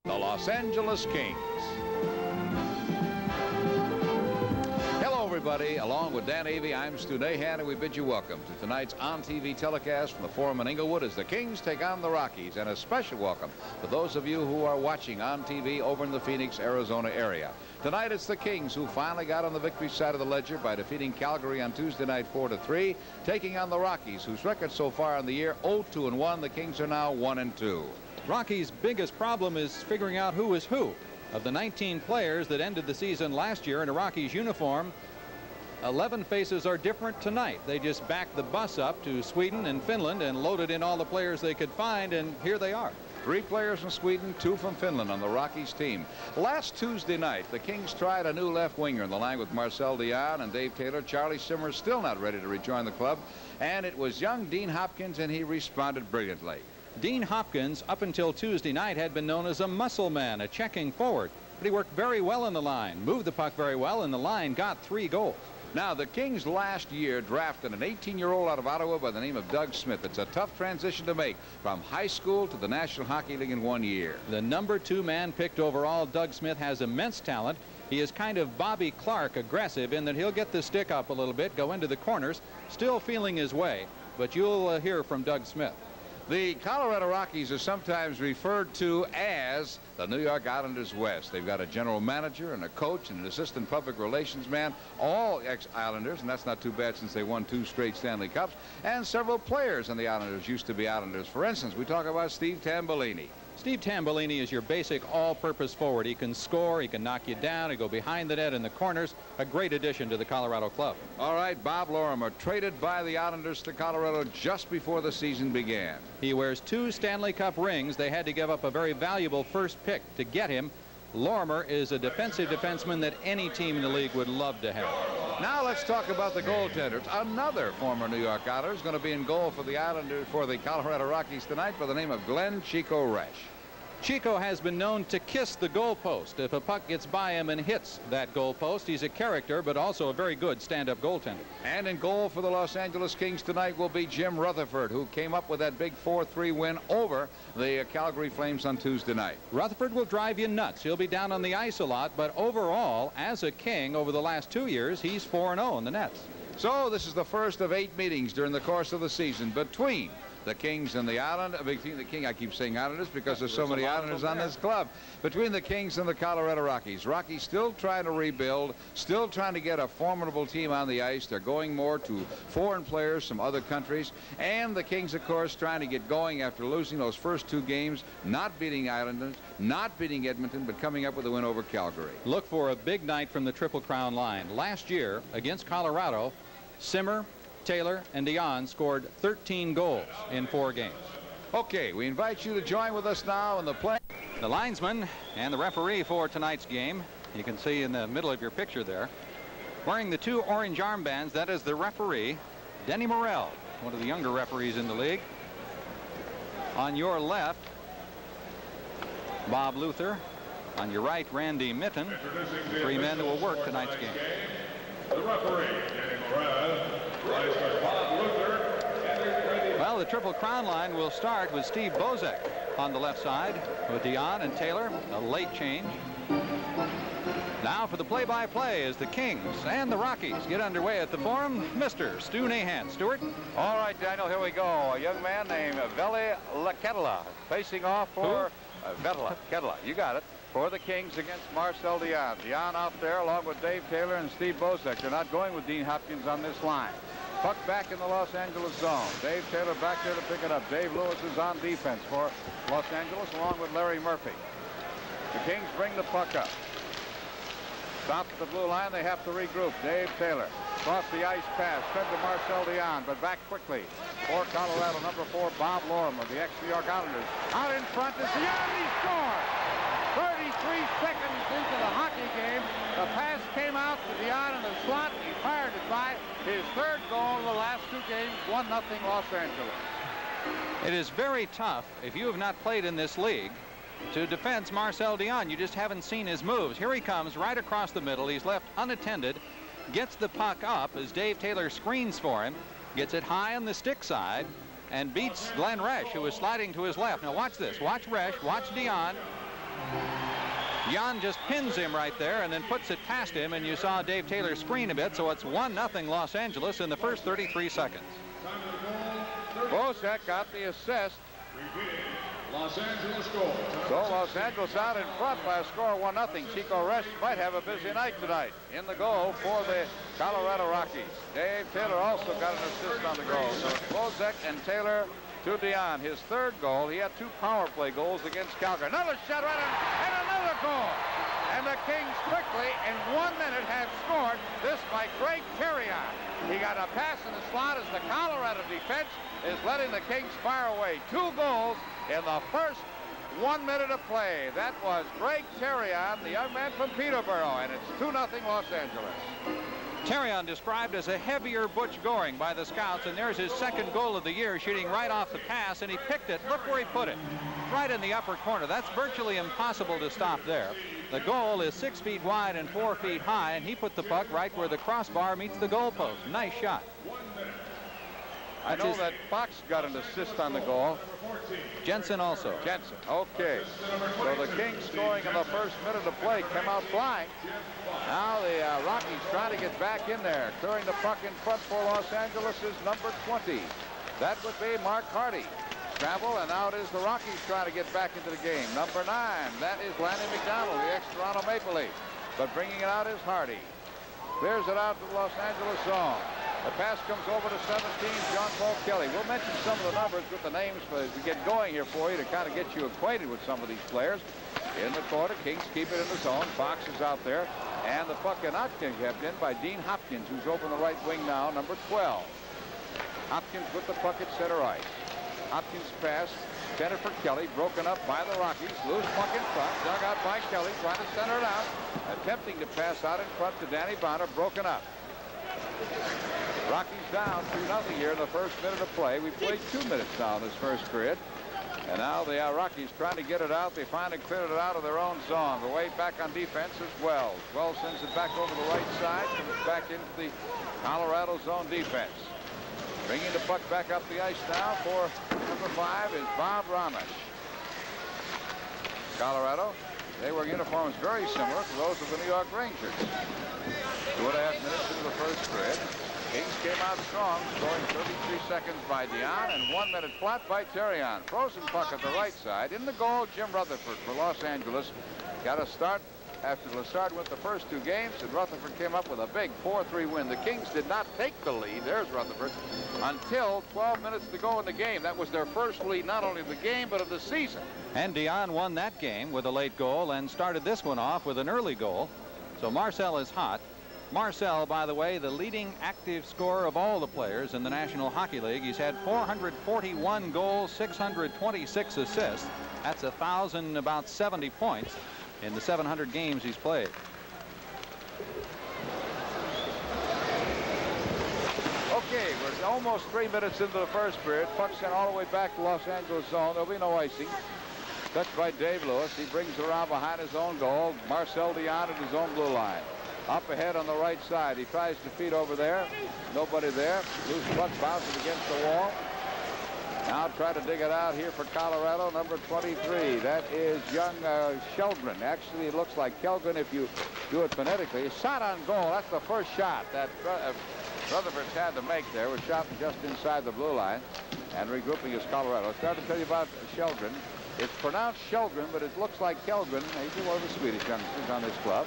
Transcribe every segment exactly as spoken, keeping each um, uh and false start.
the Los Angeles Kings. Hello, everybody. Along with Dan Avey, I'm Stu Nahan, and we bid you welcome to tonight's on-T V telecast from the Forum in Inglewood as the Kings take on the Rockies, and a special welcome to those of you who are watching on T V over in the Phoenix, Arizona area. Tonight, it's the Kings who finally got on the victory side of the ledger by defeating Calgary on Tuesday night four to three, taking on the Rockies, whose record so far in the year oh two and one. The Kings are now one and two. Rockies' biggest problem is figuring out who is who. Of the nineteen players that ended the season last year in a Rockies uniform, eleven faces are different tonight. They just backed the bus up to Sweden and Finland and loaded in all the players they could find, and here they are. Three players from Sweden, two from Finland on the Rockies team. Last Tuesday night, the Kings tried a new left winger in the line with Marcel Dionne and Dave Taylor. Charlie Simmer still not ready to rejoin the club, and it was young Dean Hopkins, and he responded brilliantly. Dean Hopkins, up until Tuesday night, had been known as a muscle man, a checking forward, but he worked very well in the line, moved the puck very well, and the line got three goals. Now, the Kings last year drafted an eighteen-year-old out of Ottawa by the name of Doug Smith. It's a tough transition to make from high school to the National Hockey League in one year. The number two man picked overall, Doug Smith, has immense talent. He is kind of Bobby Clark aggressive in that he'll get the stick up a little bit, go into the corners, still feeling his way, but you'll uh, hear from Doug Smith. The Colorado Rockies are sometimes referred to as the New York Islanders West. They've got a general manager and a coach and an assistant public relations man, all ex-Islanders, and that's not too bad since they won two straight Stanley Cups, and several players on the Islanders used to be Islanders. For instance, we talk about Steve Tambellini. Steve Tambellini is your basic all-purpose forward. He can score, he can knock you down, he go behind the net in the corners. A great addition to the Colorado club. All right, Bob Lorimer, traded by the Islanders to Colorado just before the season began. He wears two Stanley Cup rings. They had to give up a very valuable first pick to get him. Lorimer is a defensive defenseman that any team in the league would love to have. Now let's talk about the goaltenders. Another former New York Islander is going to be in goal for the Islanders, for the Colorado Rockies tonight, by the name of Glenn Chico Resch. Chico has been known to kiss the goalpost. If a puck gets by him and hits that goalpost, he's a character, but also a very good stand-up goaltender. And in goal for the Los Angeles Kings tonight will be Jim Rutherford, who came up with that big four three win over the Calgary Flames on Tuesday night. Rutherford will drive you nuts. He'll be down on the ice a lot, but overall, as a King over the last two years, he's four and oh in the nets. So this is the first of eight meetings during the course of the season between the Kings and the Island, between the King, I keep saying Islanders because there's so many Islanders on this club. Between the Kings and the Colorado Rockies. Rockies still trying to rebuild, still trying to get a formidable team on the ice. They're going more to foreign players from other countries. And the Kings, of course, trying to get going after losing those first two games, not beating Islanders, not beating Edmonton, but coming up with a win over Calgary. Look for a big night from the Triple Crown line. Last year, against Colorado, Simmer, Taylor, and Dionne scored thirteen goals in four games. Okay, we invite you to join with us now in the play. The linesman and the referee for tonight's game, you can see in the middle of your picture there, wearing the two orange armbands, that is the referee, Denny Morrell, one of the younger referees in the league. On your left, Bob Luther. On your right, Randy Mitten. Three men who will work tonight's game. The referee, Denny Morrell. Bob Luther. Well, the Triple Crown line will start with Steve Bozek on the left side with Dionne and Taylor, a late change. Now for the play-by-play as the Kings and the Rockies get underway at the Forum, Mister Stu Nahan. Stuart? All right, Daniel, here we go. A young man named Veli Ketela facing off for uh, Vetela. Ketela, you got it. For the Kings against Marcel Dionne. Dionne out there along with Dave Taylor and Steve Bozek. They're not going with Dean Hopkins on this line. Puck back in the Los Angeles zone. Dave Taylor back there to pick it up. Dave Lewis is on defense for Los Angeles along with Larry Murphy. The Kings bring the puck up. Stop at the blue line. They have to regroup. Dave Taylor across the ice pass. Fed to Marcel Dionne, but back quickly for Colorado. Number four, Bob Lorimer, the ex-New York Islanders. Out in front is Dionne. He scores! thirty-three seconds into the hockey game, the pass came out to Dionne in the slot. He fired it by his third goal in the last two games, one nothing Los Angeles. It is very tough, if you have not played in this league, to defend Marcel Dionne. You just haven't seen his moves. Here he comes right across the middle. He's left unattended, gets the puck up as Dave Taylor screens for him, gets it high on the stick side, and beats Glenn Resch, who is sliding to his left. Now watch this. Watch Resch. Watch Dionne. Jan just pins him right there and then puts it past him, and you saw Dave Taylor screen a bit, so it's one nothing Los Angeles in the first thirty-three seconds. Bozek got the assist. Los Angeles goal. So Los Angeles out in front by a score of one nothing. Chico Resch might have a busy night tonight. In the goal for the Colorado Rockies. Dave Taylor also got an assist on the goal. So it's Bozek and Taylor to Dion. His third goal. He had two power play goals against Calgary. Another shot right on, and another goal. And the Kings quickly in one minute have scored. This by Greg Terrion. He got a pass in the slot as the Colorado defense is letting the Kings fire away. Two goals in the first one minute of play. That was Greg Terrion, the young man from Peterborough, and it's two nothing Los Angeles. Terrion described as a heavier Butch Goring by the scouts, and there's his second goal of the year, shooting right off the pass, and he picked it. Look where he put it. Right in the upper corner. That's virtually impossible to stop there. The goal is six feet wide and four feet high, and he put the puck right where the crossbar meets the goalpost. Nice shot. I know that Fox got an assist on the goal. Jensen also. Jensen, okay. So the Kings scoring in the first minute of play come out flying. Now the uh, Rockies trying to get back in there. Clearing the puck in front for Los Angeles is number twenty. That would be Mark Hardy. Travel, and now it is the Rockies trying to get back into the game. Number nine, that is Lanny McDonald, the ex-Toronto Maple Leaf. But bringing it out is Hardy. Clears it out to the Los Angeles zone. The pass comes over to seventeen, John Paul Kelly. We'll mention some of the numbers with the names for, to get going here for you to kind of get you acquainted with some of these players. In the corner, Kings keep it in the zone. Fox is out there. And the puck not kept in by Dean Hopkins, who's over the right wing now, number twelve. Hopkins with the puck at center ice. Hopkins pass, center for Kelly, broken up by the Rockies. Loose puck in front, dug out by Kelly, trying to center it out. Attempting to pass out in front to Danny Bonner, broken up. Rockies down two nothing here in the first minute of play. We played two minutes now in this first period. And now the uh, Rockies trying to get it out. They finally cleared it out of their own zone. The way back on defense is Wells. Wells sends it back over the right side, comes back into the Colorado zone defense. Bringing the puck back up the ice now for number five is Bob Ramesh. Colorado, they wear uniforms very similar to those of the New York Rangers. Two and a half minutes into the first period. Kings came out strong, scoring thirty-three seconds by Dion and one minute flat by Terrion. Frozen puck at the right side. In the goal, Jim Rutherford for Los Angeles. Got a start after Lassard went the first two games, and Rutherford came up with a big four three win. The Kings did not take the lead, there's Rutherford, until twelve minutes to go in the game. That was their first lead, not only of the game, but of the season. And Dion won that game with a late goal and started this one off with an early goal. So Marcel is hot. Marcel, by the way, the leading active scorer of all the players in the National Hockey League. He's had four hundred forty-one goals, six hundred twenty-six assists. That's a thousand, about seventy points in the seven hundred games he's played. Okay, we're almost three minutes into the first period. Puck sent all the way back to Los Angeles zone. There'll be no icing. Touched by Dave Lewis. He brings it around behind his own goal. Marcel Dion at his own blue line. Up ahead on the right side. He tries to feed over there. Nobody there. Loose puck bounces against the wall. Now try to dig it out here for Colorado, number twenty-three. That is young uh, Sheldren. Actually, it looks like Kelgren if you do it phonetically. Shot on goal. That's the first shot that uh, Rutherford's had to make there. Was shot just inside the blue line. And regrouping is Colorado. I started to tell you about Sheldren. It's pronounced Sheldren, but it looks like Kelgren. He's one of the Swedish youngsters on this club.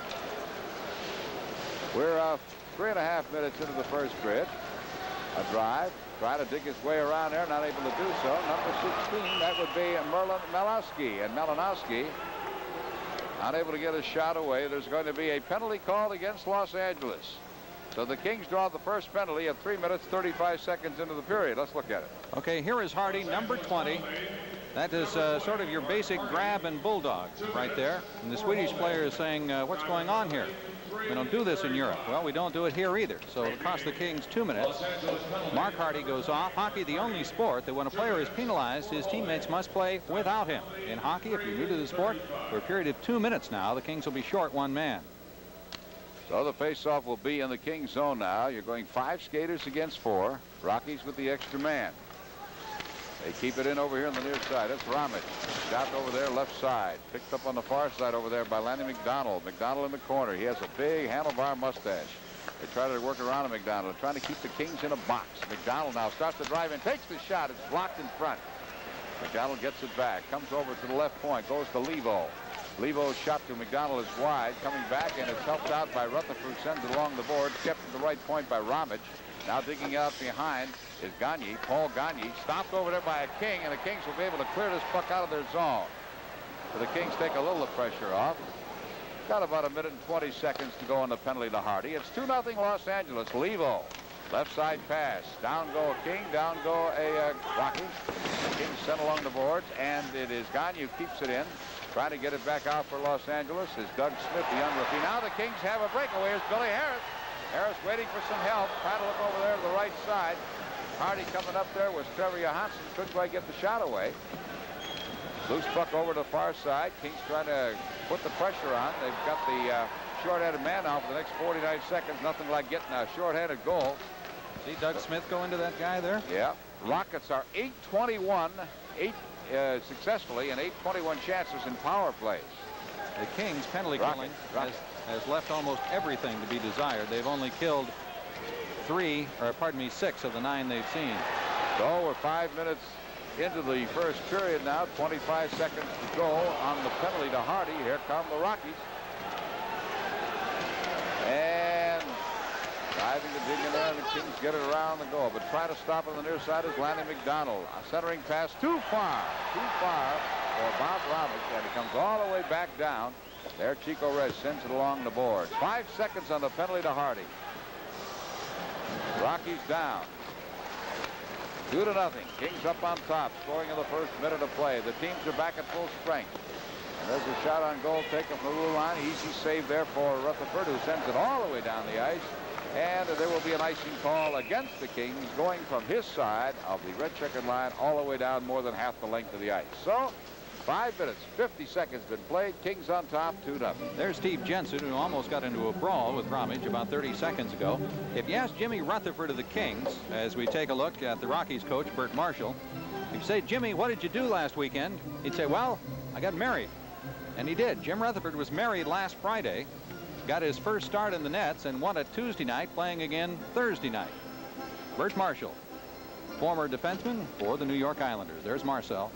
We're uh, three and a half minutes into the first period. A drive. Try to dig his way around there. Not able to do so. Number sixteen, that would be Merlin Malowski. And Malinowski unable to get a shot away. There's going to be a penalty called against Los Angeles. So the Kings draw the first penalty at three minutes, thirty-five seconds into the period. Let's look at it. Okay, here is Hardy, number twenty. That is uh, sort of your basic grab and bulldog right there. And the Swedish player is saying, uh, what's going on here? We don't do this in Europe. Well, we don't do it here either. So it cost the Kings two minutes. Mark Hardy goes off. Hockey, the only sport that when a player is penalized, his teammates must play without him. In hockey, if you're new to the sport, for a period of two minutes now, the Kings will be short one man. So the faceoff will be in the Kings zone now. You're going five skaters against four. Rockies with the extra man. They keep it in over here on the near side. That's Ramage. Shot over there left side. Picked up on the far side over there by Lanny McDonald. McDonald in the corner. He has a big handlebar mustache. They try to work around him, McDonald, trying to keep the Kings in a box. McDonald now starts to drive in, takes the shot. It's blocked in front. McDonald gets it back, comes over to the left point, goes to Levo. Levo's shot to McDonald is wide, coming back, and it's helped out by Rutherford, sends it along the board, kept at the right point by Ramage. Now digging out behind is Gagne, Paul Gagne, stopped over there by a King, and the Kings will be able to clear this puck out of their zone. So the Kings take a little of pressure off. Got about a minute and twenty seconds to go on the penalty to Hardy. It's two nothing Los Angeles. Levo, left side pass. Down go a King, down go a uh, Rocky. Kings sent along the boards, and it is Gagne who keeps it in. Trying to get it back out for Los Angeles is Doug Smith, the young rookie. Now the Kings have a breakaway. Here's Billy Harris. Harris waiting for some help. Trying to look over there to the right side. Hardy coming up there was Trevor Johansson. Couldn't quite get the shot away. Loose puck over to the far side. Kings trying to put the pressure on. They've got the uh, short-handed man now for the next forty-nine seconds. Nothing like getting a short-handed goal. See Doug Smith go into that guy there? Yeah. Rockets are eight twenty-one, eight uh, successfully, and eight twenty-one chances in power plays. The Kings penalty Rockets, killing Rockets. has, has left almost everything to be desired. They've only killed three, or pardon me, six of the nine they've seen. So we're five minutes into the first period now. twenty-five seconds to go on the penalty to Hardy. Here come the Rockies. And driving the dig in there, and the Kings get it around the goal. But trying to stop on the near side is Lanny McDonald. A centering pass too far. Too far for Bob Ramage, and it comes all the way back down. There Chico Rez sends it along the board. Five seconds on the penalty to Hardy. Rockies down. Two to nothing. Kings up on top, scoring in the first minute of play. The teams are back at full strength. And there's a shot on goal taken from the blue line. Easy save there for Rutherford, who sends it all the way down the ice. And there will be an icing call against the Kings, going from his side of the red checkered line all the way down more than half the length of the ice. So five minutes, fifty seconds been played. Kings on top, two nothing. There's Steve Jensen, who almost got into a brawl with Ramage about thirty seconds ago. If you ask Jimmy Rutherford of the Kings, as we take a look at the Rockies coach, Bert Marshall, if you say, Jimmy, what did you do last weekend? He'd say, well, I got married. And he did. Jim Rutherford was married last Friday, got his first start in the nets, and won it Tuesday night, playing again Thursday night. Bert Marshall, former defenseman for the New York Islanders. There's Marcel.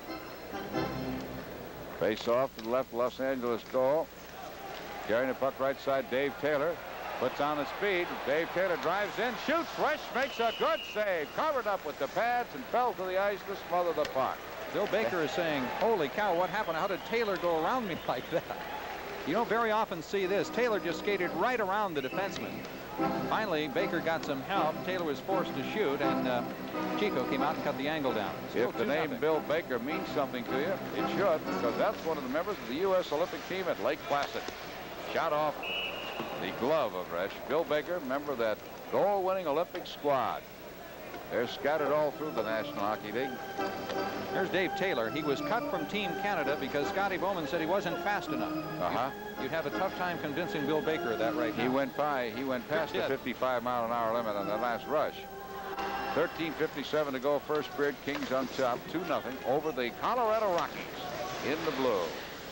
Face off to the left, Los Angeles goal. Carrying the puck right side, Dave Taylor puts on the speed. Dave Taylor drives in, shoots. Rush makes a good save. Covered up with the pads and fell to the ice to smother the puck. Bill Baker is saying, holy cow, what happened? How did Taylor go around me like that? You don't very often see this. Taylor just skated right around the defenseman. Finally, Baker got some help. Taylor was forced to shoot, and uh, Chico came out and cut the angle down. Still if the name nothing. Bill Baker means something to you, it should, because that's one of the members of the U S Olympic team at Lake Placid. Shot off the glove of Resch. Bill Baker, member of that goal-winning Olympic squad. They're scattered all through the National Hockey League. There's Dave Taylor. He was cut from Team Canada because Scotty Bowman said he wasn't fast enough. Uh-huh. You'd, you'd have a tough time convincing Bill Baker of that right now. He went by. He went past the fifty-five mile an hour limit on the last rush. thirteen fifty-seven to go, first period. Kings on top, two nothing over the Colorado Rockies in the blue.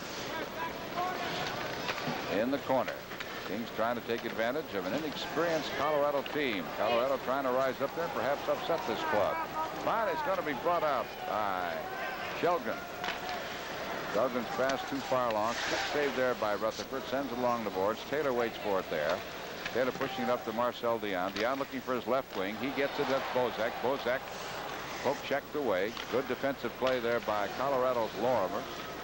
In the corner. Kings trying to take advantage of an inexperienced Colorado team. Colorado trying to rise up there, perhaps upset this club. Finally, it's going to be brought out by Shelgren. Shelgren's pass too far long. Stick save there by Rutherford. Sends it along the boards. Taylor waits for it there. Taylor pushing it up to Marcel Dion. Dion looking for his left wing. He gets it. That's Bozak. Bozak poke checked away. Good defensive play there by Colorado's Lorimer.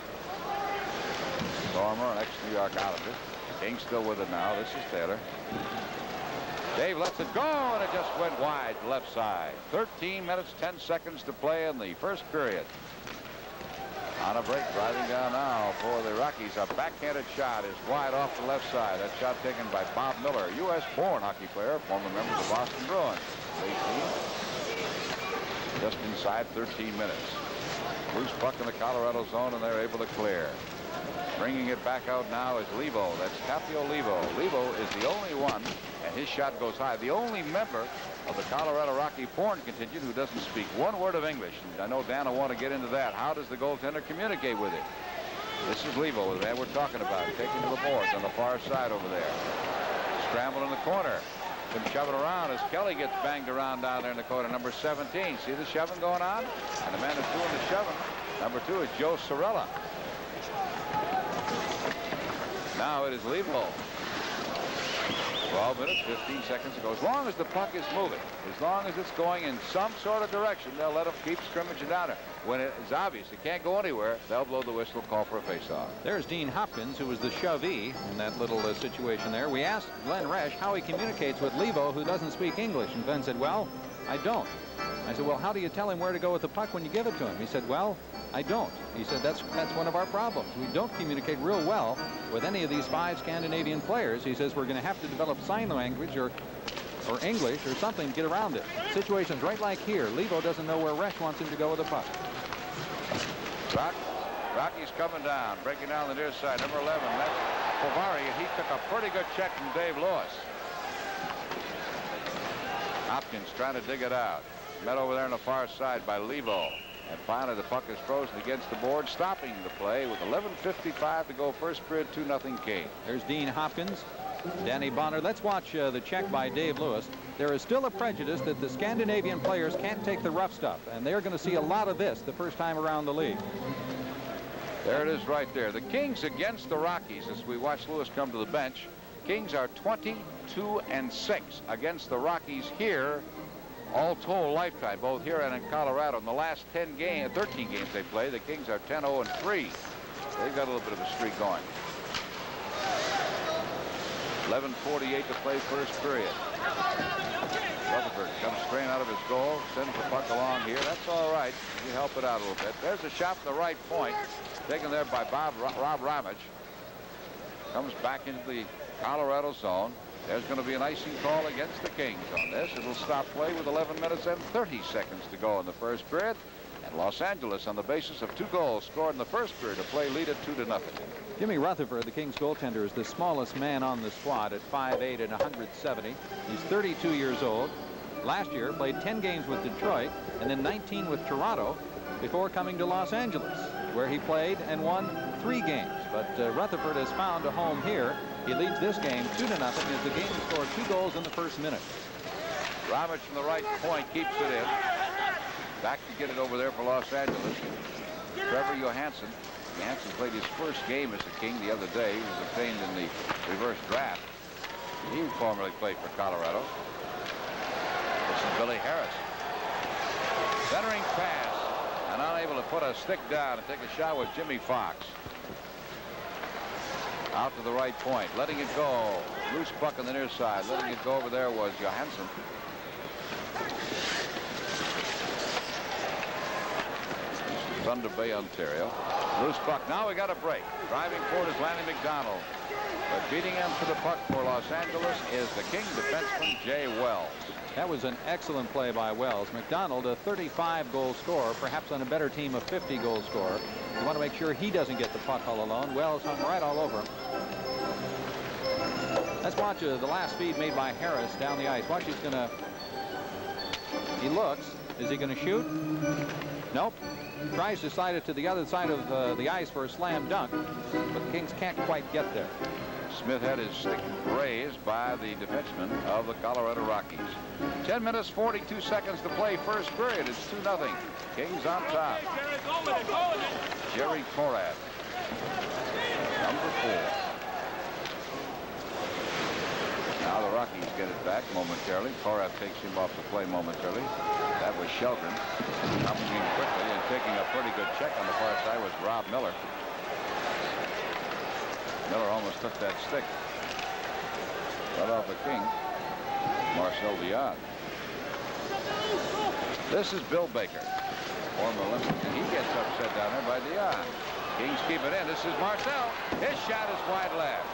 Lorimer, an ex-New York Islander. King's still with it now. This is Taylor. Dave lets it go, and it just went wide left side. thirteen minutes, ten seconds to play in the first period. On a break, driving down now for the Rockies. A backhanded shot is wide off the left side. That shot taken by Bob Miller, U S born hockey player, former member of the Boston Bruins. eighteen. Just inside thirteen minutes. Loose puck in the Colorado zone, and they're able to clear. Bringing it back out now is Levo. That's Tapio Levo. Levo is the only one, and his shot goes high. The only member of the Colorado Rocky porn contingent who doesn't speak one word of English. And I know Dan will want to get into that. How does the goaltender communicate with it? This is Levo that we're talking about, taking to the boards on the far side over there. Scramble in the corner. Been shoving around as Kelly gets banged around down there in the corner. Number seventeen. See the shoving going on? And the man who's doing the shoving, number two, is Joe Sorella. Now it is Levo. twelve minutes, fifteen seconds ago. As long as the puck is moving, as long as it's going in some sort of direction, they'll let them keep scrimmaging down there. When it is obvious it can't go anywhere, they'll blow the whistle, call for a face-off. There's Dean Hopkins, who was the shovee in that little uh, situation there. We asked Glenn Resch how he communicates with Levo, who doesn't speak English, and Glenn said, well, I don't. I said, well, how do you tell him where to go with the puck when you give it to him? He said, well, I don't. He said, that's that's one of our problems. We don't communicate real well with any of these five Scandinavian players. He says we're going to have to develop sign language or or English or something to get around it. Situations right like here. Levo doesn't know where Resch wants him to go with the puck. Rock, Rocky's coming down, breaking down the near side. Number eleven, that's Povari, and he took a pretty good check from Dave Lewis. Hopkins trying to dig it out. Met over there on the far side by Levo. And finally the puck is frozen against the board, stopping the play with eleven fifty-five to go first period, two nothing King. There's Dean Hopkins, Danny Bonner. Let's watch uh, the check by Dave Lewis. There is still a prejudice that the Scandinavian players can't take the rough stuff, and they're going to see a lot of this the first time around the league. There it is right there. The Kings against the Rockies as we watch Lewis come to the bench. Kings are twenty-two and six against the Rockies here. All told lifetime, both here and in Colorado. In the last ten games, thirteen games they play, the Kings are ten oh and three. They've got a little bit of a streak going. eleven forty-eight to play first period. Rutherford comes straight out of his goal, sends the puck along here. That's all right. You help it out a little bit. There's a shot from the right point, taken there by Bob Rob Ramage. Comes back into the Colorado zone. There's going to be an icing call against the Kings on this. It'll stop play with eleven minutes and thirty seconds to go in the first period. And Los Angeles, on the basis of two goals scored in the first period of play, lead it two to nothing. Jimmy Rutherford, the Kings goaltender, is the smallest man on the squad at five eight and one hundred seventy. He's thirty-two years old. Last year played ten games with Detroit and then nineteen with Toronto before coming to Los Angeles, where he played and won three games. But uh, Rutherford has found a home here. He leads this game two to nothing as the game scored two goals in the first minute. Ramage from the right point keeps it in. Back to get it over there for Los Angeles. Trevor Johansson. Johansson played his first game as a King the other day. He was obtained in the reverse draft. He formerly played for Colorado. This is Billy Harris. Centering pass and unable to put a stick down and take a shot with Jimmy Fox. Out to the right point, letting it go. Loose puck on the near side. Letting it go over there was Johansson. Thunder Bay, Ontario. Loose puck. Now we got a break. Driving forward is Lanny McDonald. But beating him to the puck for Los Angeles is the King defenseman Jay Wells. That was an excellent play by Wells. McDonald, a thirty-five goal scorer, perhaps on a better team, a fifty goal scorer. You want to make sure he doesn't get the puck all alone. Wells hung right all over him. Let's watch uh, the last feed made by Harris down the ice. Watch, he's going to... He looks. Is he going to shoot? Nope. Tries to slide it to the other side of uh, the ice for a slam dunk, but the Kings can't quite get there. Smith had his stick raised by the defenseman of the Colorado Rockies. ten minutes, forty-two seconds to play first period. It's two nothing. Kings on top. Jerry Korab, number four. Now the Rockies get it back momentarily. Korab takes him off the play momentarily. That was Shelgren coming in quickly and taking a pretty good check on the far side was Rob Miller. Miller almost took that stick. Right off the King. Marcel Dion. This is Bill Baker, former Olympic, and he gets upset down there by Dion. Kings keep it in. This is Marcel. His shot is wide left.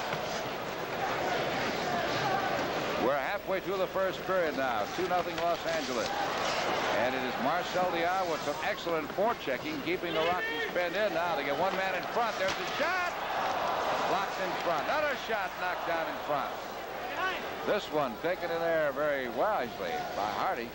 We're halfway through the first period now. two nothing Los Angeles. And it is Marcel Dion with some excellent forechecking, keeping the Rockies pinned in. Now they get one man in front. There's a shot. Blocked in front. Another shot knocked down in front. This one taken in there very wisely by Hardy.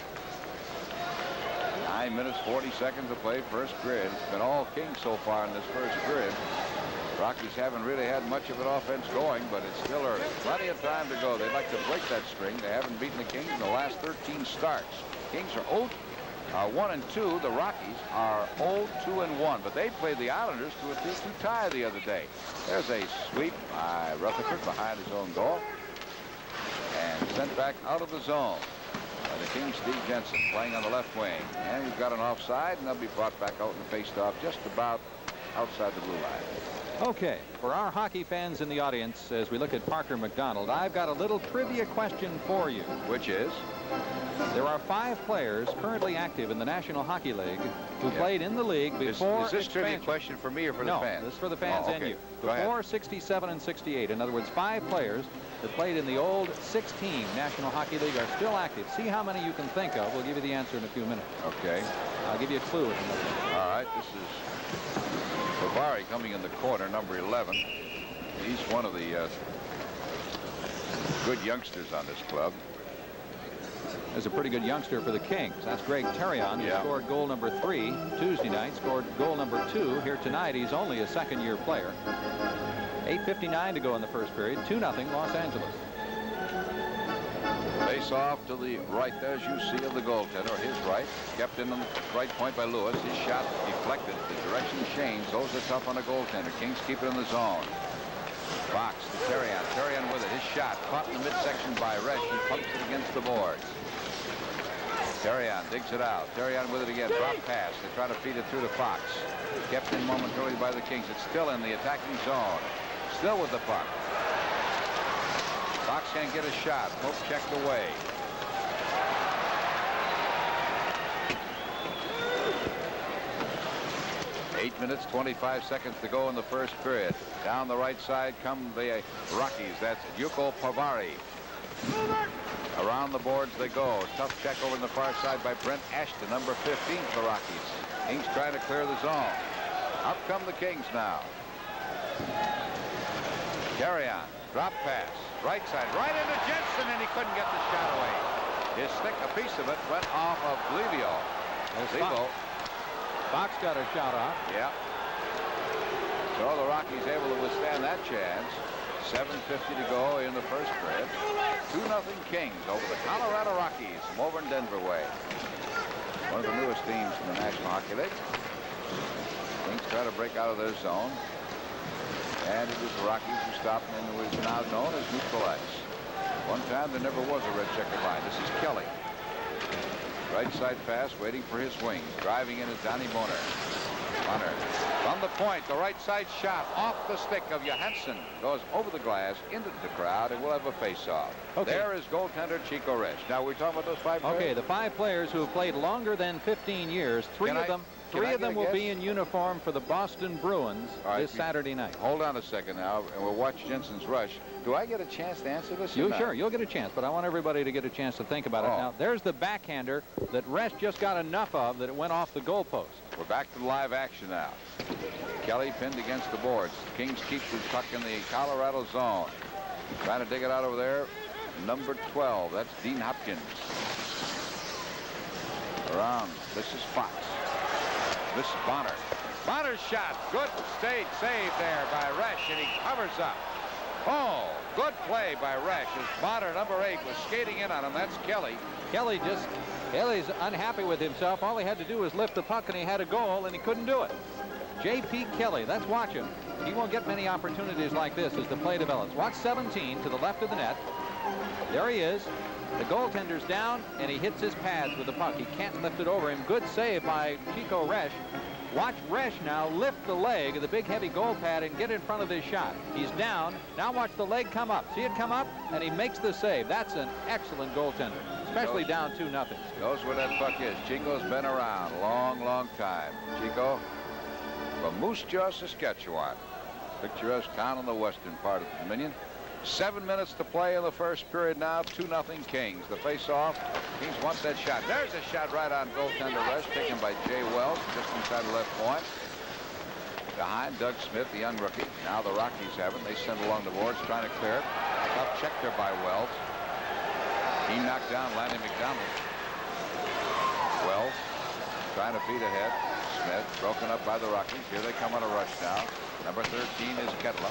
Nine minutes, forty seconds to play, first period. It's been all Kings so far in this first period. Rockies haven't really had much of an offense going, but it's still early. Plenty of time to go. They'd like to break that string. They haven't beaten the Kings in the last thirteen starts. Kings are oh, uh, one and two. The Rockies are oh, two and one, but they played the Islanders to a two two tie the other day. There's a sweep by Rutherford behind his own goal and sent back out of the zone. Uh, the Kings, Steve Jensen playing on the left wing, and we've got an offside, and they'll be brought back out and faced off just about outside the blue line. Okay, for our hockey fans in the audience, as we look at Parker McDonald, I've got a little trivia question for you. Which is? There are five players currently active in the National Hockey League who yeah. played in the league before Is, is this expansion. trivia question for me or for no, the fans? No, this is for the fans oh, okay. and you. Go Before ahead. sixty-seven and sixty-eight, in other words, five players that played in the old six-team National Hockey League are still active. See how many you can think of. We'll give you the answer in a few minutes. Okay. I'll give you a clue. All right, this is Bavari coming in the corner, number eleven. He's one of the uh, good youngsters on this club. There's a pretty good youngster for the Kings. That's Greg Terrion, who yeah. scored goal number three Tuesday night, scored goal number two here tonight. He's only a second-year player. eight fifty-nine to go in the first period. two nothing Los Angeles. Face off to the right, as you see, of the goaltender, his right. Kept in on the right point by Lewis. His shot deflected. The direction changed. Those are tough on the goaltender. Kings keep it in the zone. Fox to Terrion. Terrion with it. His shot caught in the midsection by Resch. He pumps it against the boards. Terrion digs it out. Terrion with it again. Drop pass. They try to feed it through to Fox. Kept in momentarily by the Kings. It's still in the attacking zone. Still with the puck. Fox can't get a shot. Pope checked away. Eight minutes, twenty-five seconds to go in the first period. Down the right side come the Rockies. That's Yuko Pavari. Around the boards they go. Tough check over on the far side by Brent Ashton, number fifteen for the Rockies. Kings trying to clear the zone. Up come the Kings now. Carry on. Drop pass. Right side. Right into Jensen, and he couldn't get the shot away. His stick, a piece of it, went off of Glevio. Levo. Fox got a shot off. Yeah. So the Rockies able to withstand that chance. seven fifty to go in the first period. two nothing Kings over the Colorado Rockies from over in Denver way. One of the newest teams in the National Hockey League. Kings try to break out of their zone. And it is the Rockies who stopped in what is now known as neutral ice. One time there never was a red checkered line. This is Kelly. Right side pass, waiting for his wing. Driving in is Donnie Boner. Bonner from the point. The right side shot off the stick of Johansson. Goes over the glass into the crowd, and we'll have a face-off. Okay. There is goaltender Chico Resch. Now we're talking about those five players. Okay, the five players who have played longer than fifteen years. Three Can of I, them. Three of them will guess? be in uniform for the Boston Bruins right, this Saturday night. Hold on a second now, and we'll watch Jensen's rush. Do I get a chance to answer this? You sure? You'll get a chance, but I want everybody to get a chance to think about oh. it. Now, there's the backhander that Resch just got enough of that it went off the goalpost. We're back to live action now. Kelly pinned against the boards. Kings keep the puck in the Colorado zone. Trying to dig it out over there. Number twelve. That's Dean Hopkins. Around. This is Fox. This is Bonner. Bonner's shot. Good stage save there by Resch, and he covers up. Oh, good play by Resch as Bonner, number eight, was skating in on him. That's Kelly. Kelly just, Kelly's unhappy with himself. All he had to do was lift the puck, and he had a goal, and he couldn't do it. J P Kelly, let's watch him. He won't get many opportunities like this as the play develops. Watch seventeen to the left of the net. There he is. The goaltender's down, and he hits his pads with the puck. He can't lift it over him. Good save by Chico Resch. Watch Resch now lift the leg of the big heavy goal pad and get in front of his shot. He's down. Now watch the leg come up. See it come up? And he makes the save. That's an excellent goaltender, especially Knows, down two nothing. Knows where that puck is. Chico's been around a long, long time. Chico from Moose Jaw, Saskatchewan. Picturesque town in the western part of the Dominion. Seven minutes to play in the first period now. two nothing Kings. The face-off. Kings want that shot. There's a shot right on goaltender Resch, taken by Jay Wells, just inside the left point. behind Doug Smith, the young rookie. Now the Rockies have it. They send along the boards, trying to clear it. Tough check there by Wells. He knocked down Lanny McDonald. Wells trying to feed ahead. Smith broken up by the Rockies. Here they come on a rush now. Number thirteen is Kettler.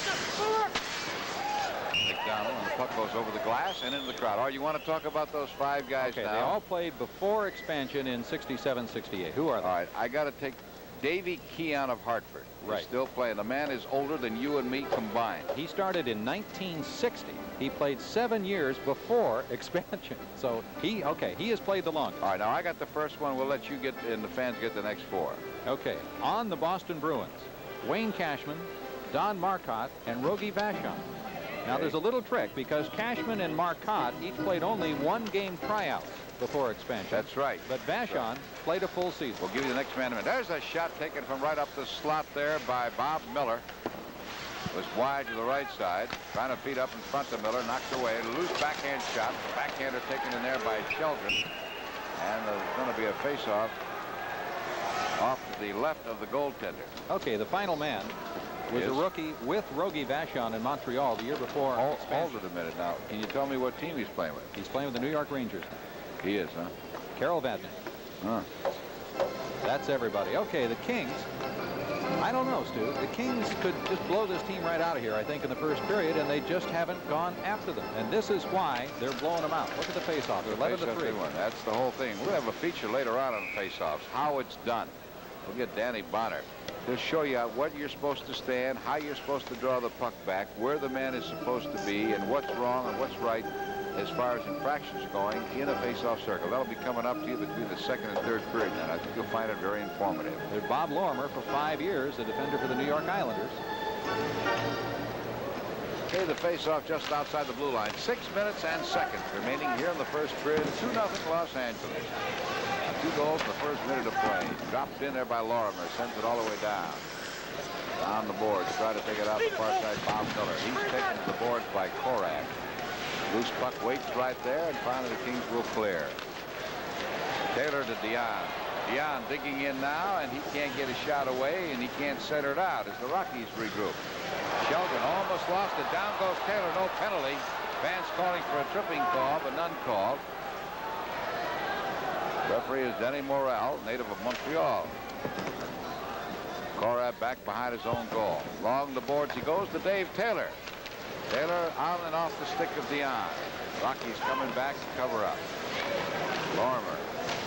McDonald, and the puck goes over the glass and into the crowd. Oh, you want to talk about those five guys okay, now? They all played before expansion in sixty-seven sixty-eight. Who are they? All right, I got to take Davy Keon of Hartford. Right. He's still playing. The man is older than you and me combined. He started in nineteen sixty. He played seven years before expansion. So he, okay, he has played the longest. All right, now I got the first one. We'll let you get, and the fans get the next four. Okay, on the Boston Bruins, Wayne Cashman, Don Marcotte, and Rogie Vachon. Now, there's a little trick because Cashman and Marcotte each played only one game tryouts before expansion. That's right. But Vachon played a full season. We'll give you the next man in a minute. There's a shot taken from right up the slot there by Bob Miller. It was wide to the right side. Trying to feed up in front to Miller. Knocked away. Loose backhand shot. Backhander taken in there by Sheldon. And there's going to be a face-off off to the left of the goaltender. Okay, the final man was Yes. a rookie with Rogie Vachon in Montreal the year before. Hold, expansion. hold it a minute now. Can you tell me what team he's playing with? He's playing with the New York Rangers. He is, huh? Carol Vadnais. Huh. That's everybody. Okay, the Kings. I don't know, Stu. The Kings could just blow this team right out of here, I think, in the first period, and they just haven't gone after them. And this is why they're blowing them out. Look at the face-off. They're eleven to three. That's the whole thing. We'll have a feature later on on face-offs, how it's done. We'll get Danny Bonner to show you what you're supposed to stand, how you're supposed to draw the puck back, where the man is supposed to be, and what's wrong and what's right as far as infractions going in a face-off circle. That'll be coming up to you between the second and third period, and I think you'll find it very informative. There's Bob Lorimer for five years, the defender for the New York Islanders. Okay, the face-off just outside the blue line. Six minutes and seconds remaining here in the first period. two nothing Los Angeles. Two goals in the first minute of play. Dropped in there by Lorimer. Sends it all the way down. On the boards. Try to take it out the far side. Bob Miller. He's taken to the boards by Korak. Loose puck waits right there, and finally the Kings will clear. Taylor to Dion. Dion digging in now, and he can't get a shot away, and he can't center it out as the Rockies regroup. Sheldon almost lost it. Down goes Taylor. No penalty. Fans calling for a tripping call, but none called. Referee is Denny Morrell, native of Montreal. Korak back behind his own goal. Along the boards he goes to Dave Taylor. Taylor on and off the stick of Dion. Rockies coming back to cover up. Lorimer.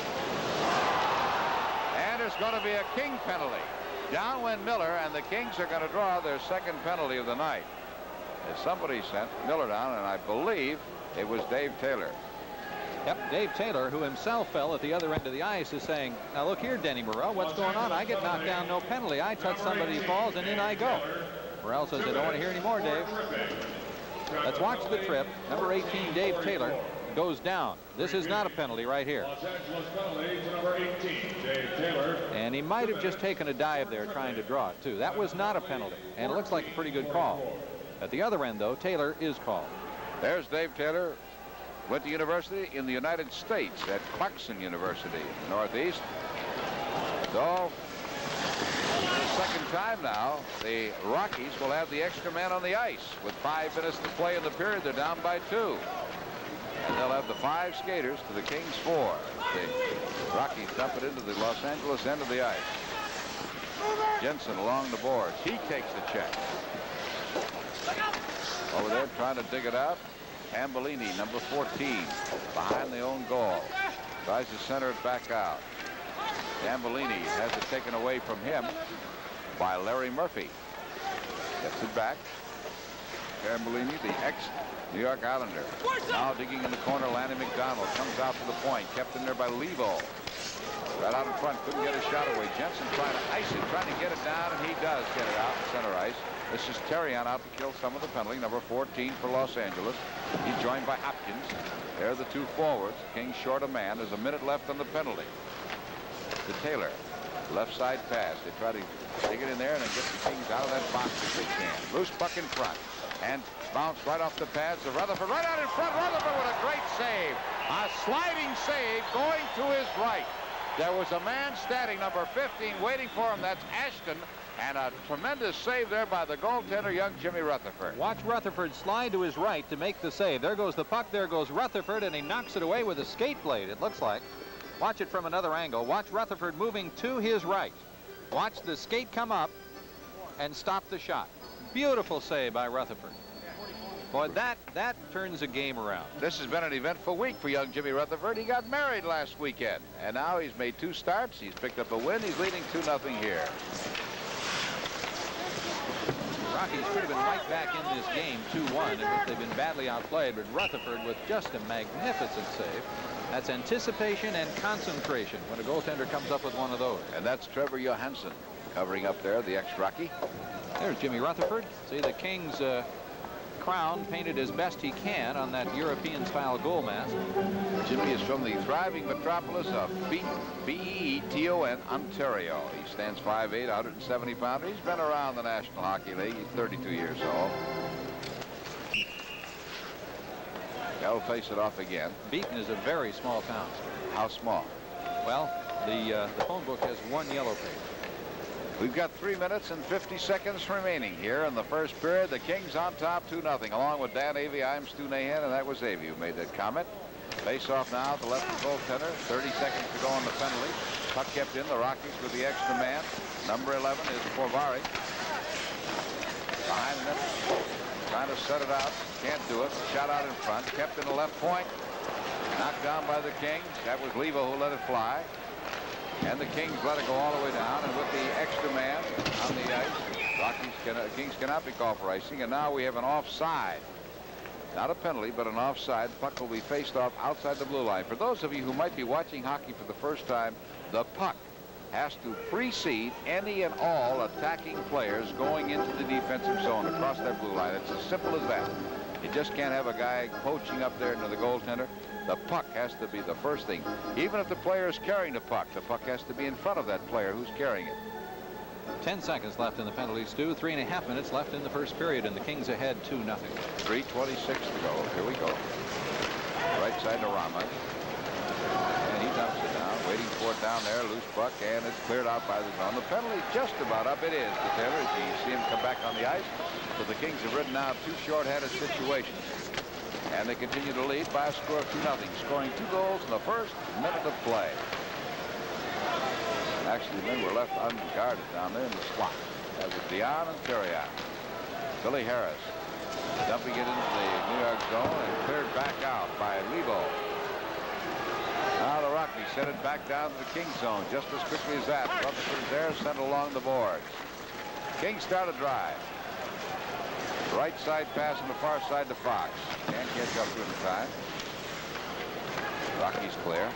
And there's going to be a King penalty. Down went Miller, and the Kings are going to draw their second penalty of the night. As somebody sent Miller down, and I believe it was Dave Taylor. Yep, Dave Taylor, who himself fell at the other end of the ice, is saying, now look here, Denny Morrell, what's going on? I get knocked down, no penalty. I touch somebody who falls, and in I go. Morrell says, I don't want to hear any more, Dave. Let's watch the trip. Number eighteen, Dave Taylor, goes down. This is not a penalty right here. Los Angeles penalty to number eighteen, Dave Taylor. And he might have just taken a dive there trying to draw it, too. That was not a penalty, and it looks like a pretty good call. At the other end, though, Taylor is called. There's Dave Taylor. Went to university in the United States at Clarkson University, Northeast. So, for the second time now, the Rockies will have the extra man on the ice. With five minutes to play in the period, they're down by two. And they'll have the five skaters to the Kings four. The Rockies dump it into the Los Angeles end of the ice. Jensen along the boards. He takes the check. Over there trying to dig it out. Tambellini, number fourteen, behind the own goal. Tries to center it back out. Tambellini has it taken away from him by Larry Murphy. Gets it back. Tambellini, the ex-New York Islander. Now digging in the corner, Lanny McDonald comes out to the point. Kept in there by Levo. Right out in front, couldn't get a shot away. Jensen trying to ice it, trying to get it down, and he does get it out in center ice. This is Terrion out to kill some of the penalty, number fourteen for Los Angeles. He's joined by Hopkins. They're the two forwards. Kings short a man. There's a minute left on the penalty. To Taylor. Left side pass. They try to dig it in there and then get the Kings out of that box if they can. Loose puck in front. And bounce right off the pads of Rutherford. Right out in front. Rutherford with a great save. A sliding save going to his right. There was a man standing, number fifteen, waiting for him. That's Ashton. And a tremendous save there by the goaltender, young Jimmy Rutherford. Watch Rutherford slide to his right to make the save. There goes the puck. There goes Rutherford, and he knocks it away with a skate blade, it looks like. Watch it from another angle. Watch Rutherford moving to his right. Watch the skate come up and stop the shot. Beautiful save by Rutherford. Boy, that, that turns a game around. This has been an eventful week for young Jimmy Rutherford. He got married last weekend, and now he's made two starts. He's picked up a win. He's leading two nothing here. The Rockies could have been right back in this game two one if they've been badly outplayed, but Rutherford with just a magnificent save. That's anticipation and concentration when a goaltender comes up with one of those. And that's Trevor Johansson covering up there, the ex-Rocky. There's Jimmy Rutherford. See the Kings uh, crown painted as best he can on that European-style goal mask. Jimmy is from the thriving metropolis of B E E T O N, Ontario. He stands five eight, one hundred seventy pounds. He's been around the National Hockey League. He's thirty-two years old. They'll face it off again. Beaton is a very small town. How small? Well, the, uh, the phone book has one yellow page. We've got three minutes and fifty seconds remaining here in the first period. The Kings on top two nothing. Along with Dan Avey, I'm Stu Nahan, and that was Avey who made that comment. Face off now at the left goaltender. thirty seconds to go on the penalty. Puck kept in. The Rockies with the extra man. Number eleven is Forvari. Behind the net. Trying to set it out. Can't do it. Shot out in front. Kept in the left point. Knocked down by the Kings. That was Levo who let it fly. And the Kings let it go all the way down. And with the extra man on the ice, Rockies can, uh, Kings cannot be called for icing. And now we have an offside. Not a penalty, but an offside. Puck will be faced off outside the blue line. For those of you who might be watching hockey for the first time, the puck has to precede any and all attacking players going into the defensive zone across that blue line. It's as simple as that. You just can't have a guy poaching up there into the goaltender. The puck has to be the first thing. Even if the player is carrying the puck, the puck has to be in front of that player who's carrying it. Ten seconds left in the penalty, Stu. Three and a half minutes left in the first period, and the Kings ahead two nothing. three twenty-six to go. Here we go. Right side to Rama. And he dumps it down, waiting for it down there. Loose puck, and it's cleared out by the zone. The penalty just about up. It is to Taylor as you see him come back on the ice. So the Kings have ridden out two short-handed situations. And they continue to lead by a score of two nothing, scoring two goals in the first minute of play. Actually, men were left unguarded down there in the slot. That was Dion and Theriot. Billy Harris dumping it into the New York zone and cleared back out by Levo. Now the Rockies sent it back down to the King zone just as quickly as that. Rutherford's there, sent along the boards. Kings start a drive. Right side pass on the far side to Fox. Can't catch up to it in time. Rockies clear.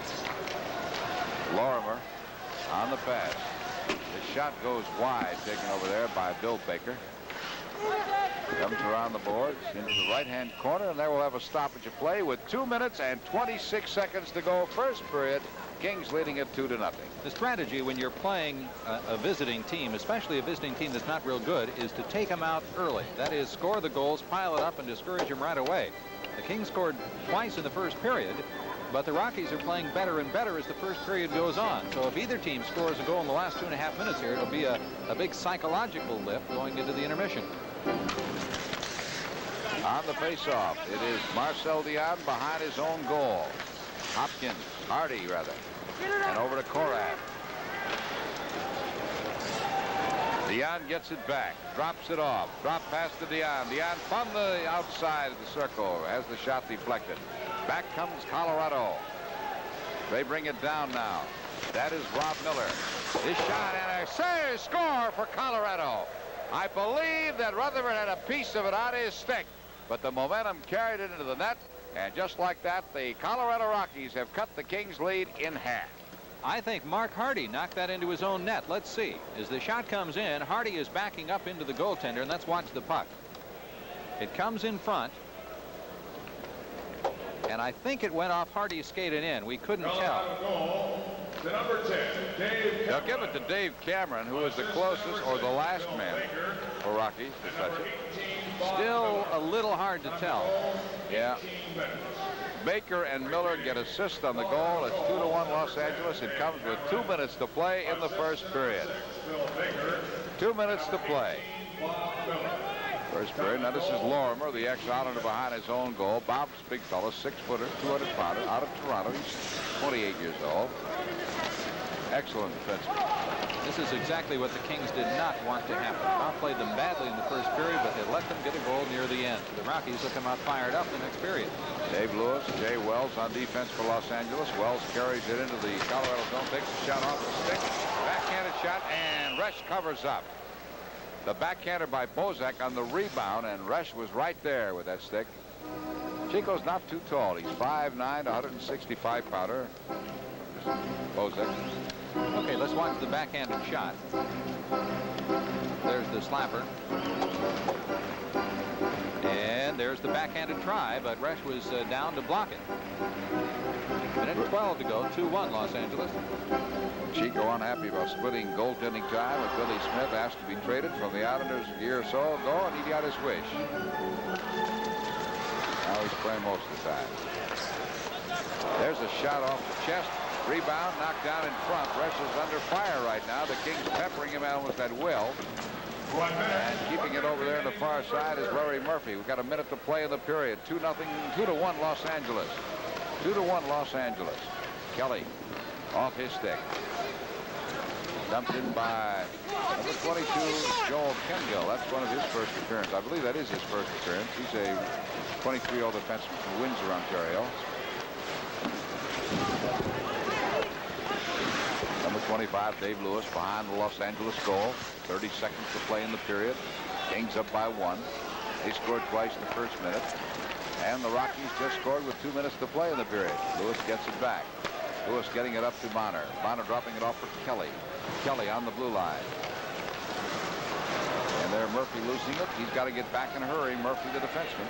Lorimer on the pass. The shot goes wide, taken over there by Bill Baker. Comes around the boards into the right-hand corner, and there we'll have a stoppage of play with two minutes and twenty-six seconds to go. First period. Kings leading it two to nothing. The strategy when you're playing a, a visiting team, especially a visiting team that's not real good, is to take them out early. That is, score the goals, pile it up, and discourage them right away. The Kings scored twice in the first period, but the Rockies are playing better and better as the first period goes on. So if either team scores a goal in the last two and a half minutes here, it'll be a, a big psychological lift going into the intermission. On the face-off, it is Marcel Dion behind his own goal. Hopkins, Hardy rather, and over to Korath. Dion gets it back, drops it off, drop pass to Dion. Dion from the outside of the circle has the shot deflected. Back comes Colorado. They bring it down now. That is Rob Miller. His shot and a save score for Colorado. I believe that Rutherford had a piece of it on his stick, but the momentum carried it into the net. And just like that, the Colorado Rockies have cut the Kings lead in half. I think Mark Hardy knocked that into his own net. Let's see. As the shot comes in, Hardy is backing up into the goaltender, and let's watch the puck. It comes in front. And I think it went off Hardy's skating in. We couldn't tell. Goal to number ten, Dave They'll give it to Dave Cameron, who was the closest or the last man for Rockies to touch it. Still a little hard to tell. Yeah. Baker and Miller get assist on the goal. It's two to one Los Angeles. It comes with two minutes to play in the first period. Two minutes to play. First period. Now this is Lorimer, the ex-Islander behind his own goal. Bob's big fella, six-footer, two hundred pounder, out of Toronto. He's twenty-eight years old. Excellent defenseman. This is exactly what the Kings did not want to happen. Bob played them badly in the first period, but they let them get a goal near the end. The Rockies will come out fired up the next period. Dave Lewis, Jay Wells on defense for Los Angeles. Wells carries it into the Colorado zone, takes a shot off the stick. Backhanded shot, and Resch covers up. The backhander by Bozak on the rebound, and Resch was right there with that stick. Chico's not too tall. He's five nine, one hundred sixty-five pounder. Bozak. Okay, let's watch the backhanded shot. There's the slapper. And there's the backhanded try, but Resch was uh, down to block it. Minute twelve to go, two one Los Angeles. Chico unhappy about splitting goaltending time with Billy Smith, asked to be traded from the Islanders a year or so ago, and he got his wish. Now he's playing most of the time. There's a shot off the chest. Rebound, knocked down in front. Resch is under fire right now. The Kings peppering him almost at will. And keeping it over there on the far side is Larry Murphy. We've got a minute to play in the period. Two nothing, two to one Los Angeles. Two to one Los Angeles. Kelly off his stick. Dumped in by number twenty-two, Joel Kengill. That's one of his first appearances. I believe that is his first appearance. He's a twenty-three-year-old defenseman from Windsor, Ontario. Number twenty-five, Dave Lewis, behind the Los Angeles goal. thirty seconds to play in the period. Kings up by one. They scored twice in the first minute. And the Rockies just scored with two minutes to play in the period. Lewis gets it back. Lewis getting it up to Bonner. Bonner dropping it off for Kelly. Kelly on the blue line. And there Murphy losing it. He's got to get back in a hurry. Murphy, the defenseman.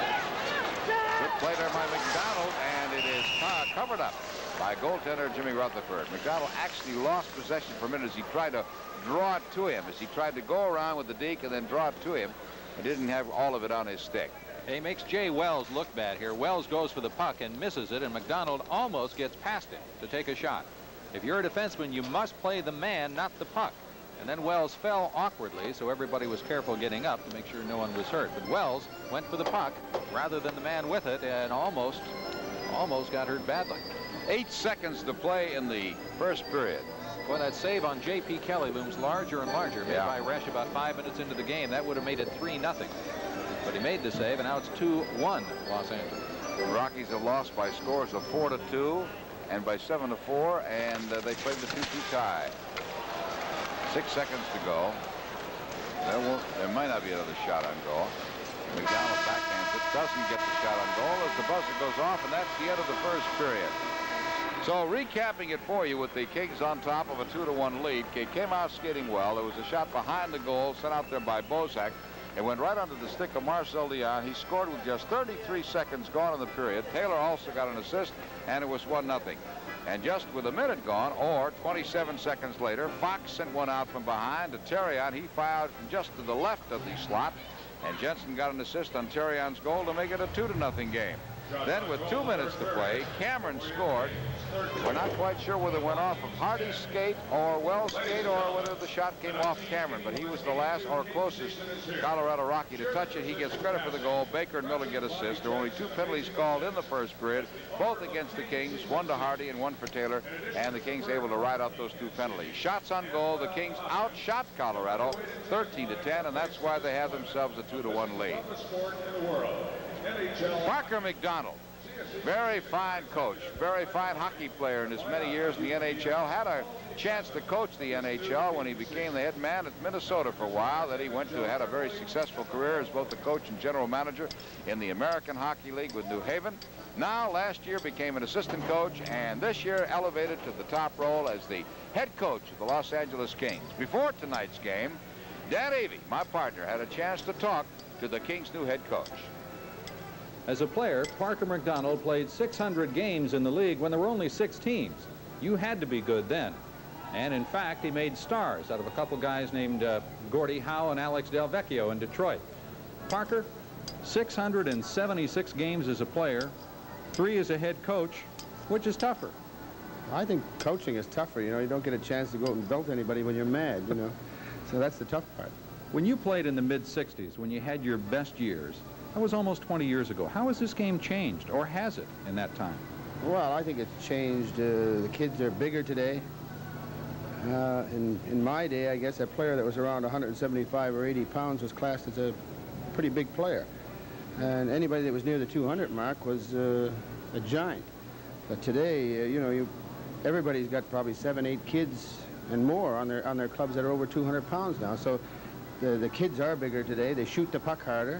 Good play there by McDonald, and it is uh, covered up by goaltender Jimmy Rutherford. McDonald actually lost possession for a minute as he tried to draw it to him, as he tried to go around with the deke and then draw it to him. He didn't have all of it on his stick. He makes Jay Wells look bad here. Wells goes for the puck and misses it, and McDonald almost gets past him to take a shot. If you're a defenseman, you must play the man, not the puck. And then Wells fell awkwardly, so everybody was careful getting up to make sure no one was hurt. But Wells went for the puck rather than the man with it, and almost, almost got hurt badly. Eight seconds to play in the first period. Boy, that save on J P Kelly looms larger and larger. Made yeah. by Resch about five minutes into the game. That would have made it three nothing. But he made the save, and now it's two one Los Angeles. The Rockies have lost by scores of four to two and by seven to four, and uh, they played the two two tie. Six seconds to go. There, won't, there might not be another shot on goal. McDonald backhands it, doesn't get the shot on goal as the buzzer goes off, and that's the end of the first period. So recapping it for you with the Kings on top of a two to one lead. They came out skating well. There was a shot behind the goal sent out there by Bozak. It went right under the stick of Marcel Dionne. He scored with just thirty-three seconds gone in the period. Taylor also got an assist, and it was one nothing. And just with a minute gone, or twenty-seven seconds later, Fox sent one out from behind to Terrion. He fired just to the left of the slot, and Jensen got an assist on Terrion's goal to make it a two to nothing game. Then with two minutes to play, Cameron scored. We're not quite sure whether it went off of Hardy's skate or Wells' skate or whether the shot came off Cameron, but he was the last or closest Colorado Rocky to touch it. He gets credit for the goal. Baker and Miller get assists. There were only two penalties called in the first period, both against the Kings, one to Hardy and one for Taylor, and the Kings able to ride out those two penalties. Shots on goal, the Kings outshot Colorado thirteen to ten, and that's why they have themselves a two to one lead. Parker McDonald, very fine coach, very fine hockey player in his many years in the N H L. Had a chance to coach the N H L when he became the head man at Minnesota for a while. That he went to, had a very successful career as both the coach and general manager in the American Hockey League with New Haven. Now, last year became an assistant coach, and this year elevated to the top role as the head coach of the Los Angeles Kings. Before tonight's game, Dan Avey, my partner, had a chance to talk to the Kings' new head coach. As a player, Parker McDonald played six hundred games in the league when there were only six teams. You had to be good then. And in fact, he made stars out of a couple guys named uh, Gordie Howe and Alex Del Vecchio in Detroit. Parker, six hundred seventy-six games as a player, three as a head coach. Which is tougher? I think coaching is tougher. You know, you don't get a chance to go out and belt anybody when you're mad, you know. So that's the tough part. When you played in the mid sixties, when you had your best years, that was almost twenty years ago. How has this game changed, or has it in that time? Well, I think it's changed. Uh, the kids are bigger today. Uh, in, in my day, I guess a player that was around one hundred seventy-five or eighty pounds was classed as a pretty big player. And anybody that was near the two hundred mark was uh, a giant. But today, uh, you know, you, everybody's got probably seven, eight kids and more on their on their clubs that are over two hundred pounds now. So the, the kids are bigger today. They shoot the puck harder.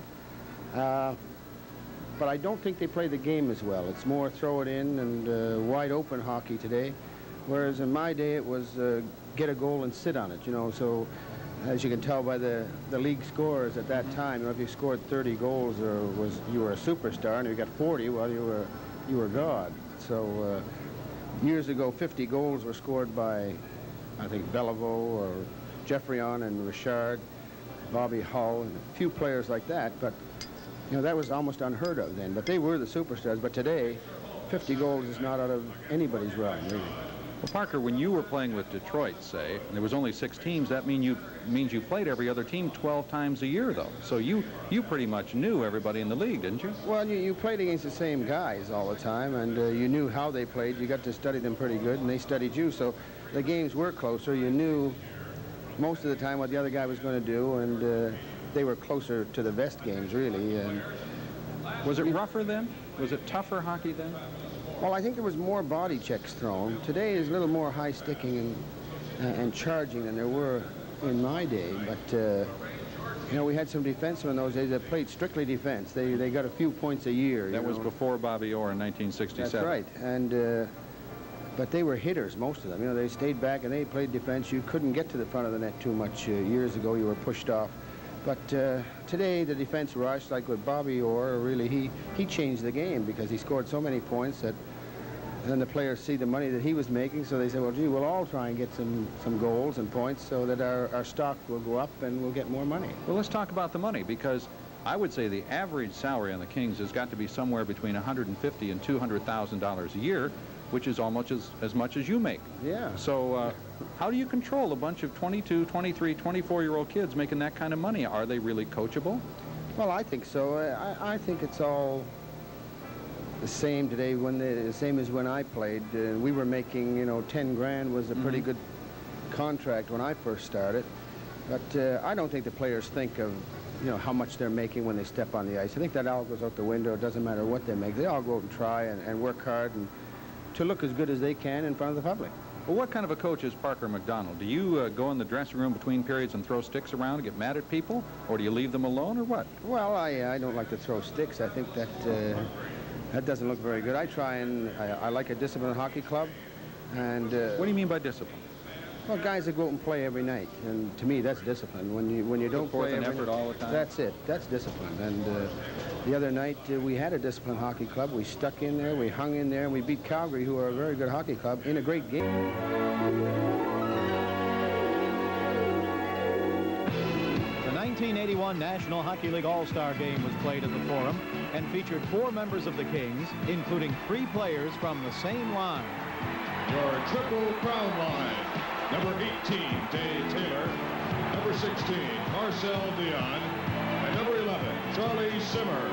Uh, but I don't think they play the game as well. It's more throw it in and uh, wide open hockey today. Whereas in my day, it was uh, get a goal and sit on it, you know. So as you can tell by the, the league scores at that time, you know, if you scored thirty goals or was you were a superstar, and if you got forty, well, you were, you were God. So uh, years ago, fifty goals were scored by, I think, Beliveau or Geoffrion and Richard, Bobby Hull, and a few players like that. But, you know, that was almost unheard of then. But they were the superstars. But today, fifty goals is not out of anybody's realm, really. Well, Parker, when you were playing with Detroit, say, and there was only six teams, that mean you, means you played every other team twelve times a year, though. So you, you pretty much knew everybody in the league, didn't you? Well, you, you played against the same guys all the time, and uh, you knew how they played. You got to study them pretty good, and they studied you. So the games were closer. You knew most of the time what the other guy was going to do, and uh, they were closer to the best games, really. And was it rougher then? Was it tougher hockey then? Well, I think there was more body checks thrown. Today is a little more high sticking and, uh, and charging than there were in my day. But, uh, you know, we had some defensemen in those days that played strictly defense. They, they got a few points a year. That you was know. before Bobby Orr in nineteen sixty-seven. That's right. And, uh, but they were hitters, most of them. You know, they stayed back and they played defense. You couldn't get to the front of the net too much uh, years ago. You were pushed off. But uh, today, the defense rush, like with Bobby Orr, really, he, he changed the game because he scored so many points that then the players see the money that he was making, so they say, well, gee, we'll all try and get some, some goals and points so that our, our stock will go up and we'll get more money. Well, let's talk about the money, because I would say the average salary on the Kings has got to be somewhere between one hundred fifty thousand and two hundred thousand dollars a year, which is almost as, as much as you make. Yeah. So uh, how do you control a bunch of twenty-two, twenty-three, twenty-four-year-old kids making that kind of money? Are they really coachable? Well, I think so. I, I think it's all the same today, when the, the same as when I played. Uh, we were making, you know, ten grand was a pretty mm-hmm. good contract when I first started. But uh, I don't think the players think of, you know, how much they're making when they step on the ice. I think that all goes out the window. It doesn't matter what they make. They all go out and try and, and work hard and to look as good as they can in front of the public. Well, what kind of a coach is Parker McDonald? Do you uh, go in the dressing room between periods and throw sticks around and get mad at people? Or do you leave them alone, or what? Well, I, I don't like to throw sticks. I think that uh, that doesn't look very good. I try and, I, I like a disciplined hockey club. And uh, what do you mean by discipline? Well, guys that go out and play every night, and to me, that's discipline. When you when you don't play an every effort night, all the time. That's it. That's discipline. And uh, the other night uh, we had a disciplined hockey club. We stuck in there, we hung in there, and we beat Calgary, who are a very good hockey club, in a great game. The nineteen eighty-one National Hockey League All-Star Game was played at the Forum and featured four members of the Kings, including three players from the same line. Your Triple Crown line. Number eighteen, Dave Taylor. Number sixteen, Marcel Dionne. And number eleven, Charlie Simmer.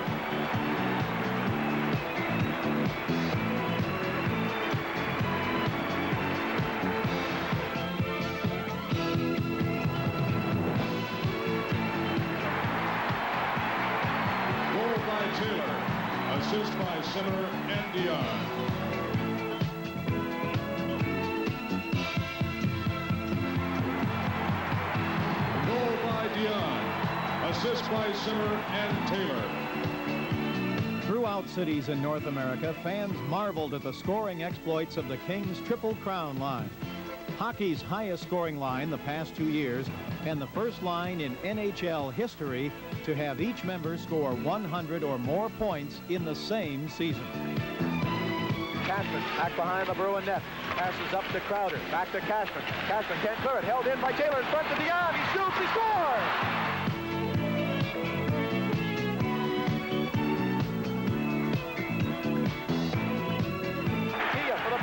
Goal by Taylor. Assist by Simmer and Dionne. Assist by Simmer and Taylor. Throughout cities in North America, fans marveled at the scoring exploits of the Kings Triple Crown line. Hockey's highest scoring line the past two years, and the first line in N H L history to have each member score one hundred or more points in the same season. Cashman back behind the Bruin net. Passes up to Crowder. Back to Cashman. Cashman can't clear it. Held in by Taylor in front to Dionne. He shoots. He scores!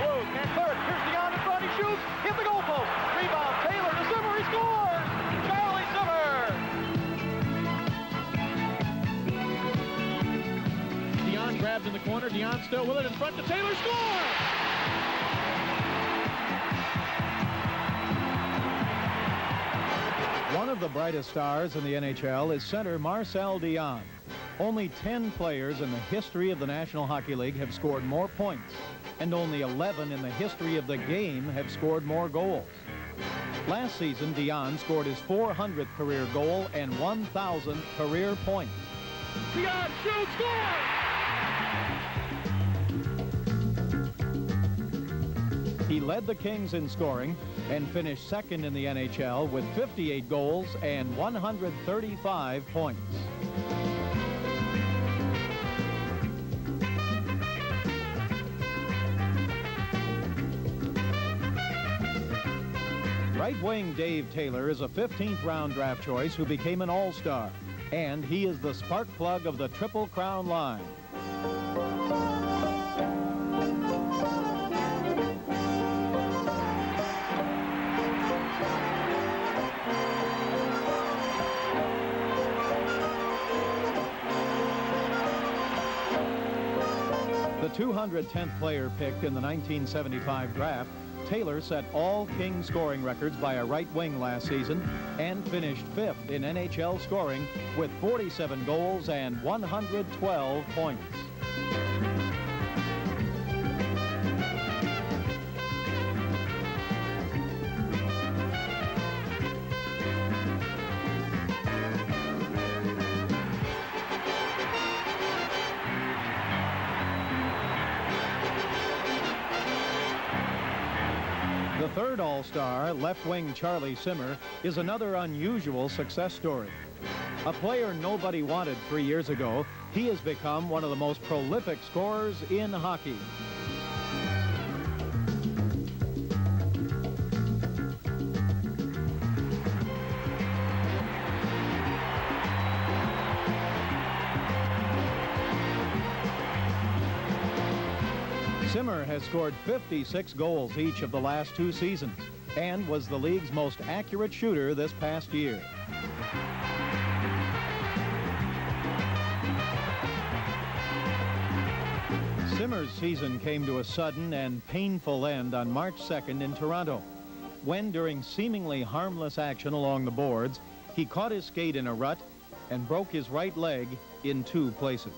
Hit the goalpost. Rebound. Taylor to Simmer. He scores. Charlie grabs in the corner. Dion still with it in front to Taylor. Score! One of the brightest stars in the N H L is center Marcel Dion. Only ten players in the history of the National Hockey League have scored more points, and only eleven in the history of the game have scored more goals. Last season, Dion scored his four hundredth career goal and one thousandth career point. Dion shoots, score! He led the Kings in scoring and finished second in the N H L with fifty-eight goals and one hundred thirty-five points. Right wing Dave Taylor is a fifteenth round draft choice who became an all-star, and he is the spark plug of the Triple Crown line. The two hundred tenth player picked in the nineteen seventy-five draft, Taylor set all King scoring records by a right wing last season and finished fifth in N H L scoring with forty-seven goals and one hundred twelve points. The third all-star, left wing Charlie Simmer, is another unusual success story. A player nobody wanted three years ago, he has become one of the most prolific scorers in hockey. Simmer has scored fifty-six goals each of the last two seasons and was the league's most accurate shooter this past year. Simmer's season came to a sudden and painful end on March second in Toronto, when during seemingly harmless action along the boards, he caught his skate in a rut and broke his right leg in two places.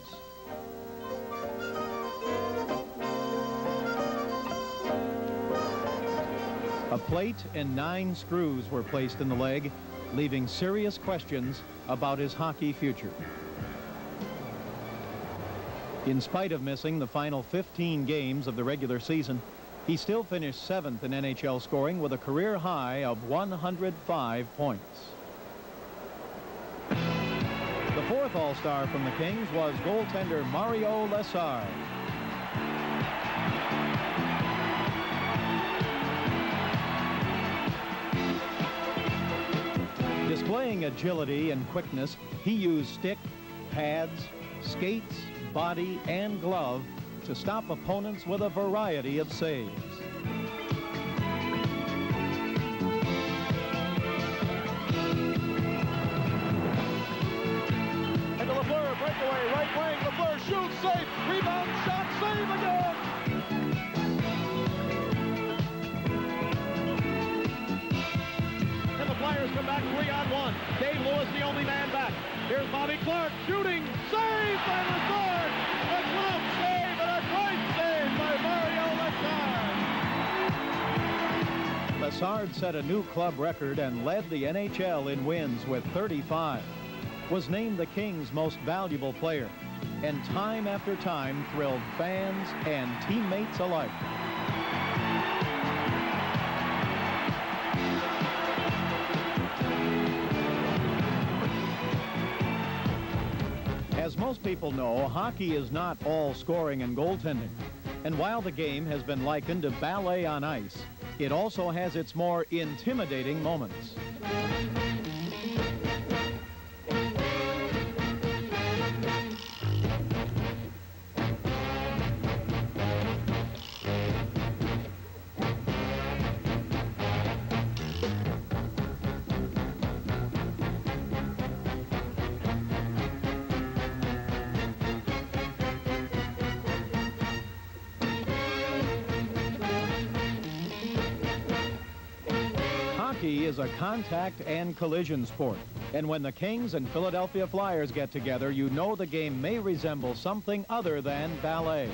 A plate and nine screws were placed in the leg, leaving serious questions about his hockey future. In spite of missing the final fifteen games of the regular season, he still finished seventh in N H L scoring with a career high of one hundred five points. The fourth all-star from the Kings was goaltender Mario Lessard. Displaying agility and quickness, he used stick, pads, skates, body, and glove to stop opponents with a variety of saves. And to Lafleur, breakaway, right wing, Lafleur shoots, safe, rebound, shot, save again! Flyers come back three on one. Dave Lewis, the only man back. Here's Bobby Clark shooting. Save by Lessard. A glove save and a great save by Mario Lessard. Lessard set a new club record and led the N H L in wins with thirty-five. Was named the Kings' most valuable player, and time after time thrilled fans and teammates alike. As most people know, hockey is not all scoring and goaltending. And while the game has been likened to ballet on ice, it also has its more intimidating moments. Hockey is a contact and collision sport. And when the Kings and Philadelphia Flyers get together, you know the game may resemble something other than ballet.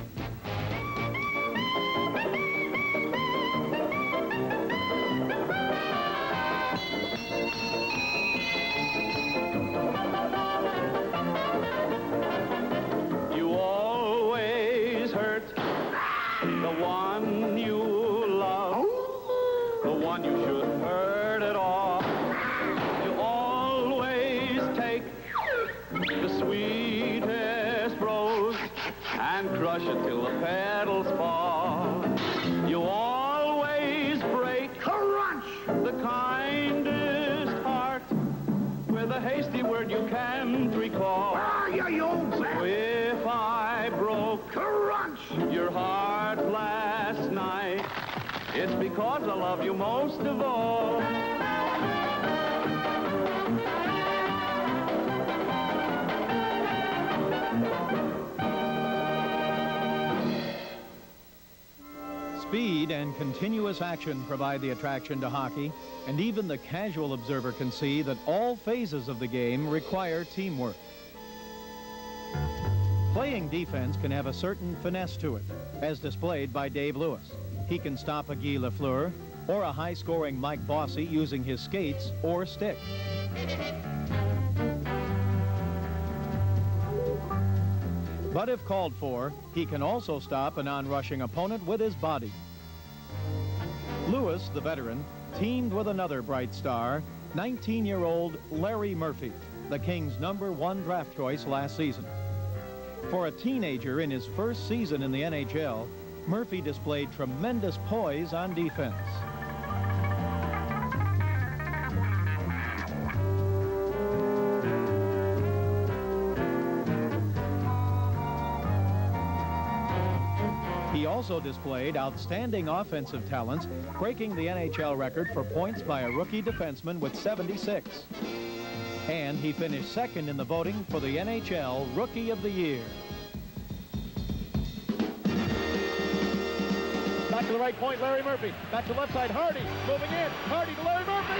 You always hurt the one you love, the one you shouldn't hurt at all. You always take the sweetest rose and crush it till the petals fall. You always break crunch the kindest heart with a hasty word you can't recall. Ah, you, you old So if I broke crunch. your heart last night, it's because I love you most of all. Speed and continuous action provide the attraction to hockey, and even the casual observer can see that all phases of the game require teamwork. Playing defense can have a certain finesse to it, as displayed by Dave Lewis. He can stop a Guy Lafleur or a high-scoring Mike Bossy using his skates or stick. But if called for, he can also stop an on-rushing opponent with his body. Lewis, the veteran, teamed with another bright star, nineteen-year-old Larry Murphy, the Kings' number one draft choice last season. For a teenager in his first season in the N H L, Murphy displayed tremendous poise on defense. He also displayed outstanding offensive talents, breaking the N H L record for points by a rookie defenseman with seventy-six. And he finished second in the voting for the N H L Rookie of the Year. Back to the right point, Larry Murphy. Back to left side, Hardy. Moving in. Hardy to Larry Murphy.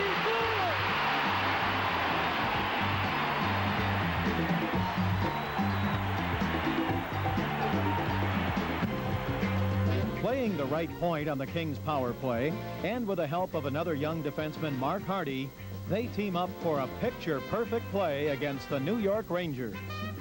Score! Playing the right point on the Kings' power play, and with the help of another young defenseman, Mark Hardy, they team up for a picture-perfect play against the New York Rangers.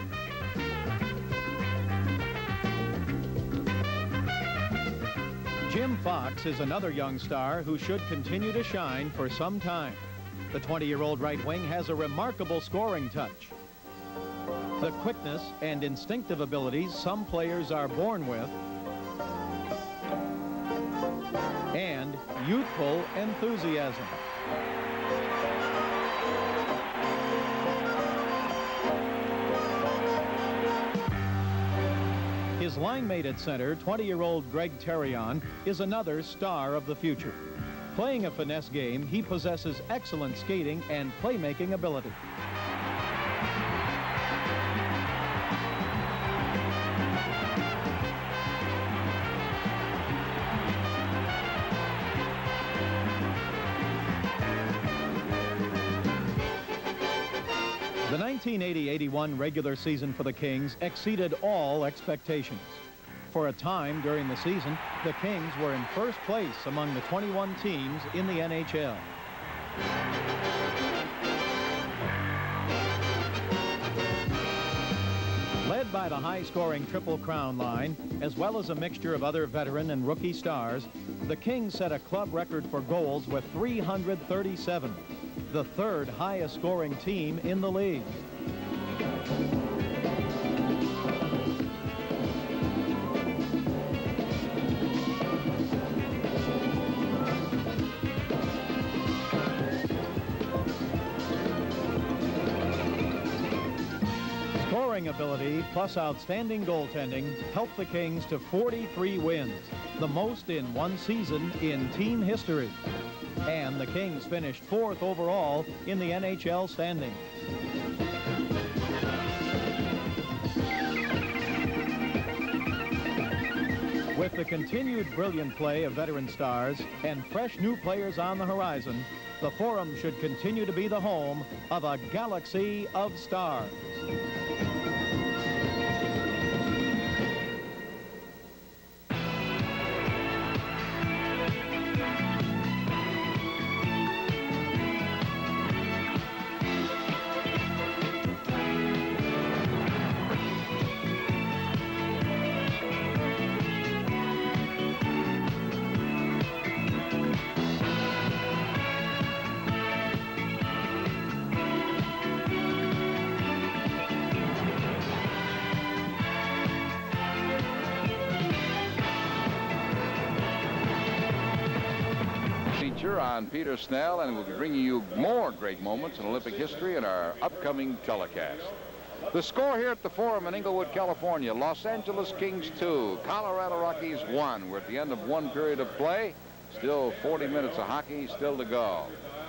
Jim Fox is another young star who should continue to shine for some time. The twenty-year-old right wing has a remarkable scoring touch. The quickness and instinctive abilities some players are born with, and youthful enthusiasm. His line mate at center, twenty-year-old Greg Terrion, is another star of the future. Playing a finesse game, he possesses excellent skating and playmaking ability. The nineteen eighty eighty-one regular season for the Kings exceeded all expectations. For a time during the season, the Kings were in first place among the twenty-one teams in the N H L. Led by the high-scoring Triple Crown line, as well as a mixture of other veteran and rookie stars, the Kings set a club record for goals with three hundred thirty-seven. The third highest scoring team in the league. Scoring ability plus outstanding goaltending helped the Kings to forty-three wins, the most in one season in team history. And the Kings finished fourth overall in the N H L standings. With the continued brilliant play of veteran stars and fresh new players on the horizon, the Forum should continue to be the home of a galaxy of stars. On Peter Snell, and we'll be bringing you more great moments in Olympic history in our upcoming telecast. The score here at the Forum in Inglewood, California: Los Angeles Kings two, Colorado Rockies one. We're at the end of one period of play. Still forty minutes of hockey still to go.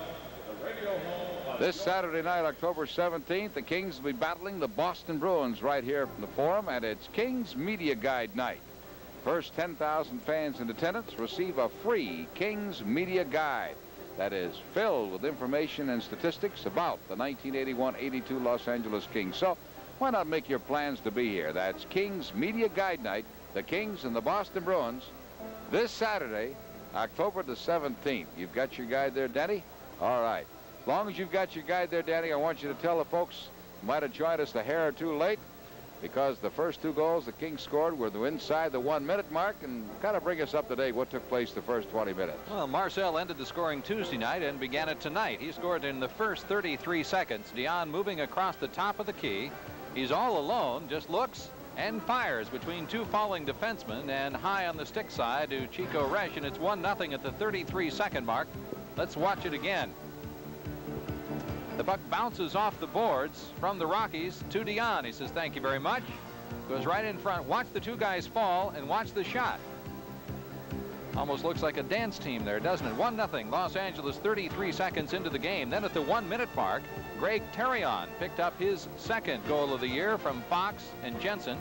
This Saturday night, October seventeenth, the Kings will be battling the Boston Bruins right here from the Forum, and it's Kings Media Guide night. First ten thousand fans in attendance receive a free Kings Media Guide that is filled with information and statistics about the nineteen eighty-one eighty-two Los Angeles Kings. So why not make your plans to be here? That's Kings Media Guide night, the Kings and the Boston Bruins, this Saturday, October the seventeenth. You've got your guide there, Danny? All right. As long as you've got your guide there, Danny, I want you to tell the folks who might have joined us a hair or two late, because the first two goals the Kings scored were inside the one-minute mark, and kind of bring us up to date what took place the first twenty minutes. Well, Marcel ended the scoring Tuesday night and began it tonight. He scored in the first thirty-three seconds. Dion moving across the top of the key. He's all alone, just looks and fires between two falling defensemen, and high on the stick side to Chico Resch, and it's one nothing at the thirty-three second mark. Let's watch it again. The puck bounces off the boards from the Rockies to Dion. He says, thank you very much. Goes right in front. Watch the two guys fall and watch the shot. Almost looks like a dance team there, doesn't it? one nothing Los Angeles, thirty-three seconds into the game. Then at the one-minute mark, Greg Terrion picked up his second goal of the year from Fox and Jensen.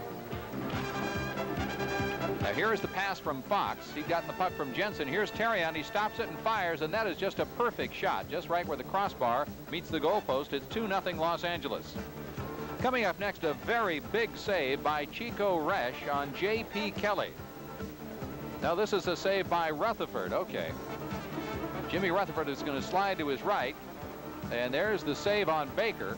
Now here is the pass from Fox. He'd gotten the puck from Jensen. Here's Terrion. He stops it and fires, and that is just a perfect shot, just right where the crossbar meets the goalpost. It's two nothing Los Angeles. Coming up next, a very big save by Chico Resch on J P Kelly. Now this is a save by Rutherford. Okay. Jimmy Rutherford is going to slide to his right, and there's the save on Baker.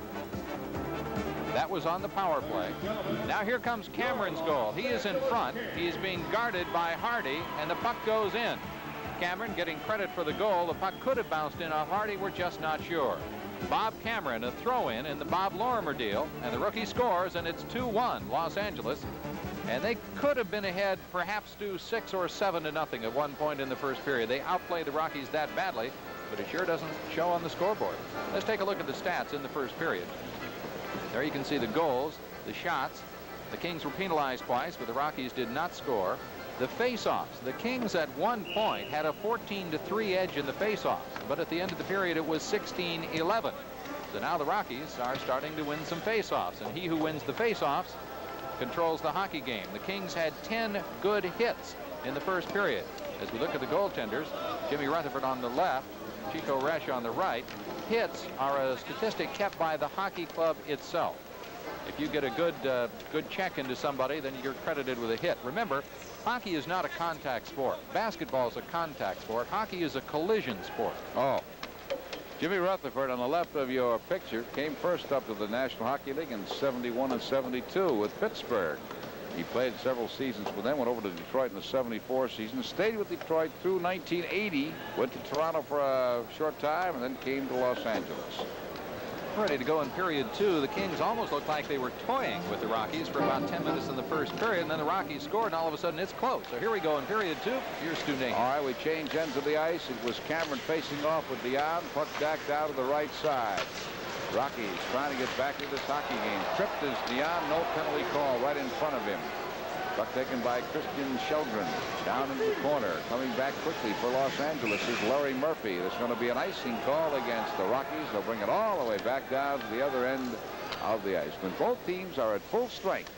That was on the power play. Now here comes Cameron's goal. He is in front. He is being guarded by Hardy, and the puck goes in. Cameron getting credit for the goal. The puck could have bounced in off Hardy. We're just not sure. Bob Cameron, a throw-in in the Bob Lorimer deal, and the rookie scores, and it's two one Los Angeles. And they could have been ahead, perhaps to six or seven to nothing at one point in the first period. They outplayed the Rockies that badly, but it sure doesn't show on the scoreboard. Let's take a look at the stats in the first period. There you can see the goals, the shots. The Kings were penalized twice, but the Rockies did not score. The face-offs. The Kings at one point had a fourteen to three edge in the face-offs, but at the end of the period it was sixteen eleven. So now the Rockies are starting to win some face-offs, and he who wins the face-offs controls the hockey game. The Kings had ten good hits in the first period. As we look at the goaltenders, Jimmy Rutherford on the left, Chico Resch on the right. Hits are a statistic kept by the hockey club itself. If you get a good uh, good check into somebody, then you're credited with a hit. Remember, hockey is not a contact sport. Basketball is a contact sport. Hockey is a collision sport. Oh. Jimmy Rutherford on the left of your picture came first up to the National Hockey League in seventy-one and seventy-two with Pittsburgh. He played several seasons with them, went over to Detroit in the seventy-four season, stayed with Detroit through nineteen eighty, went to Toronto for a short time, and then came to Los Angeles. Ready to go in period two. The Kings almost looked like they were toying with the Rockies for about ten minutes in the first period, and then the Rockies scored, and all of a sudden it's close. So here we go in period two. Here's Stu Nahan. All right, we change ends of the ice. It was Cameron facing off with Dion. Puck back down to the right side. Rockies trying to get back to this hockey game. Tripped as Dion, no penalty call right in front of him. Puck taken by Christian Shelgren down into the corner. Coming back quickly for Los Angeles is Larry Murphy. There's going to be an icing call against the Rockies. They'll bring it all the way back down to the other end of the ice. When both teams are at full strength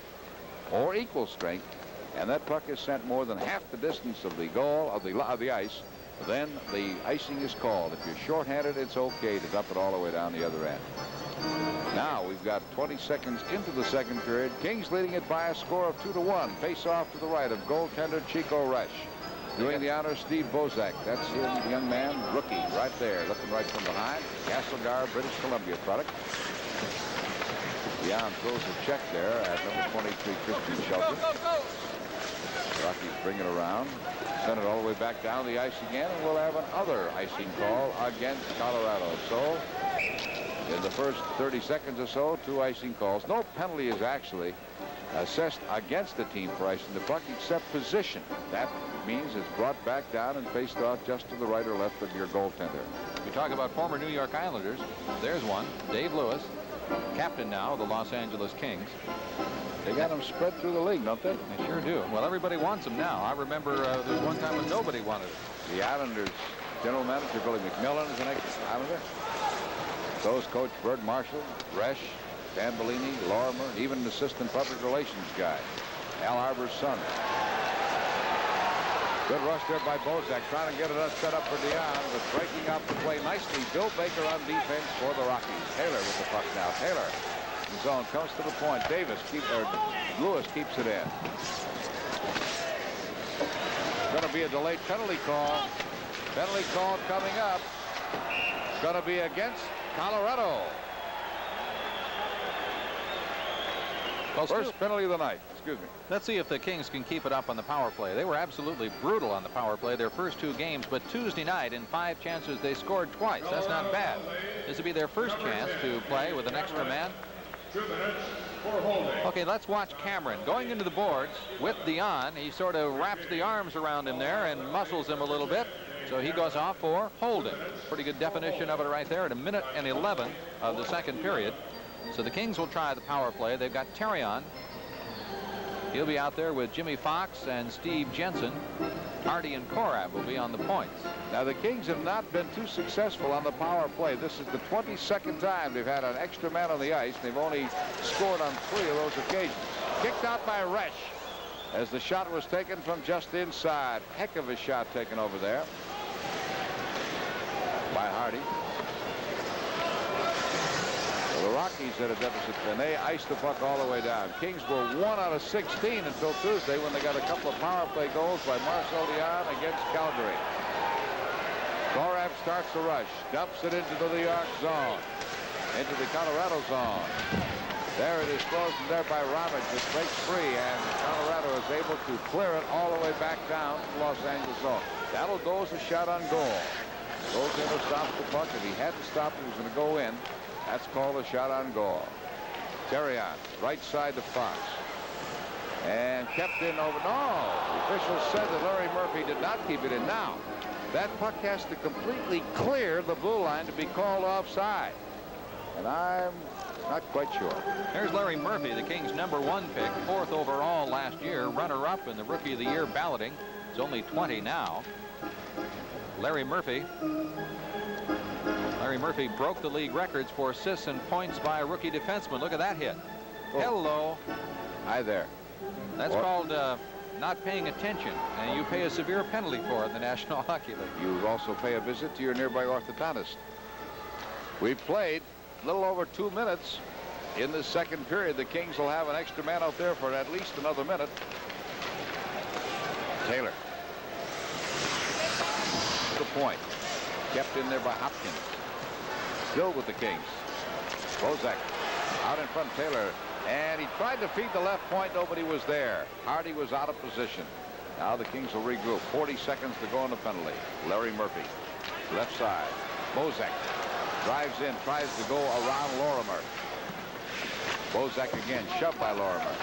or equal strength, and that puck is sent more than half the distance of the goal of the of the ice, then the icing is called. If you're shorthanded, it's okay to dump it all the way down the other end. Now we've got twenty seconds into the second period. Kings leading it by a score of two to one. Face off to the right of goaltender Chico Resch. Doing the honors, Steve Bozak. That's him, young man, rookie, right there, looking right from behind. Castlegar, British Columbia product. Dion throws a check there at number twenty-three, Christian Shelton. Rockies bring it around, send it all the way back down the ice again, and we'll have another icing call against Colorado. So, in the first thirty seconds or so, two icing calls. No penalty is actually assessed against the team for icing the puck except position. That means it's brought back down and faced off just to the right or left of your goaltender. We talk about former New York Islanders. There's one, Dave Lewis, captain now of the Los Angeles Kings. They got them spread through the league, don't they? They sure do. Well, everybody wants them now. I remember uh, there was one time when nobody wanted them. The Islanders general manager Billy McMillan is the next Islander. So is Coach Bert Marshall, Resch, Dan Bellini, Lorimer, even an assistant public relations guy, Al Arbor's son. Good rush there by Bozak, trying to get it set up for Dion, but breaking up the play nicely. Bill Baker on defense for the Rockies. Taylor with the puck now. Taylor in zone, comes to the point. Davis keep or Lewis keeps it in. Going to be a delayed penalty call. Penalty call coming up. Going to be against Colorado. Well, First still, penalty of the night. Excuse me. Let's see if the Kings can keep it up on the power play. They were absolutely brutal on the power play their first two games, but Tuesday night in five chances they scored twice. That's not bad. This would be their first chance to play with an extra man. Okay, let's watch Cameron going into the boards with Dion. He sort of wraps the arms around him there and muscles him a little bit. So he goes off for holding. Pretty good definition of it right there at a minute and eleven of the second period. So the Kings will try the power play. They've got Terry on. He'll be out there with Jimmy Fox and Steve Jensen. Hardy and Korab will be on the points. Now the Kings have not been too successful on the power play. This is the twenty-second time they've had an extra man on the ice. They've only scored on three of those occasions. Kicked out by Resch as the shot was taken from just inside. Heck of a shot taken over there by Hardy. The Rockies at a deficit, and they iced the puck all the way down. Kings were one out of sixteen until Tuesday when they got a couple of power play goals by Marcel Dion against Calgary. Korab starts the rush, dumps it into the New York zone, into the Colorado zone. There it is, frozen there by Roberts. It breaks free, and Colorado is able to clear it all the way back down to Los Angeles zone. That'll go as a shot on goal. Goaltender stops the puck. If he had to stop, he was going to go in. That's called a shot on goal. Terrion, right side to Fox. And kept in over. No, the official said that Larry Murphy did not keep it in. Now, that puck has to completely clear the blue line to be called offside. And I'm not quite sure. There's Larry Murphy, the Kings' number one pick, fourth overall last year, runner-up in the Rookie of the Year balloting. He's only twenty now. Larry Murphy. Larry Murphy broke the league records for assists and points by a rookie defenseman. Look at that hit. Oh. Hello. Hi there. That's what? called uh, not paying attention, and you pay a severe penalty for it in the National Hockey League. You also pay a visit to your nearby orthodontist. We've played a little over two minutes in the second period. The Kings will have an extra man out there for at least another minute. Taylor. To the point. Kept in there by Hopkins. Still with the Kings. Bozak out in front. Taylor, and he tried to feed the left point. Nobody was there. Hardy was out of position. Now the Kings will regroup. forty seconds to go on the penalty. Larry Murphy, left side. Bozak drives in, tries to go around Lorimer. Bozak again, shoved by Lorimer.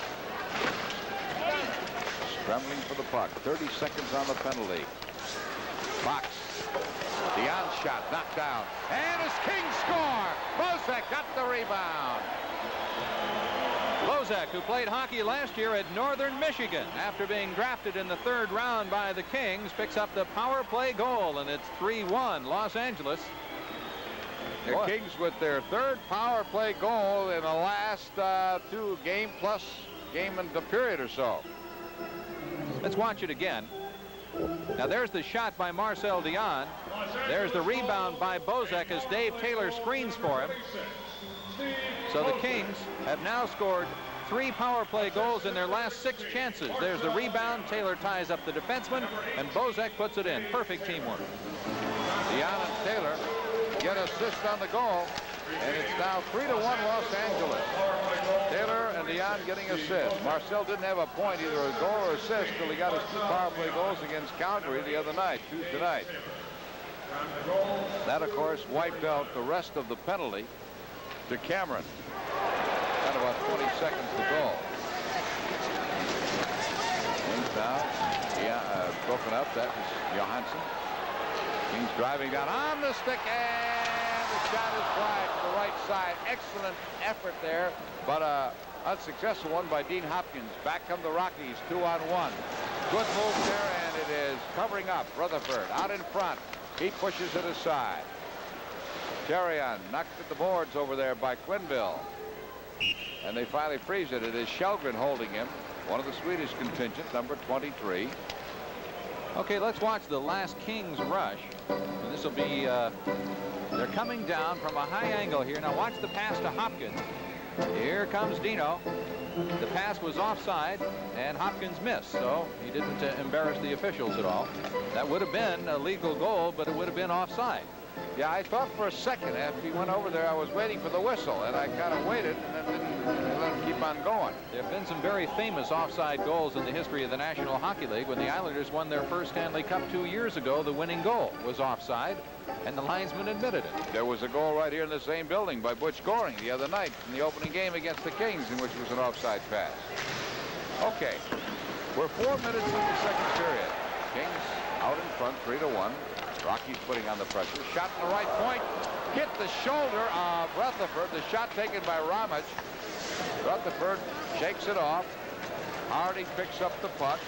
Scrambling for the puck. thirty seconds on the penalty. Fox. Dion shot knocked down, and his Kings score. Bozak got the rebound. Bozak, who played hockey last year at Northern Michigan, after being drafted in the third round by the Kings, picks up the power play goal, and it's three one Los Angeles. The Boy. Kings with their third power play goal in the last uh, two game plus game in the period or so. Let's watch it again. Now there's the shot by Marcel Dionne. There's the rebound by Bozek as Dave Taylor screens for him. So the Kings have now scored three power play goals in their last six chances. There's the rebound. Taylor ties up the defenseman, and Bozek puts it in. Perfect teamwork. Dionne and Taylor get assist on the goal, and it's now three to one Los Angeles. Taylor and Dionne getting assists. Marcel didn't have a point, either a goal or assist, till he got his two power play goals against Calgary the other night, two tonight. That, of course, wiped out the rest of the penalty to Cameron. Got about twenty seconds to go. Kings now, yeah, uh, broken up. That was Johansson. Kings driving down on the stick, and the shot is wide to the right side. Excellent effort there, but a unsuccessful one by Dean Hopkins. Back come the Rockies, two on one. Good move there, and it is covering up. Rutherford out in front. He pushes it aside. Terrion knocked at the boards over there by Quenneville. And they finally freeze it. It is Shelgren holding him. One of the Swedish contingent, number twenty-three. Okay, let's watch the last Kings rush. And this will be, uh, they're coming down from a high angle here. Now watch the pass to Hopkins. Here comes Dino. The pass was offside, and Hopkins missed, so he didn't uh, embarrass the officials at all. That would have been a legal goal, but it would have been offside. Yeah, I thought for a second after he went over there, I was waiting for the whistle, and I kind of waited and then didn't let him keep on going. There have been some very famous offside goals in the history of the National Hockey League. When the Islanders won their first Stanley Cup two years ago, the winning goal was offside, and the linesman admitted it. There was a goal right here in the same building by Butch Goring the other night in the opening game against the Kings, in which was an offside pass. Okay, we're four minutes in the second period. Kings out in front, three to one. Rockies putting on the pressure. Shot in the right point. Hit the shoulder of Rutherford. The shot taken by Ramage. Rutherford shakes it off. Hardy picks up the puck.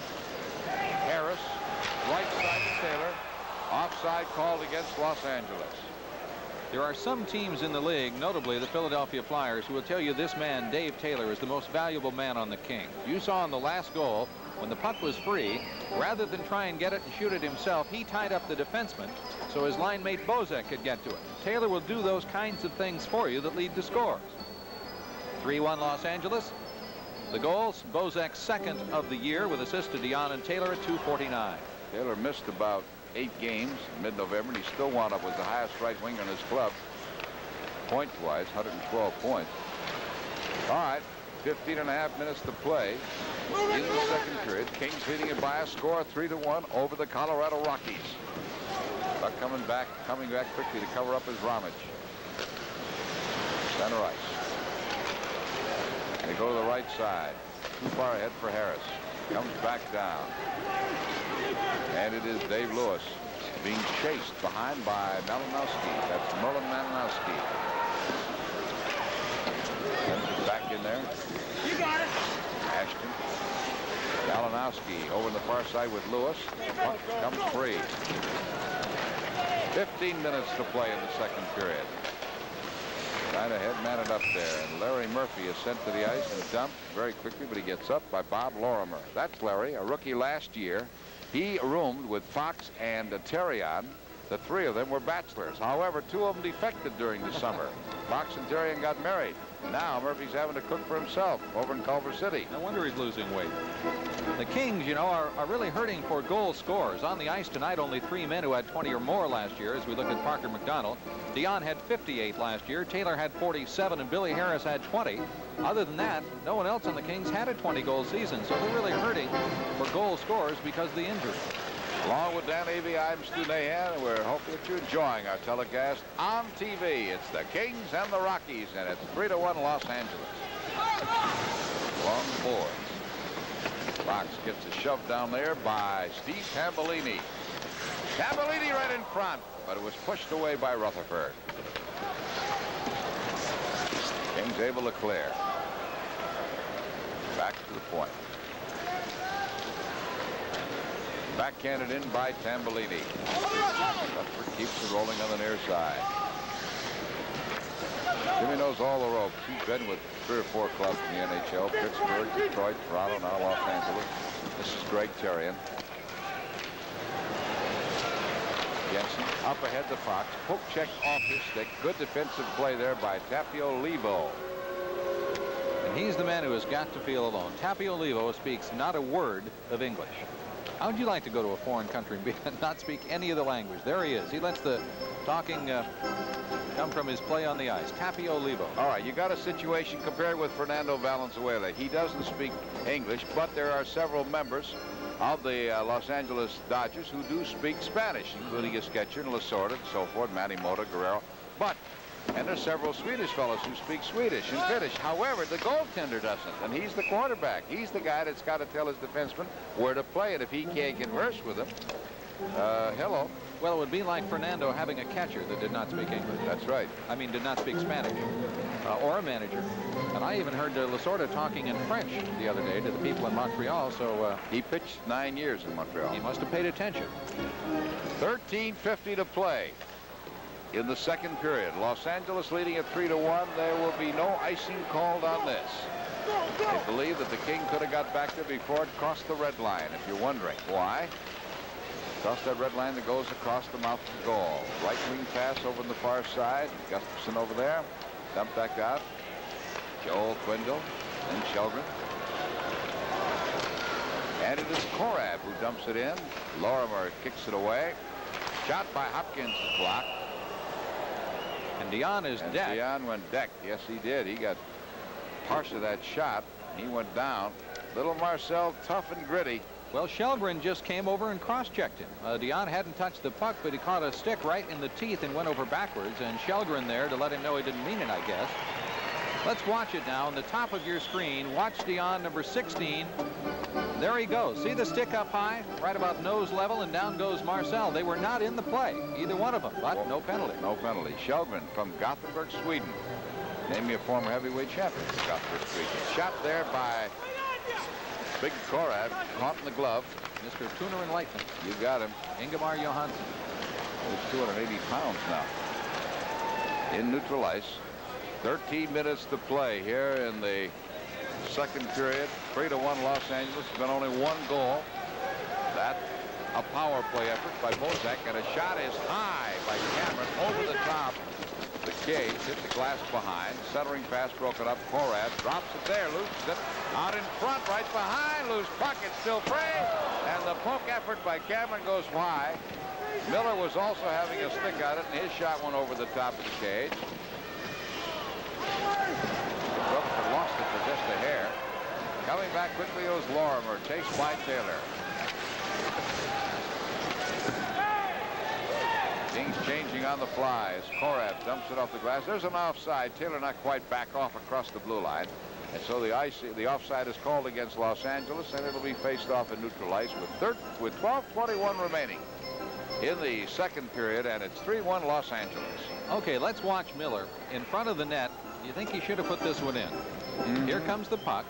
Harris, right side to Taylor. Offside called against Los Angeles. There are some teams in the league, notably the Philadelphia Flyers, who will tell you this man, Dave Taylor, is the most valuable man on the Kings. You saw in the last goal, when the puck was free, rather than try and get it and shoot it himself, he tied up the defenseman so his line mate Bozek could get to it. Taylor will do those kinds of things for you that lead to scores. three one Los Angeles. The goals, Bozek's second of the year with assist to Dionne and Taylor at two forty-nine. Taylor missed about eight games in mid-November, and he still wound up with the highest right winger in his club, point-wise, one hundred twelve points. All right, fifteen and a half minutes to play in the second period. Kings leading it by a score, three to one over the Colorado Rockies. Buck coming back, coming back quickly to cover up his Ramage. Center ice. They go to the right side. Too far ahead for Harris. Comes back down. And it is Dave Lewis being chased behind by Malinowski. That's Merlin Malinowski. Back in there. You got it. Ashton. Malinowski over on the far side with Lewis. Puck comes free. fifteen minutes to play in the second period. Trying to head man it up there, and Larry Murphy is sent to the ice and dumped very quickly, but he gets up by Bob Lorimer. That's Larry, a rookie last year. He roomed with Fox and uh, Terrion. The three of them were bachelors. However, two of them defected during the summer. Fox and Terrion got married. Now Murphy's having to cook for himself over in Culver City. No wonder he's losing weight. The Kings, you know, are, are really hurting for goal scorers. On the ice tonight, only three men who had twenty or more last year, as we look at Parker McDonald. Dionne had fifty-eight last year. Taylor had forty-seven, and Billy Harris had twenty. Other than that, no one else on the Kings had a twenty-goal season, so they're really hurting for goal scorers because of the injury. Along with Dan Avey, I'm Stu Nahan, and we're hoping that you're enjoying our telecast on T V. It's the Kings and the Rockies, and it's three to one Los Angeles. Along the boards. Fox gets a shove down there by Steve Tambellini. Tambellini right in front, but it was pushed away by Rutherford. Kings able to clear. Back to the point. Backhanded in by Tambellini. Rutherford keeps it rolling on the near side. Jimmy knows all the ropes. He's been with three or four clubs in the N H L. Pittsburgh, Detroit, Toronto, now Los Angeles. This is Greg Terrion. Jensen up ahead the Fox. Poke check off his stick. Good defensive play there by Tapio Levo. And he's the man who has got to feel alone. Tapio Levo speaks not a word of English. How would you like to go to a foreign country and not speak any of the language? There he is. He lets the talking uh, come from his play on the ice. Tapio Levo. All right, you got a situation compared with Fernando Valenzuela. He doesn't speak English, but there are several members of the uh, Los Angeles Dodgers who do speak Spanish, including Esquecher and Lasorda and so forth, Manny Mota, Guerrero. But, and there's several Swedish fellows who speak Swedish and Finnish. However, the goaltender doesn't, and he's the quarterback. He's the guy that's got to tell his defenseman where to play, and if he can't converse with them, uh, hello. Well, it would be like Fernando having a catcher that did not speak English. That's right. I mean, did not speak Spanish. Uh, or a manager. And I even heard uh, Lasorda talking in French the other day to the people in Montreal, so... Uh, he pitched nine years in Montreal. He must have paid attention. thirteen fifty to play in the second period. Los Angeles leading at three to one. There will be no icing called on this. They believe that the King could have got back there before it crossed the red line, if you're wondering. Why? Across that red line that goes across the mouth of the goal. Right wing pass over on the far side. Gustafson over there. Dump back out. Joel Quindle and Shelgren. And it is Korab who dumps it in. Lorimer kicks it away. Shot by Hopkins is blocked. And Dion is and decked. Dion went decked. Yes, he did. He got parts of that shot. He went down. Little Marcel, tough and gritty. Well, Shelgren just came over and cross-checked him. Uh, Dion hadn't touched the puck, but he caught a stick right in the teeth and went over backwards. And Shelgren there to let him know he didn't mean it, I guess. Let's watch it now on the top of your screen. Watch Dion, number sixteen. There he goes. See the stick up high, right about nose level, and down goes Marcel. They were not in the play, either one of them, but well, no penalty. No penalty. Shelgren from Gothenburg, Sweden. Name me a former heavyweight champion for Gothenburg, Sweden. Shot there by Big Korab, caught in the glove. Mister Tuner and Lightning. You got him. Ingemar Johansson. He's two hundred eighty pounds now. In neutral ice. thirteen minutes to play here in the second period. Three to one Los Angeles. There's been only one goal. That a power play effort by Bozak, and a shot is high by Cameron over the top. The cage hit the glass behind. Centering pass broken up. Korab drops it there. Loses it out in front, right behind. Loose puck. It's still free. And the poke effort by Cameron goes wide. Miller was also having a stick at it, and his shot went over the top of the cage. Rutherford lost it for just a hair. Coming back quickly was Lorimer, chased by Taylor. Kings changing on the fly as Korab dumps it off the glass. There's an offside. Taylor not quite back off across the blue line. And so the ice, the offside is called against Los Angeles, and it'll be faced off in neutral ice with, third, with twelve twenty-one remaining in the second period, and it's three one Los Angeles. Okay, let's watch Miller in front of the net. You think he should have put this one in? Mm-hmm. Here comes the puck.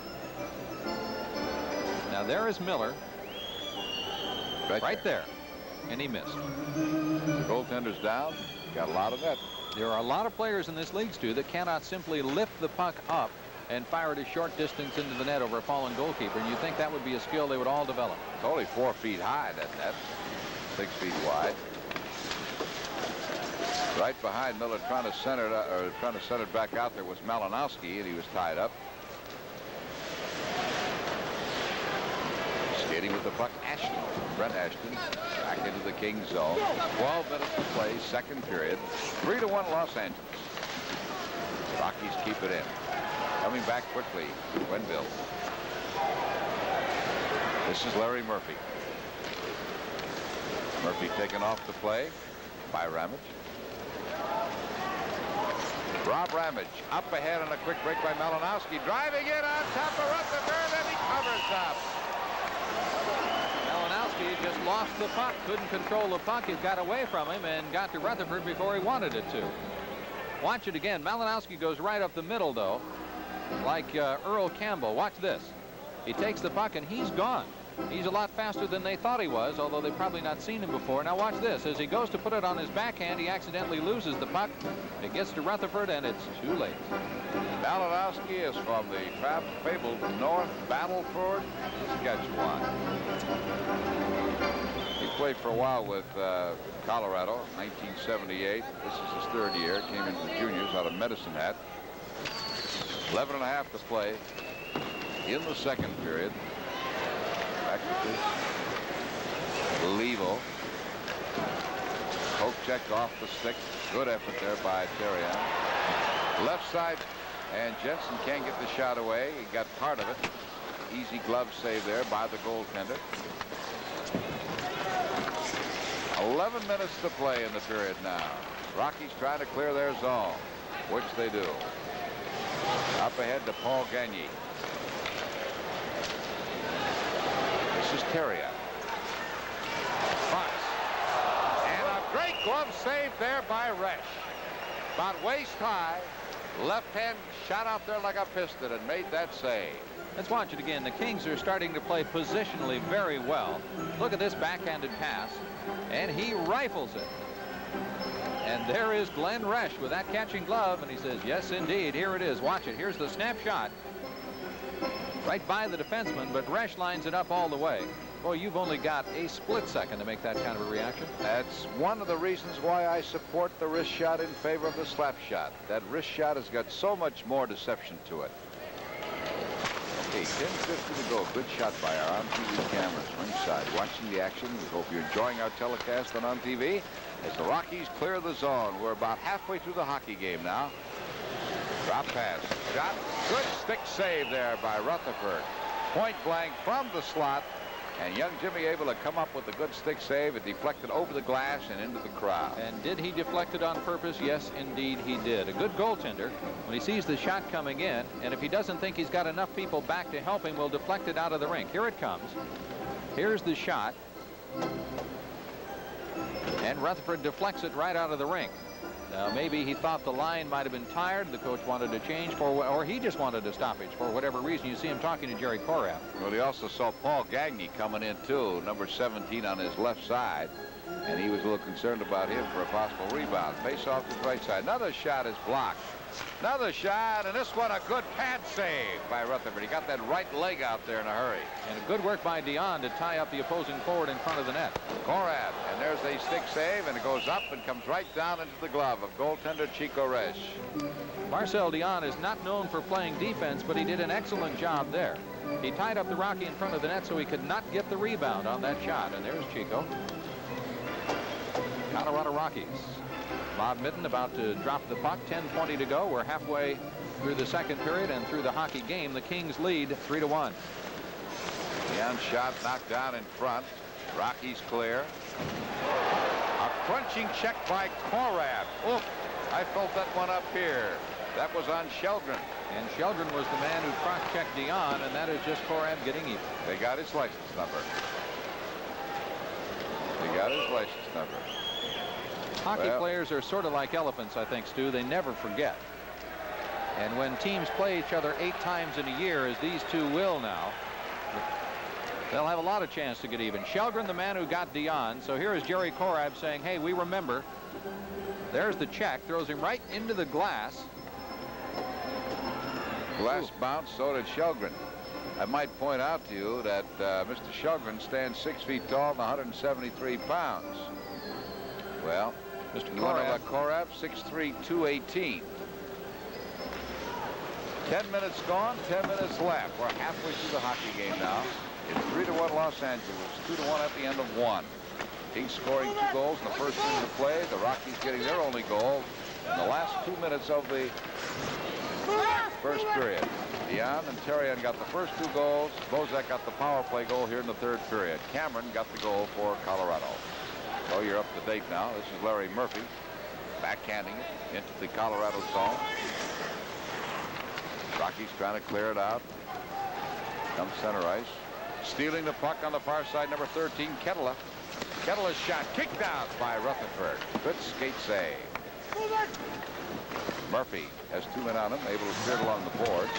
Now there is Miller. Right, right there. And he missed. The goaltender's down. Got a lot of that. There are a lot of players in this league, Stu, that cannot simply lift the puck up and fire it a short distance into the net over a fallen goalkeeper. And you think that would be a skill they would all develop. It's only four feet high, that net. Six feet wide. Right behind Miller, trying to center it, uh, or trying to set it back out there was Malinowski, and he was tied up. Skating with the puck, Ashton, Brent Ashton, back into the Kings zone. twelve minutes to play, second period. Three to one Los Angeles. Rockies keep it in. Coming back quickly, Quenneville. This is Larry Murphy. Murphy taken off the play by Ramage. Rob Ramage up ahead on a quick break by Malinowski, driving it on top of Rutherford, and he covers up. Malinowski just lost the puck, couldn't control the puck. It got away from him and got to Rutherford before he wanted it to. Watch it again. Malinowski goes right up the middle, though, like uh, Earl Campbell. Watch this. He takes the puck, and he's gone. He's a lot faster than they thought he was, although they've probably not seen him before. Now watch this. As he goes to put it on his backhand, he accidentally loses the puck. It gets to Rutherford, and it's too late. Malinowski is from the fabled North Battleford, Saskatchewan. He played for a while with uh, Colorado, nineteen seventy-eight. This is his third year. Came into the juniors out of Medicine Hat. eleven and a half to play in the second period. Back to this. Levo. Poke check off the stick. Good effort there by Terrian. Left side, and Jensen can't get the shot away. He got part of it. Easy glove save there by the goaltender. eleven minutes to play in the period now. Rockies trying to clear their zone, which they do. Up ahead to Paul Gagne. This is Terrien. Fox. And a great glove save there by Resch. About waist high. Left hand shot out there like a piston and made that save. Let's watch it again. The Kings are starting to play positionally very well. Look at this backhanded pass, and he rifles it. And there is Glenn Resch with that catching glove, and he says, yes, indeed, here it is. Watch it. Here's the snapshot. Right by the defenseman, but Resch lines it up all the way. Boy, you've only got a split second to make that kind of a reaction. That's one of the reasons why I support the wrist shot in favor of the slap shot. That wrist shot has got so much more deception to it. Okay, ten fifty to go. Good shot by our on T V cameras ringside. Watching the action. We hope you're enjoying our telecast on on T V as the Rockies clear the zone. We're about halfway through the hockey game now. Drop pass. Shot. Good stick save there by Rutherford. Point blank from the slot. And young Jimmy able to come up with a good stick save. It deflected over the glass and into the crowd. And did he deflect it on purpose? Yes, indeed he did. A good goaltender, when he sees the shot coming in, and if he doesn't think he's got enough people back to help him, will deflect it out of the rink. Here it comes. Here's the shot. And Rutherford deflects it right out of the rink. Now, maybe he thought the line might have been tired. The coach wanted to change for, or he just wanted a stoppage for whatever reason. You see him talking to Jerry Korab. Well, he also saw Paul Gagne coming in, too, number seventeen on his left side. And he was a little concerned about him for a possible rebound. Face off his right side. Another shot is blocked. Another shot, and this one a good pad save by Rutherford. He got that right leg out there in a hurry. And a good work by Dion to tie up the opposing forward in front of the net. Korab, and there's a stick save, and it goes up and comes right down into the glove of goaltender Chico Resch. Marcel Dion is not known for playing defense, but he did an excellent job there. He tied up the Rocky in front of the net so he could not get the rebound on that shot. And there's Chico. Colorado Rockies. Bob Mitten about to drop the puck. ten twenty to go. We're halfway through the second period and through the hockey game. The Kings lead three to one. Dion shot knocked down in front. Rockies clear. A crunching check by Korab. Oof. I felt that one up here. That was on Shelgren. And Shelgren was the man who cross-checked Dion, and that is just Korab getting even. They got his license number. They got his license number. Hockey well, players are sort of like elephants, I think, Stu. They never forget. And when teams play each other eight times in a year, as these two will now, they'll have a lot of chance to get even. Shelgren, the man who got Dion. So here is Jerry Korab saying, hey, we remember. There's the check. Throws him right into the glass. Glass Ooh. Bounce, so did Shelgren. I might point out to you that uh, Mister Shelgren stands six feet tall and one hundred seventy-three pounds. Well, Mister Korab, Korab six three, two eighteen. Ten minutes gone, ten minutes left. We're halfway through the hockey game now. It's three to one Los Angeles, two to one at the end of one. Kings scoring two goals in the first minute of play. The Rockies getting their only goal in the last two minutes of the first period. Dion and Terrien got the first two goals. Bozak got the power play goal here in the third period. Cameron got the goal for Colorado. So you're up to date now. This is Larry Murphy backhanding it into the Colorado zone. Rockies trying to clear it out. Comes center ice. Stealing the puck on the far side, number thirteen, Kettler. Kettler's shot kicked out by Rutherford. Good skate save. Murphy has two men on him, able to clear it along the boards.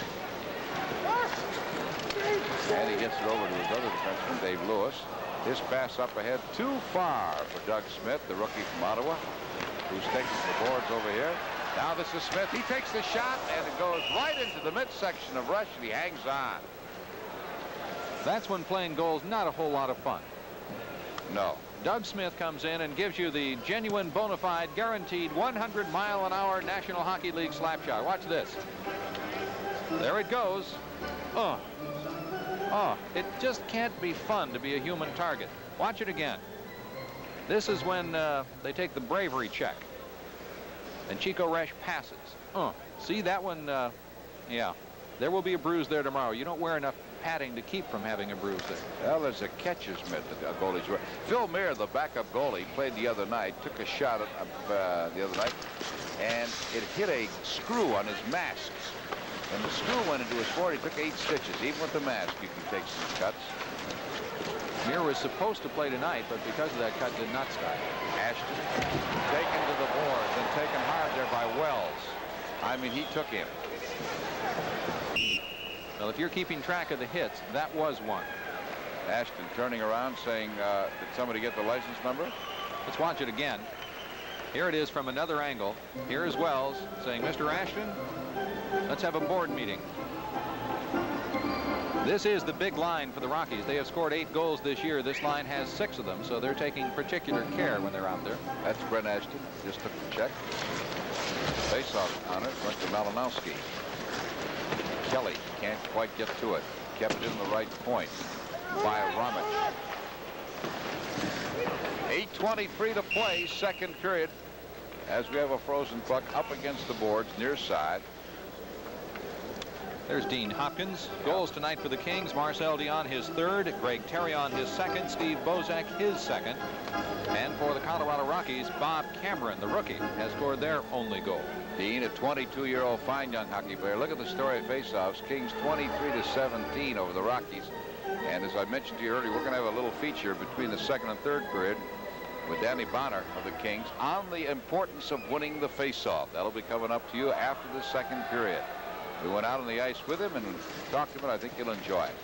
And he gets it over to his other defenseman, Dave Lewis. His pass up ahead too far for Doug Smith, the rookie from Ottawa, who's taking the boards over here. Now this is Smith. He takes the shot, and it goes right into the midsection of Resch, and he hangs on. That's when playing goal's not a whole lot of fun. No. Doug Smith comes in and gives you the genuine, bona fide, guaranteed one hundred mile an hour National Hockey League slap shot. Watch this. There it goes. Oh. Oh, it just can't be fun to be a human target. Watch it again. This is when uh, they take the bravery check. And Chico Resch passes. Oh, see that one? Uh, yeah. There will be a bruise there tomorrow. You don't wear enough padding to keep from having a bruise there. Well, there's a catcher's mitt that the goalies wear. Phil Mayer, the backup goalie, played the other night, took a shot at, uh, the other night, and it hit a screw on his mask. And the screw went into his forehead. He took eight stitches. Even with the mask, you can take some cuts. Muir was supposed to play tonight, but because of that cut, did not start. Ashton taken to the boards and taken hard there by Wells. I mean, he took him. Well, if you're keeping track of the hits, that was one. Ashton turning around saying, uh, did somebody get the license number? Let's watch it again. Here it is from another angle. Here is Wells saying, Mister Ashton, let's have a board meeting. This is the big line for the Rockies. They have scored eight goals this year. This line has six of them, so they're taking particular care when they're out there. That's Brent Ashton. Just took the check. Face-off on it went to Malinowski. Kelly can't quite get to it. Kept it in the right point by Ramage. eight twenty-three to play, second period, as we have a frozen puck up against the boards near side. There's Dean Hopkins. Goals tonight for the Kings. Marcel Dionne his third. Greg Terrion his second. Steve Bozak his second. And for the Colorado Rockies, Bob Cameron, the rookie, has scored their only goal. Dean, a twenty-two-year-old fine young hockey player. Look at the story of faceoffs. Kings twenty-three to seventeen over the Rockies. And as I mentioned to you earlier, we're going to have a little feature between the second and third period with Danny Bonner of the Kings on the importance of winning the faceoff. That'll be coming up to you after the second period. We went out on the ice with him and talked to him, and I think you'll enjoy it.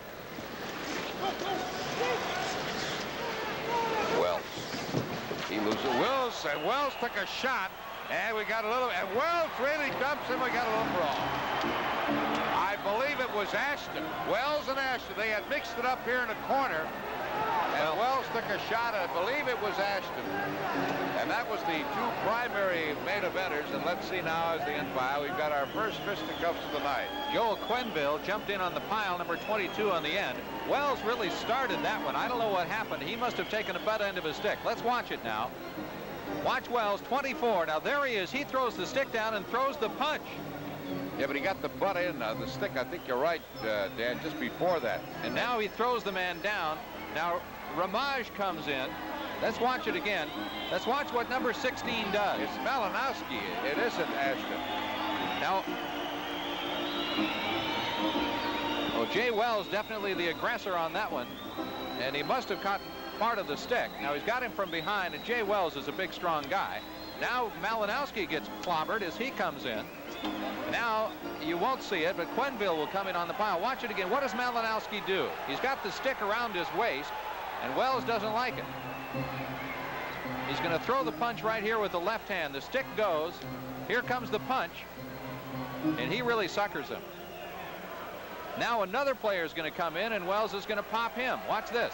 Wells. He loses. Wells, and Wells took a shot, and we got a little, and Wells really dumps him. We got a little brawl. I believe it was Ashton. Wells and Ashton. They had mixed it up here in the corner, and Wells took a shot. I believe it was Ashton. And that was the two primary main eventers. And let's see now as the end file. We've got our first fisticuffs of the night. Joel Quenneville jumped in on the pile, number twenty-two on the end. Wells really started that one. I don't know what happened. He must have taken a butt end of his stick. Let's watch it now. Watch Wells, twenty-four. Now there he is. He throws the stick down and throws the punch. Yeah, but he got the butt end of the stick. I think you're right, uh, Dan, just before that. And now he throws the man down. Now Ramage comes in. Let's watch it again. Let's watch what number sixteen does. It's Malinowski. It isn't Ashton. Now, well, Jay Wells definitely the aggressor on that one, and he must have caught part of the stick. Now he's got him from behind, and Jay Wells is a big, strong guy. Now Malinowski gets clobbered as he comes in. Now you won't see it, but Quenneville will come in on the pile. Watch it again. What does Malinowski do? He's got the stick around his waist, and Wells doesn't like it. He's going to throw the punch right here with the left hand. The stick goes. Here comes the punch, and he really suckers him. Now another player is going to come in, and Wells is going to pop him. Watch this.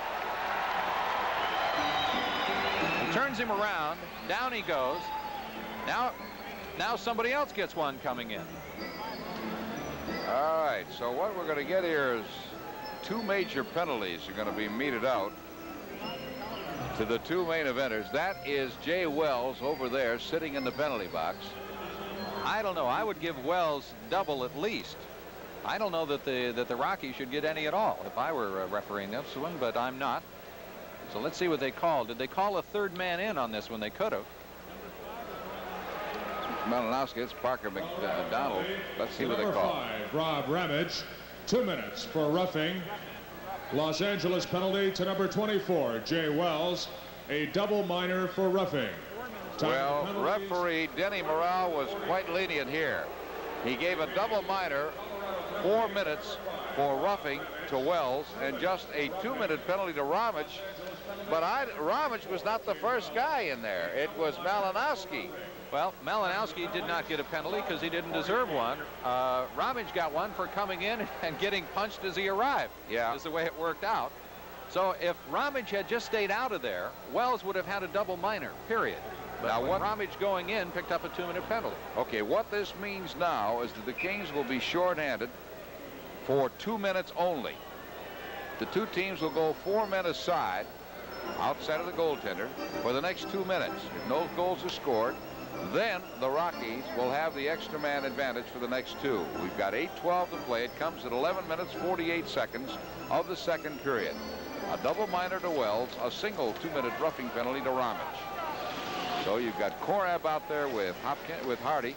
He turns him around. Down he goes. Now, now somebody else gets one coming in. All right, so what we're going to get here is two major penalties are going to be meted out to the two main eventers. That is Jay Wells over there sitting in the penalty box. I don't know. I would give Wells double at least. I don't know that the that the Rockies should get any at all if I were uh, refereeing this one, but I'm not. So let's see what they called. Did they call a third man in on this one? They could have. Malinowski, it's Parker McDonald. Let's see what they call. Five, Rob Ramage, two minutes for roughing. Los Angeles penalty to number twenty-four, Jay Wells, a double minor for roughing. Time well, referee Denny Morale was quite lenient here. He gave a double minor, four minutes for roughing to Wells, and just a two-minute penalty to Ramage. But I, Ramage was not the first guy in there. It was Malinowski. Well, Malinowski did not get a penalty because he didn't deserve one. Uh, Ramage got one for coming in and getting punched as he arrived. Yeah. Is the way it worked out. So if Ramage had just stayed out of there, Wells would have had a double minor, period. But now, what Ramage going in picked up a two-minute penalty. Okay, what this means now is that the Kings will be shorthanded for two minutes only. The two teams will go four men aside outside of the goaltender for the next two minutes. If no goals are scored, then the Rockies will have the extra man advantage for the next two. We've got eight twelve to play. It comes at eleven minutes forty-eight seconds of the second period. A double minor to Wells, a single two-minute roughing penalty to Ramage. So you've got Korab out there with Hopkins, with Hardy,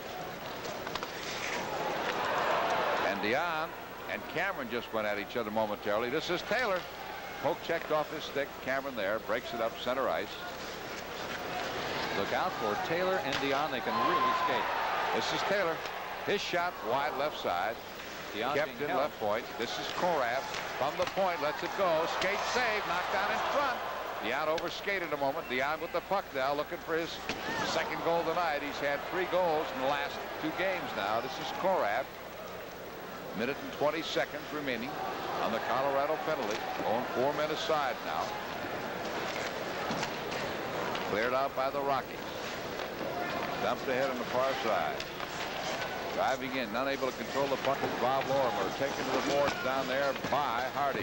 and Dion and Cameron just went at each other momentarily. This is Taylor. Poke checked off his stick. Cameron there breaks it up center ice. Look out for Taylor and Dion. They can really skate. This is Taylor. His shot wide left side. Dion kept in held. left point. This is Korab from the point. Lets it go. Skate save. Knocked down in front. Dion overskated a moment. Dion with the puck now, looking for his second goal tonight. He's had three goals in the last two games now. This is Korab. Minute and twenty seconds remaining on the Colorado penalty. Going four men aside now. Cleared out by the Rockies. Dumped ahead on the far side. Driving in, unable to control the puck is Bob Lorimer. Taken to the boards down there by Hardy.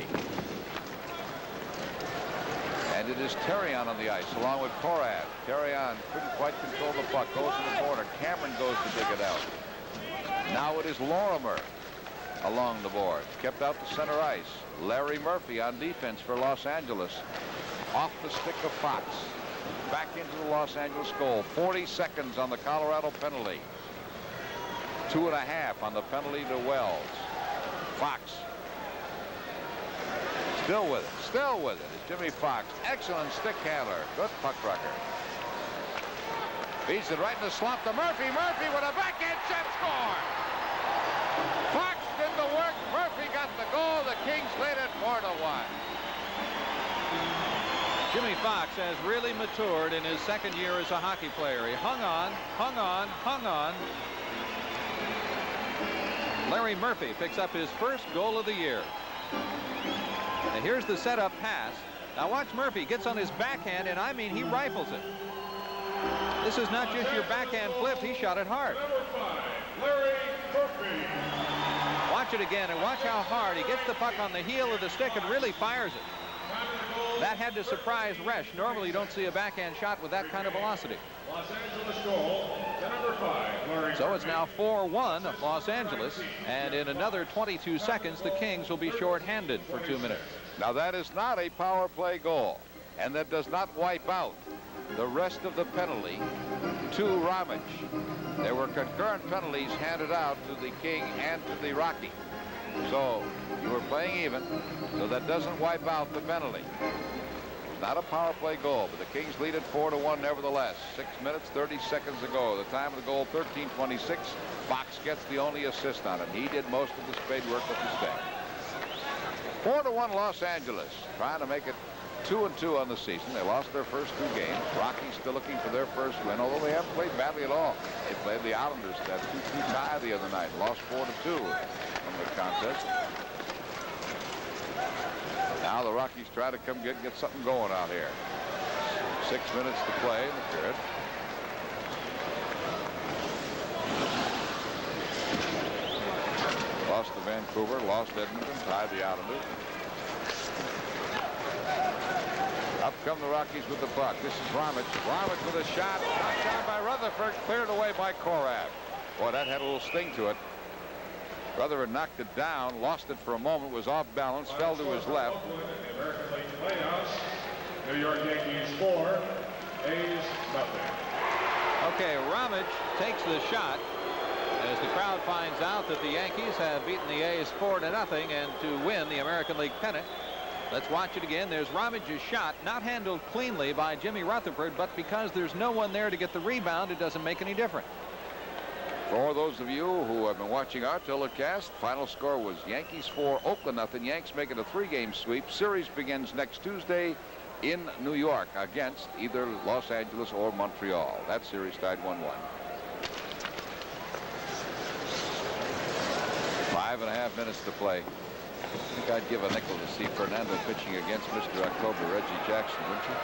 And it is Terrion on the ice along with Korab. Terrion couldn't quite control the puck. Goes in the corner. Cameron goes to dig it out. Now it is Lorimer along the board. Kept out to center ice. Larry Murphy on defense for Los Angeles. Off the stick of Fox. Back into the Los Angeles goal. forty seconds on the Colorado penalty. Two and a half on the penalty to Wells. Fox. Still with it. Still with it is Jimmy Fox. Excellent stick handler. Good puck rucker. Feeds it right in the slump to Murphy. Murphy with a backhand shot score. Fox did the work. Murphy got the goal. The Kings lead it four to one. Jimmy Fox has really matured in his second year as a hockey player. He hung on, hung on, hung on. Larry Murphy picks up his first goal of the year. And here's the setup pass. Now watch Murphy gets on his backhand, and I mean he rifles it. This is not just your backhand flip. He shot it hard. Number five, Larry Murphy. Watch it again and watch how hard he gets the puck on the heel of the stick and really fires it. That had to surprise Resch. Normally you don't see a backhand shot with that kind of velocity. Los Angeles goal to number five, Larry So it's now four one Los Angeles, and in another twenty-two seconds the Kings will be shorthanded for two minutes. Now that is not a power play goal, and that does not wipe out the rest of the penalty to Ramage. There were concurrent penalties handed out to the King and to the Rocky. So you were playing even, so that doesn't wipe out the penalty. Not a power play goal, but the Kings lead it four to one nevertheless. Six minutes, thirty seconds ago. The time of the goal, thirteen twenty-six. Fox gets the only assist on it. He did most of the spade work with the stick. Four to one Los Angeles, trying to make it two and two on the season. They lost their first two games. Rockies still looking for their first win, although they haven't played badly at all. They played the Islanders that two two tie the other night, lost four to two from the contest. Now the Rockies try to come get get something going out here. Six minutes to play in the period. Lost to Vancouver, lost Edmonton, tied the Islanders. Up come the Rockies with the puck. This is Ramage. Ramage with a shot. Knocked down by Rutherford. Cleared away by Korab. Boy, that had a little sting to it. Rutherford knocked it down, lost it for a moment, was off balance, fell to his left. American League playoffs. New York Yankees four, A's nothing. Okay, Ramage takes the shot as the crowd finds out that the Yankees have beaten the A's four to nothing and to win the American League pennant. Let's watch it again. There's Ramage's shot, not handled cleanly by Jimmy Rutherford, but because there's no one there to get the rebound, it doesn't make any difference. For those of you who have been watching our telecast, final score was Yankees four, Oakland nothing. Yanks make it a three-game sweep. Series begins next Tuesday in New York against either Los Angeles or Montreal. That series tied one one. Five and a half minutes to play. I think I'd give a nickel to see Fernando pitching against Mister October, Reggie Jackson, wouldn't you?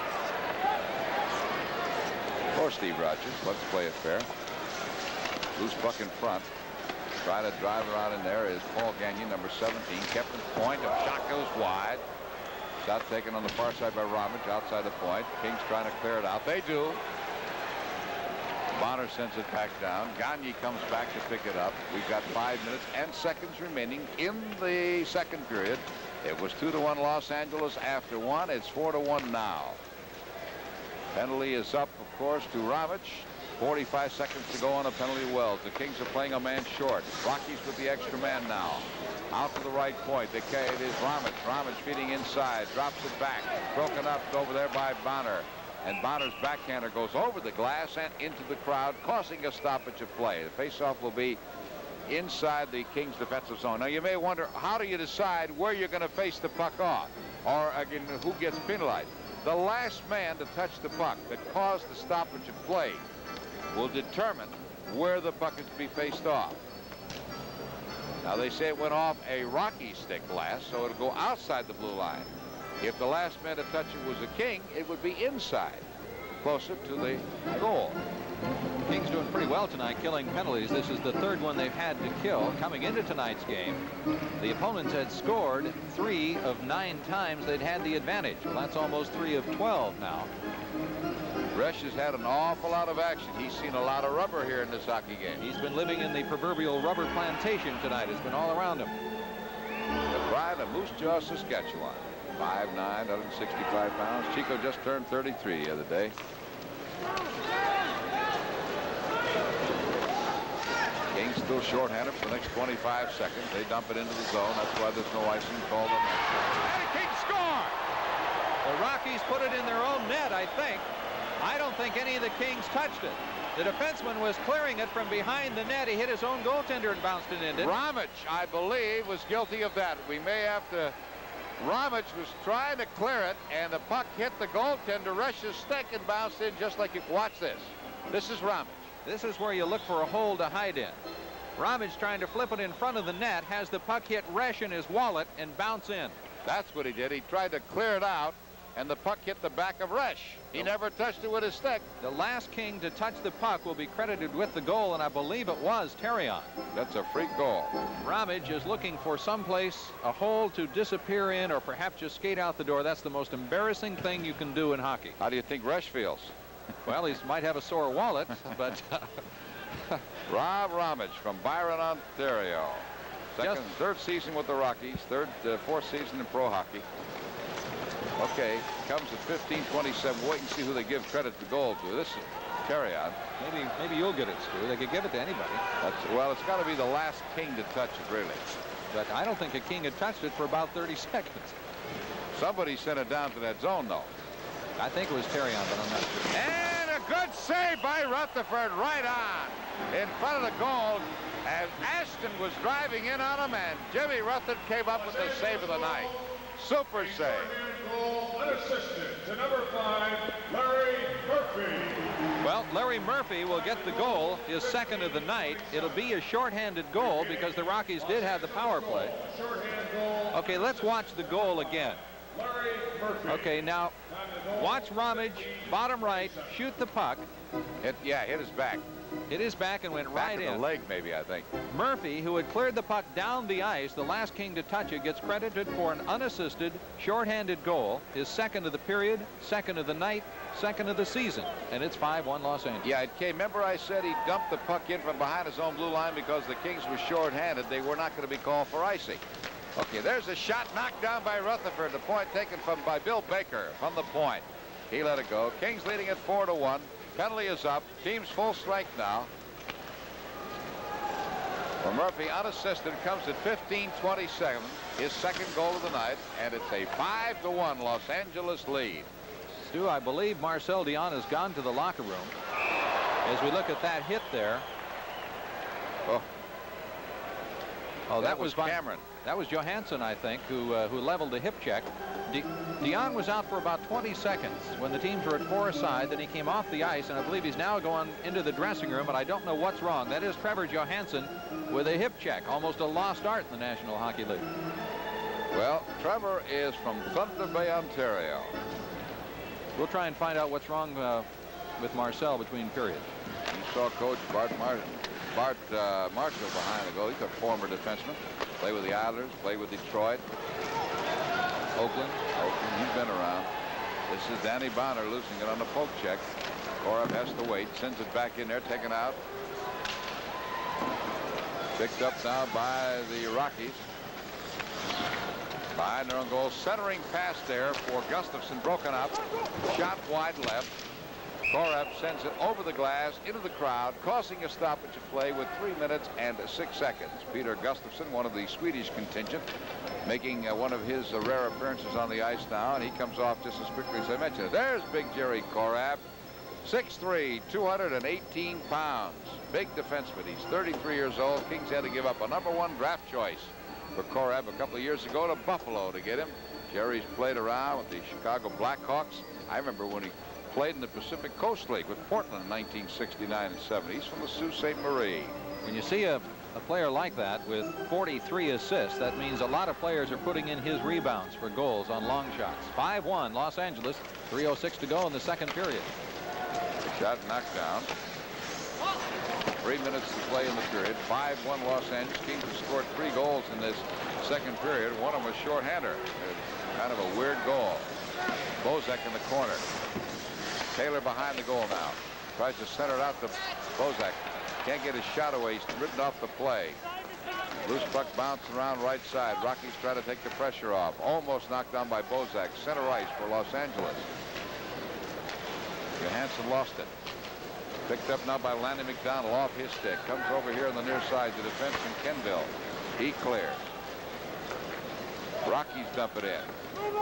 Or Steve Rogers. Let's play it fair. Loose puck in front. Trying to drive her out in there is Paul Gagnon, number seventeen. Kept in point. A shot goes wide. Shot taken on the far side by Ramage outside the point. Kings trying to clear it out. They do. Bonner sends it back down. Gagne comes back to pick it up. We've got five minutes and seconds remaining in the second period. It was two to one Los Angeles after one. It's four to one now. Penalty is up, of course, to Ramage. forty-five seconds to go on a penalty. Wells. The Kings are playing a man short. Rockies with the extra man now. Out to the right point. It is Ramage. Ramage feeding inside. Drops it back. Broken up over there by Bonner. And Bonner's backhander goes over the glass and into the crowd, causing a stoppage of play. The faceoff will be inside the Kings defensive zone. Now you may wonder, how do you decide where you're going to face the puck off? Or again, who gets penalized? The last man to touch the puck that caused the stoppage of play will determine where the puck is to be faced off. Now they say it went off a Rocky stick last, so it'll go outside the blue line. If the last man to touch it was a King, it would be inside, closer to the goal. Kings doing pretty well tonight, killing penalties. This is the third one they've had to kill. Coming into tonight's game, the opponents had scored three of nine times they'd had the advantage. Well, that's almost three of twelve now. Resch has had an awful lot of action. He's seen a lot of rubber here in this hockey game. He's been living in the proverbial rubber plantation tonight. It's been all around him. The pride of Moose Jaw, Saskatchewan. five nine, one hundred sixty-five pounds. Chico just turned thirty-three the other day. Kings still shorthanded for the next twenty-five seconds. They dump it into the zone. That's why there's no icing called on that. And the Kings score! The Rockies put it in their own net, I think. I don't think any of the Kings touched it. The defenseman was clearing it from behind the net. He hit his own goaltender and bounced it in. Ramage, I believe, was guilty of that. We may have to... Ramage was trying to clear it, and the puck hit the goaltender, Resch's stick, and bounced in just like you watch this. This is Ramage. This is where you look for a hole to hide in. Ramage trying to flip it in front of the net, has the puck hit Resch in his wallet and bounce in. That's what he did. He tried to clear it out, and the puck hit the back of Resch. He oh. never touched it with his stick. The last King to touch the puck will be credited with the goal, and I believe it was Terrion. That's a freak goal. Ramage is looking for someplace, a hole to disappear in, or perhaps just skate out the door. That's the most embarrassing thing you can do in hockey. How do you think Resch feels? Well, he might have a sore wallet, but... Uh, Rob Ramage from Byron, Ontario. Second, Just, third season with the Rockies, third, uh, fourth season in pro hockey. Okay, comes at fifteen twenty-seven. Wait and see who they give credit the goal to. This is Terrion. Maybe, maybe you'll get it, Stu. They could give it to anybody. That's, well, it's got to be the last King to touch it, really. But I don't think a King had touched it for about thirty seconds. Somebody sent it down to that zone, though. I think it was Terrion, but I'm not sure. And a good save by Rutherford right on in front of the goal. And Ashton was driving in on him, and Jimmy Rutherford came up with the save of the night. Super save. Goal unassisted to number five, Larry Murphy. Well, Larry Murphy will get the goal, his second of the night. It'll be a shorthanded goal because the Rockies did have the power play. Okay, let's watch the goal again. Okay, now watch Ramage, bottom right, shoot the puck. Hit, yeah, hit his back. Hit his back and went back right in. in. The leg, maybe, I think. Murphy, who had cleared the puck down the ice, the last King to touch it, gets credited for an unassisted, shorthanded goal. His second of the period, second of the night, second of the season. And it's five one Los Angeles. Yeah, it came. Remember I said he dumped the puck in from behind his own blue line because the Kings were shorthanded. They were not going to be called for icing. Okay, there's a shot knocked down by Rutherford. The point taken from by Bill Baker from the point. He let it go. Kings leading at four to one. Penalty is up. Team's full strength now. Well, Murphy unassisted comes at fifteen twenty-seven, his second goal of the night, and it's a five to one Los Angeles lead. Stu, I believe Marcel Dionne has gone to the locker room. As we look at that hit there. Oh, oh that, that was was Cameron. That was Johansson, I think, who uh, who leveled the hip check. De Dionne was out for about twenty seconds when the teams were at four aside. Then he came off the ice, and I believe he's now going into the dressing room, but I don't know what's wrong. That is Trevor Johansson with a hip check, almost a lost art in the National Hockey League. Well, Trevor is from Thunder Bay, Ontario. We'll try and find out what's wrong uh, with Marcel between periods. You saw Coach Bart, Mar Bart uh, Marshall behind the goal. He's a former defenseman. Played with the Islanders, played with Detroit. Oakland. Oakland, he's been around. This is Danny Bonner losing it on the poke check. Korev has to wait, sends it back in there, taken out. Picked up now by the Rockies. Behind their own goal, centering pass there for Gustafson, broken up. Shot wide left. Korev sends it over the glass into the crowd, causing a stoppage of play with three minutes and six seconds. Peter Gustafson, one of the Swedish contingent, making uh, one of his uh, rare appearances on the ice now, and he comes off just as quickly as I mentioned. There's Big Jerry Korev, six three, two hundred eighteen pounds. Big defenseman. He's thirty-three years old. Kings had to give up a number one draft choice for Korev a couple of years ago to Buffalo to get him. Jerry's played around with the Chicago Blackhawks. I remember when he played in the Pacific Coast League with Portland in nineteen sixty-nine and seventy. He's from the Sault Ste. Marie. When you see a, a player like that with forty-three assists, that means a lot of players are putting in his rebounds for goals on long shots. five one Los Angeles, three oh six to go in the second period. Shot knocked down. Three minutes to play in the period. five one Los Angeles. Kings have scored three goals in this second period. One of them was shorthander. Kind of a weird goal. Bozak in the corner. Taylor behind the goal now. Tries to center it out to Bozak. Can't get his shot away. He's ridden off the play. Loose puck bouncing around right side. Rockies try to take the pressure off. Almost knocked down by Bozak. Center ice for Los Angeles. Johansson lost it. Picked up now by Lanny McDonald off his stick. Comes over here on the near side. The defenseman Kenville. He clears. Rockies dump it in.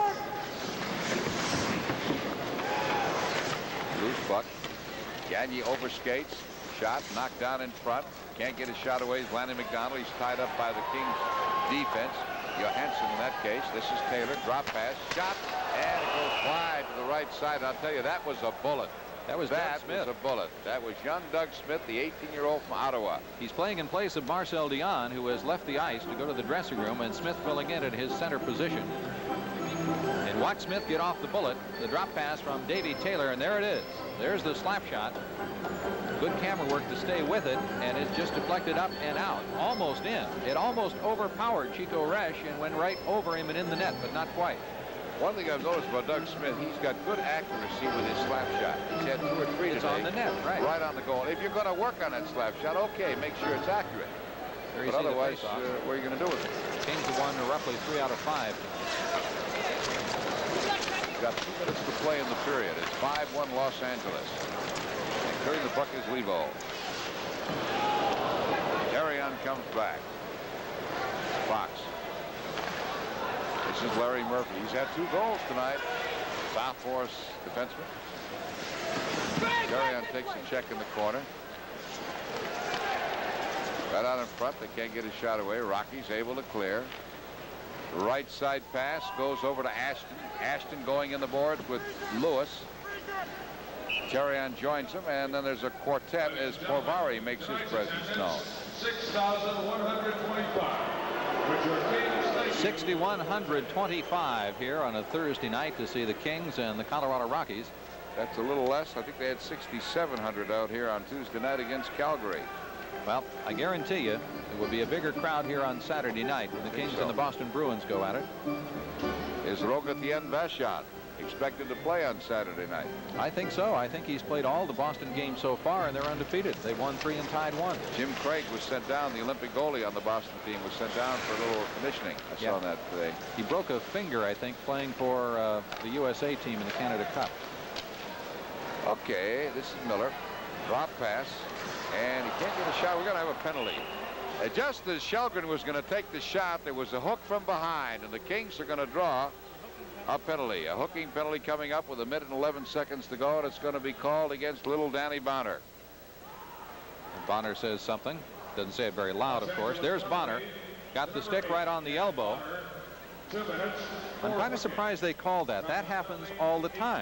Loose puck. Gagne overskates. Shot knocked down in front. Can't get his shot away. Lanny McDonald. He's tied up by the Kings defense. Johansson in that case. This is Taylor. Drop pass. Shot. And it goes wide to the right side. I'll tell you, that was a bullet. That was that Doug Smith. was a bullet. That was young Doug Smith, the eighteen-year-old from Ottawa. He's playing in place of Marcel Dionne, who has left the ice to go to the dressing room, and Smith filling in at his center position. And watch Smith get off the bullet. The drop pass from Davey Taylor, and there it is. There's the slap shot. Good camera work to stay with it, and it's just deflected up and out. Almost in. It almost overpowered Chico Resch and went right over him and in the net, but not quite. One thing I've noticed about Doug Smith, he's got good accuracy with his slap shot. He's had two or three It's today. on the net, right. Right on the goal. If you're going to work on that slap shot, okay, make sure it's accurate. There you but see the otherwise, face-off. uh, what are you going to do with it? Kings have won roughly three out of five. Got two minutes to play in the period. It's five one Los Angeles. And carrying the puck is Levo. Carrion comes back. Fox. This is Larry Murphy. He's had two goals tonight. South Force defenseman. Carrion takes a check in the corner. Right out in front. They can't get a shot away. Rocky's able to clear. Right side pass goes over to Ashton. Ashton going in the boards with Lewis. Carrion joins him, and then there's a quartet as Porvari makes his presence known. six thousand one hundred twenty-five. sixty-one twenty-five here on a Thursday night to see the Kings and the Colorado Rockies. That's a little less. I think they had sixty-seven hundred out here on Tuesday night against Calgary. Well, I guarantee you it will be a bigger crowd here on Saturday night when the Kings so. and the Boston Bruins go at it. Is Rogatien Vachon expected to play on Saturday night? I think so. I think he's played all the Boston games so far, and they're undefeated. They've won three and tied one. Jim Craig was sent down. The Olympic goalie on the Boston team was sent down for a little conditioning. I Yeah. saw that today. He broke a finger, I think, playing for uh, the U S A team in the Canada Cup. Okay, this is Miller. Drop pass. And he can't get a shot. We're going to have a penalty. Uh, just as Shelgren was going to take the shot, there was a hook from behind, and the Kings are going to draw a penalty. A hooking penalty coming up with a minute and eleven seconds to go, and it's going to be called against little Danny Bonner. And Bonner says something. Doesn't say it very loud, of course. There's Bonner. Got the stick right on the elbow. I'm kind of surprised they called that. That happens all the time.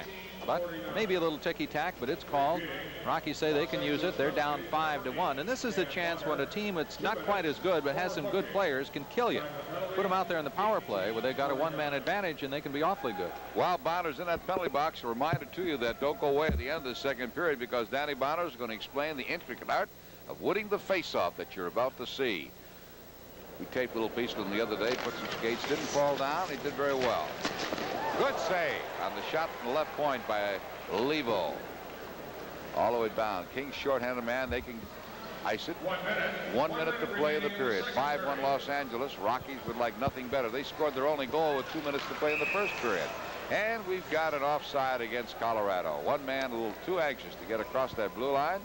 But maybe a little ticky-tack, but it's called. Rockies say they can use it. They're down five to one. And this is the chance when a team that's not quite as good but has some good players can kill you. Put them out there in the power play where they got a one-man advantage and they can be awfully good. While Bonner's in that penalty box, a reminder to you that don't go away at the end of the second period, because Danny Bonner is going to explain the intricate art of winning the face-off that you're about to see. We taped little piece of him the other day, put some skates, didn't fall down. He did very well. Good save on the shot from the left point by Levo. All the way down. Kings shorthanded man. They can ice it. One minute. One minute to play in the period. five one Los Angeles. Rockies would like nothing better. They scored their only goal with two minutes to play in the first period. And we've got an offside against Colorado. One man a little too anxious to get across that blue line.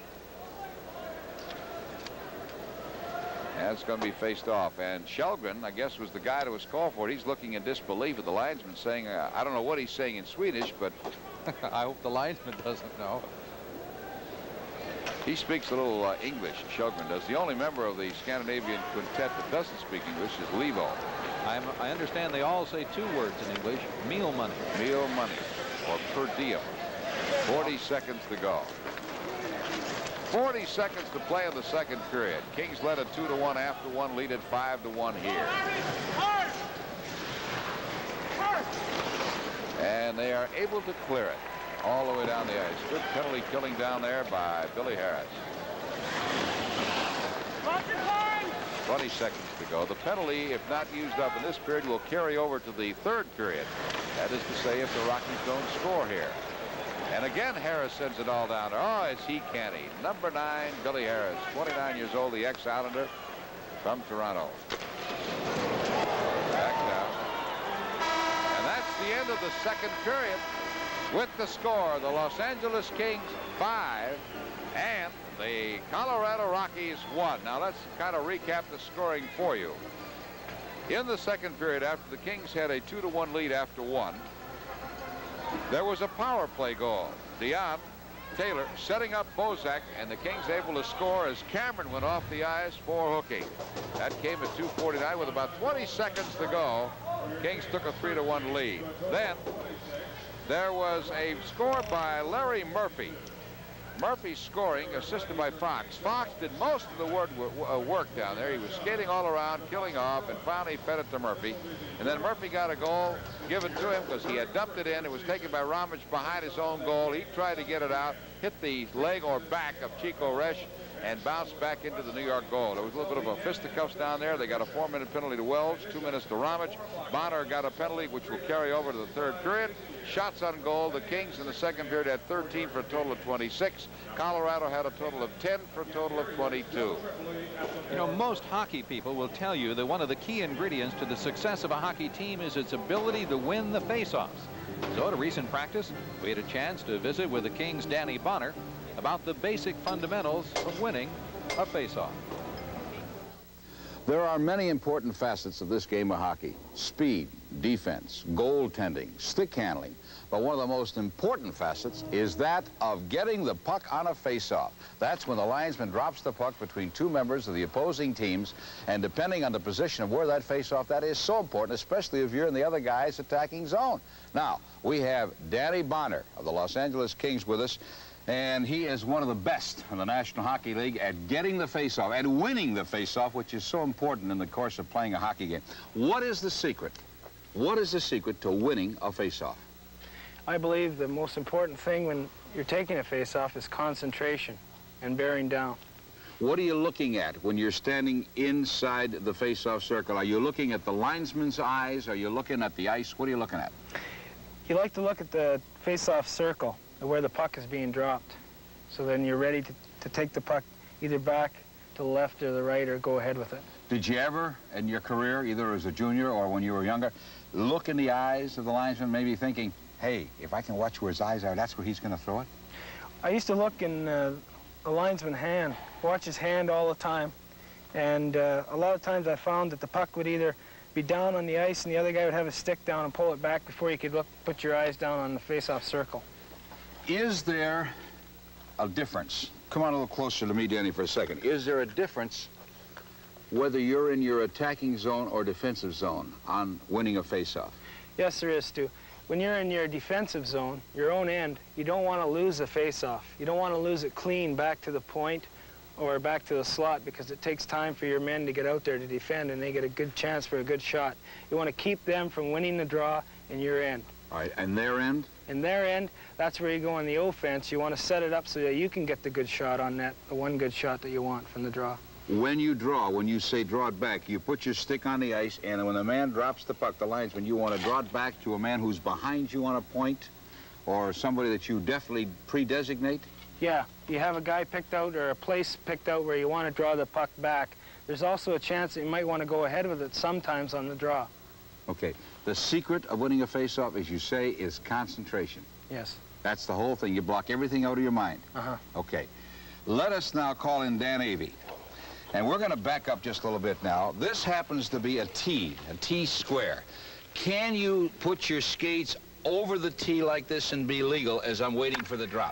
And it's going to be faced off. And Shelgren, I guess, was the guy that was called for it. He's looking in disbelief at the linesman, saying, uh, I don't know what he's saying in Swedish, but I hope the linesman doesn't know. He speaks a little uh, English, Shelgren does. The only member of the Scandinavian quintet that doesn't speak English is Levo. I'm, I understand they all say two words in English, meal money. Meal money, or per diem. forty seconds to go. forty seconds to play in the second period. Kings led at two to one after one, lead at five to one here. And they are able to clear it all the way down the ice. Good penalty killing down there by Billy Harris. twenty seconds to go. The penalty, if not used up in this period, will carry over to the third period. That is to say, if the Rockies don't score here. And again, Harris sends it all down. Oh, is he canny. Number nine, Billy Harris, twenty-nine years old, the ex-Islander from Toronto. Back down. And that's the end of the second period. With the score, the Los Angeles Kings five and the Colorado Rockies one. Now let's kind of recap the scoring for you. In the second period, after the Kings had a two to one lead after one, there was a power play goal. Dion Taylor setting up Bozak, and the Kings able to score as Cameron went off the ice for hooking. That came at two forty-nine with about twenty seconds to go. Kings took a three to one lead. Then there was a score by Larry Murphy. Murphy scoring, assisted by Fox. Fox did most of the work, uh, work down there. He was skating all around, killing off, and finally fed it to Murphy. And then Murphy got a goal given to him because he had dumped it in. It was taken by Ramage behind his own goal. He tried to get it out, hit the leg or back of Chico Resch, and bounced back into the New York goal. There was a little bit of a fisticuffs down there. They got a four-minute penalty to Wells, two minutes to Ramage. Bonner got a penalty, which will carry over to the third period. Shots on goal. The Kings in the second period had thirteen for a total of twenty-six. Colorado had a total of ten for a total of twenty-two. You know, most hockey people will tell you that one of the key ingredients to the success of a hockey team is its ability to win the faceoffs. So at a recent practice, we had a chance to visit with the Kings' Danny Bonner about the basic fundamentals of winning a faceoff. There are many important facets of this game of hockey: speed, defense, goaltending, stick handling. But one of the most important facets is that of getting the puck on a face-off. That's when the linesman drops the puck between two members of the opposing teams, and depending on the position of where that face-off, that is so important, especially if you're in the other guy's attacking zone. Now, we have Danny Bonner of the Los Angeles Kings with us, and he is one of the best in the National Hockey League at getting the face-off and winning the face-off, which is so important in the course of playing a hockey game. What is the secret? What is the secret to winning a face-off? I believe the most important thing when you're taking a face-off is concentration and bearing down. What are you looking at when you're standing inside the face-off circle? Are you looking at the linesman's eyes? Are you looking at the ice? What are you looking at? You like to look at the face-off circle, where the puck is being dropped. So then you're ready to, to take the puck either back to the left or the right, or go ahead with it. Did you ever, in your career, either as a junior or when you were younger, look in the eyes of the linesman, maybe thinking, hey, if I can watch where his eyes are, that's where he's going to throw it? I used to look in uh, the linesman's hand, watch his hand all the time. And uh, a lot of times I found that the puck would either be down on the ice and the other guy would have his stick down and pull it back before you could look, put your eyes down on the face-off circle. Is there a difference? Come on a little closer to me, Danny, for a second. Is there a difference whether you're in your attacking zone or defensive zone on winning a face-off? Yes, there is, Stu. when you're in your defensive zone, your own end, you don't want to lose the face-off. You don't want to lose it clean back to the point or back to the slot, because it takes time for your men to get out there to defend, and they get a good chance for a good shot. You want to keep them from winning the draw in your end. All right, and their end? In their end, that's where you go on the offense. You want to set it up so that you can get the good shot on net, the one good shot that you want from the draw. When you draw, when you say draw it back, you put your stick on the ice, and when the man drops the puck, the linesman, you want to draw it back to a man who's behind you on a point, or somebody that you definitely pre-designate? Yeah, you have a guy picked out or a place picked out where you want to draw the puck back. There's also a chance that you might want to go ahead with it sometimes on the draw. Okay. The secret of winning a face-off, as you say, is concentration. Yes. That's the whole thing. You block everything out of your mind. Uh-huh. Okay. Let us now call in Dan Avey. And we're going to back up just a little bit now. This happens to be a T, a T square. Can you put your skates over the T like this and be legal as I'm waiting for the drop?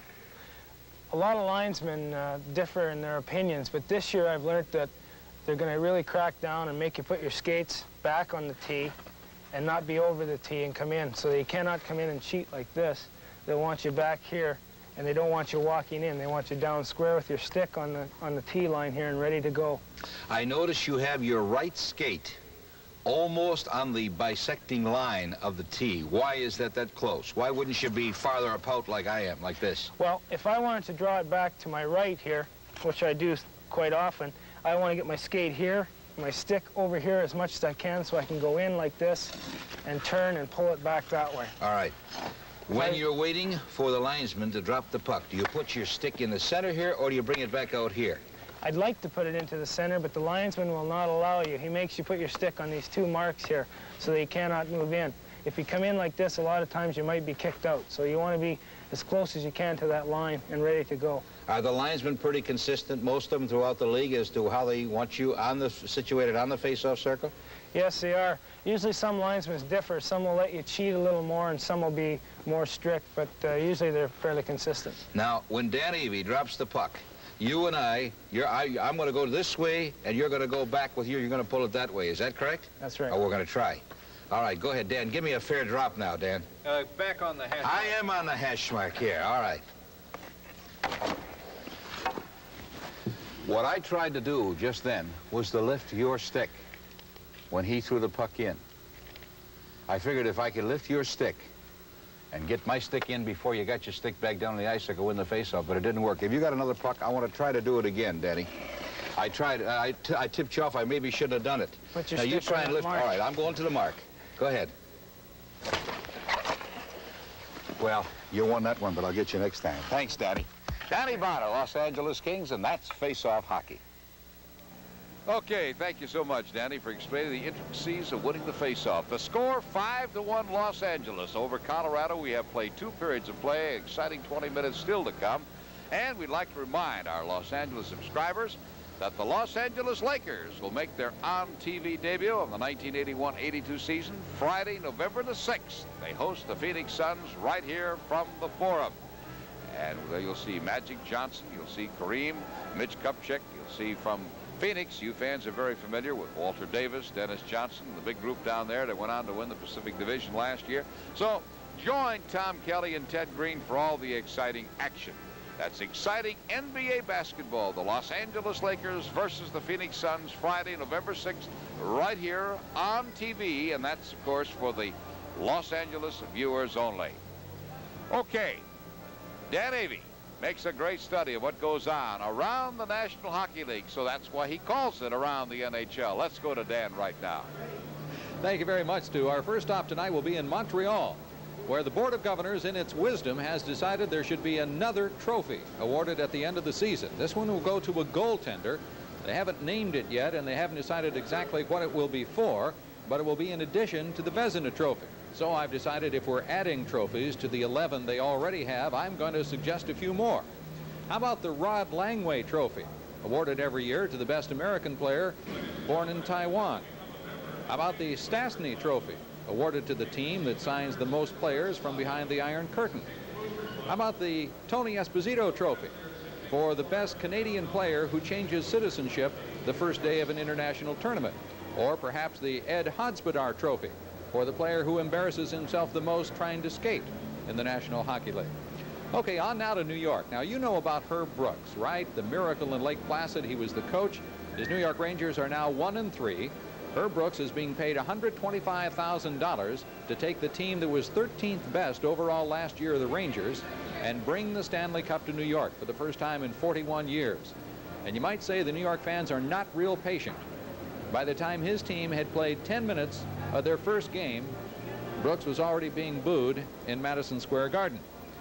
A lot of linesmen uh, differ in their opinions, but this year I've learned that they're going to really crack down and make you put your skates back on the T and not be over the T and come in. So you cannot come in and cheat like this. They want you back here, and they don't want you walking in. They want you down square with your stick on the, on the T line here and ready to go. I notice you have your right skate almost on the bisecting line of the T. Why is that that close? Why wouldn't you be farther apart like I am, like this? Well, if I wanted to draw it back to my right here, which I do quite often, I want to get my skate here, my stick over here as much as I can so I can go in like this and turn and pull it back that way. All right. When you're waiting for the linesman to drop the puck, do you put your stick in the center here, or do you bring it back out here? I'd like to put it into the center, but the linesman will not allow you. He makes you put your stick on these two marks here so that you cannot move in. If you come in like this, a lot of times you might be kicked out. So you want to be as close as you can to that line and ready to go. Are the linesmen pretty consistent, most of them throughout the league, as to how they want you on the situated on the face-off circle? Yes, they are. Usually some linesmen differ. Some will let you cheat a little more, and some will be more strict, but uh, usually they're fairly consistent. Now, when Dan Avey drops the puck, you and I, you're, I, I'm going to go this way, and you're going to go back with you. You're going to pull it that way. Is that correct? That's right. Oh, we're going to try. All right, go ahead, Dan. Give me a fair drop now, Dan. Uh, back on the hash mark. I am on the hash mark here. All right. What I tried to do just then was to lift your stick when he threw the puck in. I figured if I could lift your stick and get my stick in before you got your stick back down on the ice, I could win the face-off, but it didn't work. If you got another puck, I want to try to do it again, Danny. I tried. I, t I tipped you off. I maybe shouldn't have done it. Put your now, you stick try on and that lift. mark. All right, I'm going to the mark. Go ahead. Well, you won that one, but I'll get you next time. Thanks, Danny. Danny Bonner, Los Angeles Kings, and that's face-off hockey. Okay, thank you so much, Danny, for explaining the intricacies of winning the face-off. The score, five to one Los Angeles over Colorado. We have played two periods of play, exciting twenty minutes still to come. And we'd like to remind our Los Angeles subscribers that the Los Angeles Lakers will make their on-T V debut of the nineteen eighty-one eighty-two season Friday, November the sixth. They host the Phoenix Suns right here from the Forum. And you'll see Magic Johnson, you'll see Kareem, Mitch Kupchak, you'll see from Phoenix, you fans are very familiar with Walter Davis, Dennis Johnson, the big group down there that went on to win the Pacific Division last year. So join Tom Kelly and Ted Green for all the exciting action. That's exciting N B A basketball. The Los Angeles Lakers versus the Phoenix Suns Friday, November sixth, right here on T V. And that's, of course, for the Los Angeles viewers only. Okay, Dan Avey makes a great study of what goes on around the National Hockey League, so that's why he calls it Around the N H L. Let's go to Dan right now. Thank you very much, Stu. Our first stop tonight will be in Montreal, where the Board of Governors, in its wisdom, has decided there should be another trophy awarded at the end of the season. This one will go to a goaltender. They haven't named it yet, and they haven't decided exactly what it will be for, but it will be in addition to the Vezina Trophy. So I've decided if we're adding trophies to the eleven they already have, I'm going to suggest a few more. How about the Rod Langway Trophy, awarded every year to the best American player born in Taiwan? How about the Stastny Trophy, awarded to the team that signs the most players from behind the Iron Curtain? How about the Tony Esposito Trophy, for the best Canadian player who changes citizenship the first day of an international tournament? Or perhaps the Ed Hodspadar Trophy, for the player who embarrasses himself the most trying to skate in the National Hockey League. Okay, on now to New York. Now, you know about Herb Brooks, right? The miracle in Lake Placid. He was the coach. His New York Rangers are now one and three. Herb Brooks is being paid one hundred twenty-five thousand dollars to take the team that was thirteenth best overall last year, the Rangers, and bring the Stanley Cup to New York for the first time in forty-one years. And you might say the New York fans are not real patient. By the time his team had played ten minutes of their first game, Brooks was already being booed in Madison Square Garden.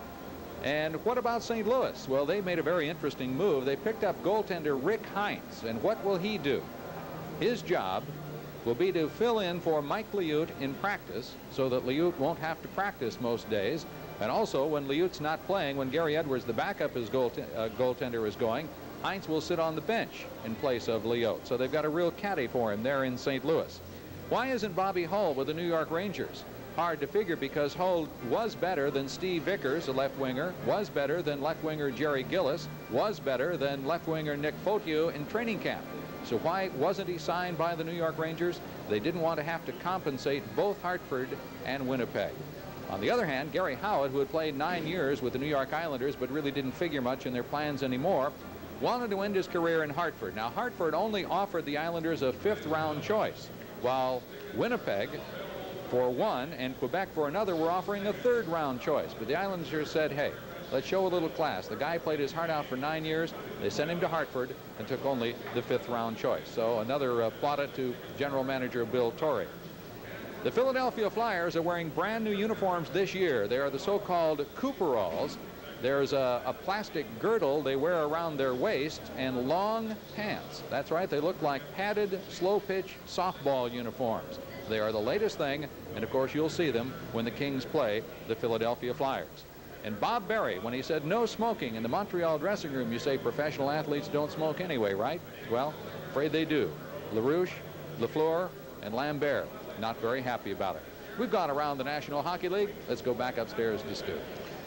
And what about Saint Louis? Well, they made a very interesting move. They picked up goaltender Rick Heinz. And what will he do? His job will be to fill in for Mike Liut in practice so that Liut won't have to practice most days. And also, when Liut's not playing, when Gary Edwards, the backup his goal uh, goaltender, is going, Heinz will sit on the bench in place of Liut. So they've got a real caddy for him there in Saint Louis. Why isn't Bobby Hull with the New York Rangers? Hard to figure, because Hull was better than Steve Vickers, a left winger, was better than left winger Jerry Gillis, was better than left winger Nick Fotiu in training camp. So why wasn't he signed by the New York Rangers? They didn't want to have to compensate both Hartford and Winnipeg. On the other hand, Gary Howard, who had played nine years with the New York Islanders but really didn't figure much in their plans anymore, wanted to end his career in Hartford. Now, Hartford only offered the Islanders a fifth round choice, while Winnipeg for one and Quebec for another were offering a third round choice. But the Islanders said, hey, let's show a little class. The guy played his heart out for nine years. They sent him to Hartford and took only the fifth round choice. So another uh, plaudit to general manager Bill Torrey. The Philadelphia Flyers are wearing brand new uniforms this year. They are the so-called Cooperalls. There's a, a plastic girdle they wear around their waist and long pants. That's right, they look like padded slow-pitch softball uniforms. They are the latest thing, and of course you'll see them when the Kings play the Philadelphia Flyers. And Bob Berry, when he said no smoking in the Montreal dressing room, you say professional athletes don't smoke anyway, right? Well, afraid they do. LaRouche, Lafleur, and Lambert, not very happy about it. We've gone around the National Hockey League. Let's go back upstairs to Stu.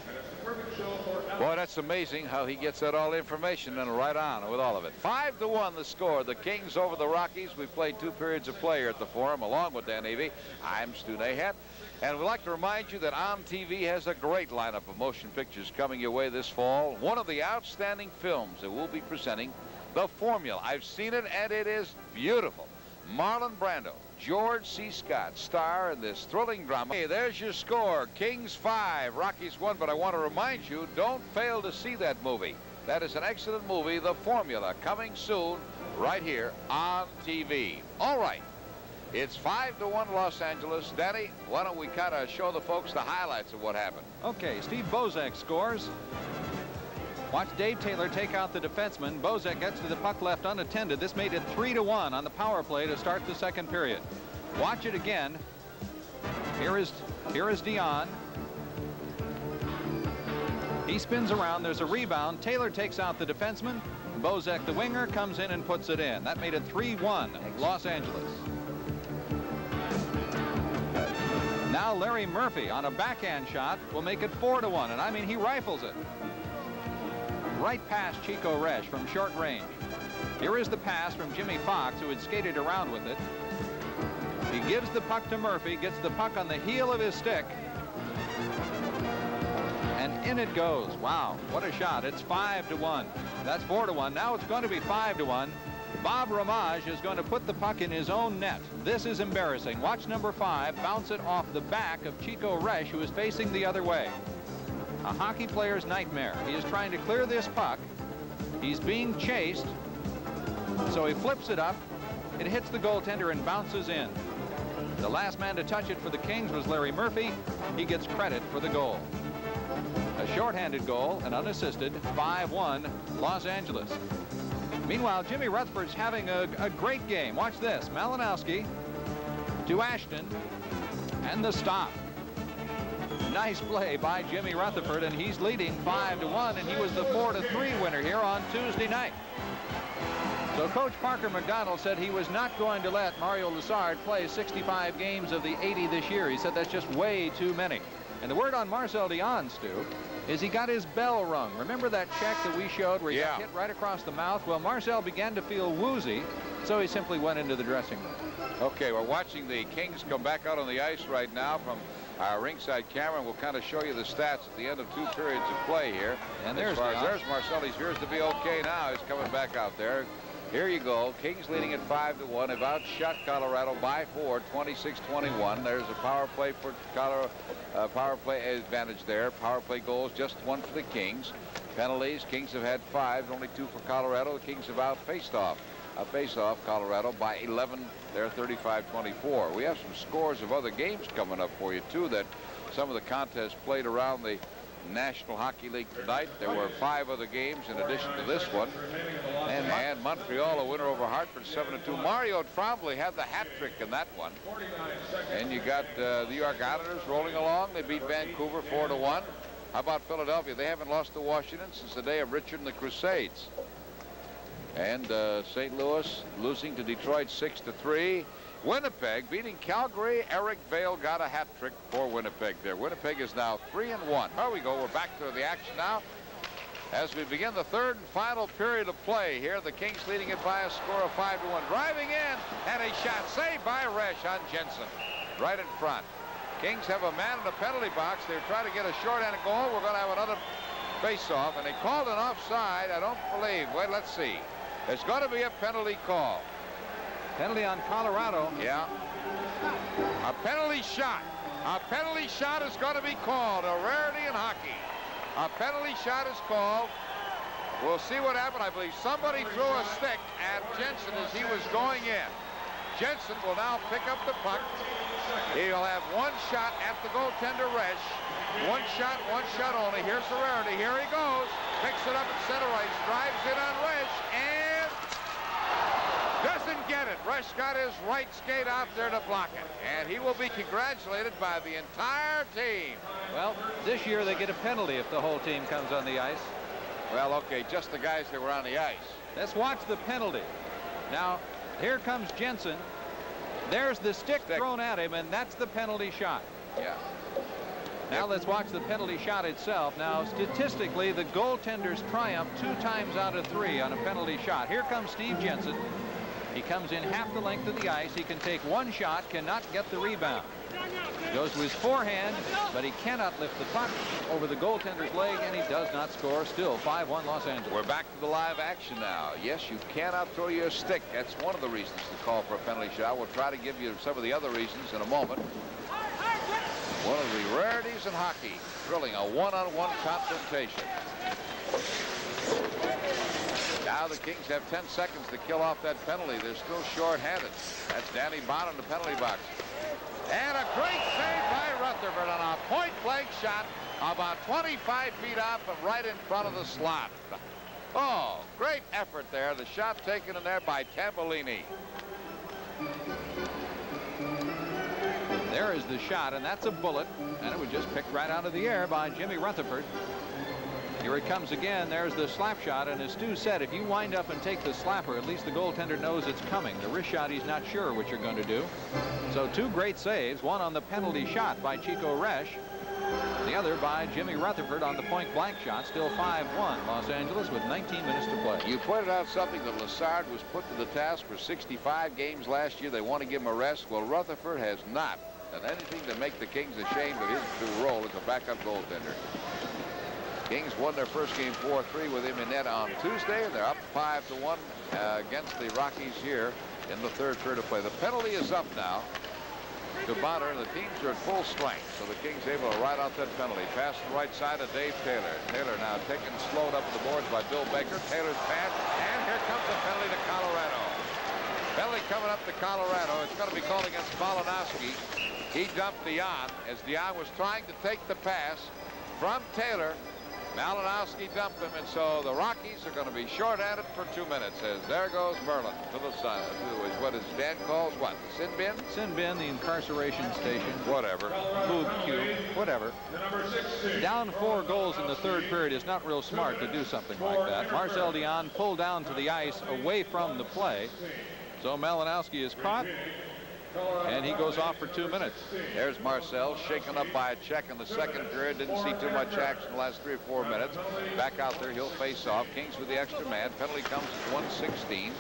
Boy, that's amazing how he gets that all information and right on with all of it. Five to one the score. The Kings over the Rockies. We played two periods of play here at the Forum along with Dan Avey. I'm Stu Nahat. And we'd like to remind you that On T V has a great lineup of motion pictures coming your way this fall. One of the outstanding films that we'll be presenting, The Formula. I've seen it, and it is beautiful. Marlon Brando, George C. Scott star in this thrilling drama. Hey, there's your score. Kings five, Rockies one. But I want to remind you, don't fail to see that movie. That is an excellent movie, The Formula, coming soon right here on T V. All right. It's five to one Los Angeles. Danny, why don't we kind of show the folks the highlights of what happened? Okay, Steve Bozek scores. Watch Dave Taylor take out the defenseman. Bozek gets to the puck left unattended. This made it three to one on the power play to start the second period. Watch it again. Here is here is Dion. He spins around. There's a rebound. Taylor takes out the defenseman. Bozek, the winger, comes in and puts it in. That made it three one Los Angeles. Now Larry Murphy on a backhand shot will make it four to one, and I mean he rifles it right past Chico Resch from short range. Here is the pass from Jimmy Fox, who had skated around with it. He gives the puck to Murphy, gets the puck on the heel of his stick, and in it goes. Wow, what a shot. It's five to one. That's four to one. Now it's going to be five to one. Bob Ramage is going to put the puck in his own net. This is embarrassing. Watch number five bounce it off the back of Chico Resch, who is facing the other way. A hockey player's nightmare. He is trying to clear this puck. He's being chased, so he flips it up. It hits the goaltender and bounces in. The last man to touch it for the Kings was Larry Murphy. He gets credit for the goal. A shorthanded goal, an unassisted, five one Los Angeles. Meanwhile, Jimmy Rutherford's having a, a great game. Watch this. Malinowski to Ashton, and the stop. Nice play by Jimmy Rutherford, and he's leading five to one, and he was the four to three winner here on Tuesday night. So Coach Parker McDonald said he was not going to let Mario Lessard play sixty-five games of the eighty this year. He said that's just way too many. And the word on Marcel Dionne, Stu, is he got his bell rung. Remember that check that we showed where he yeah. got hit right across the mouth? Well, Marcel began to feel woozy, so he simply went into the dressing room. Okay, we're watching the Kings come back out on the ice right now from our ringside camera, and we'll kind of show you the stats at the end of two periods of play here. And as there's far the as there's Marcel. He appears to be okay now. He's coming back out there. Here you go. Kings leading at five to one. Have outshot Colorado by four, twenty-six twenty-one. There's a power play for Colorado. Uh, power play advantage there. Power play goals, just one for the Kings. Penalties, Kings have had five, only two for Colorado. The Kings have out faced off. Uh, face off Colorado by eleven. They're thirty-five twenty-four. We have some scores of other games coming up for you too, that some of the contests played around the National Hockey League tonight. There were five other games in addition to this one. And, and Montreal, a winner over Hartford, seven to two. Mario Tremblay had the hat trick in that one. And you got uh, the New York Islanders rolling along. They beat Vancouver four to one. How about Philadelphia? They haven't lost to Washington since the day of Richard and the Crusades. And uh, Saint Louis losing to Detroit six to three. Winnipeg beating Calgary. Eric Vale got a hat trick for Winnipeg there. Winnipeg is now three and one. Here we go. We're back to the action now as we begin the third and final period of play here. The Kings leading it by a score of five to one. Driving in, and a shot saved by Resch on Jensen right in front. Kings have a man in the penalty box. They're trying to get a shorthanded goal. We're going to have another face-off, and they called an offside. I don't believe. Wait, let's see. There's going to be a penalty call. Penalty on Colorado. Yeah. A penalty shot. A penalty shot is going to be called. A rarity in hockey. A penalty shot is called. We'll see what happened. I believe somebody threw a stick at Jensen as he was going in. Jensen will now pick up the puck. He'll have one shot at the goaltender, Resch. One shot, one shot only. Here's the rarity. Here he goes. Picks it up at center ice. Drives in on Resch. And doesn't get it. Resch got his right skate out there to block it. And he will be congratulated by the entire team. Well, this year they get a penalty if the whole team comes on the ice. Well, okay, just the guys that were on the ice. Let's watch the penalty. Now, here comes Jensen. There's the stick, stick thrown at him, and that's the penalty shot. Yeah. Now let's watch the penalty shot itself. Now, statistically, the goaltenders triumph two times out of three on a penalty shot. Here comes Steve Jensen. He comes in half the length of the ice. He can take one shot, cannot get the rebound. Goes to his forehand, but he cannot lift the puck over the goaltender's leg, and he does not score. Still five one Los Angeles. We're back to the live action now. Yes, you cannot throw your stick. That's one of the reasons to call for a penalty shot. We'll try to give you some of the other reasons in a moment. One of the rarities in hockey, thrilling a one-on-one confrontation. Now the Kings have ten seconds to kill off that penalty. They're still short-handed. That's Danny Bond in the penalty box. And a great save by Rutherford on a point-blank shot about twenty-five feet off and right in front of the slot. Oh, great effort there. The shot taken in there by Tambellini. There is the shot, and that's a bullet, and it was just picked right out of the air by Jimmy Rutherford. Here it comes again. There's the slap shot, and as Stu said, if you wind up and take the slapper, at least the goaltender knows it's coming. The wrist shot, he's not sure what you're going to do. So two great saves, one on the penalty shot by Chico Resch, the other by Jimmy Rutherford on the point-blank shot. Still five one Los Angeles with nineteen minutes to play. You pointed out something that Lassard was put to the task for sixty-five games last year. They want to give him a rest. Well, Rutherford has not done anything to make the Kings ashamed of his true role as a backup goaltender. Kings won their first game four three with him in net on Tuesday, and they're up five to one uh, against the Rockies here in the third period of play. The penalty is up now to Bonner, and the teams are at full strength, so the Kings able to ride out that penalty. Pass to the right side of Dave Taylor. Taylor now taken slowed up the boards by Bill Baker. Taylor's pass, and here comes the penalty to Colorado. Penalty coming up to Colorado. It's going to be called against Malinowski. He dumped Dion as Dion was trying to take the pass from Taylor. Malinowski dumped him, and so the Rockies are going to be short-handed for two minutes as there goes Merlin to the side. To what is Dan calls what? The sin bin? Sin bin, the incarceration station. Whatever. Food cube. Whatever. Down four goals in the third period is not real smart to do something like that. Marcel Dion pulled down to the ice away from the play. So Malinowski is caught, and he goes off for two minutes. There's Marcel shaken up by a check in the second period. Didn't see too much action in the last three or four minutes. Back out there, he'll face off. Kings with the extra man. Penalty comes at one sixteen.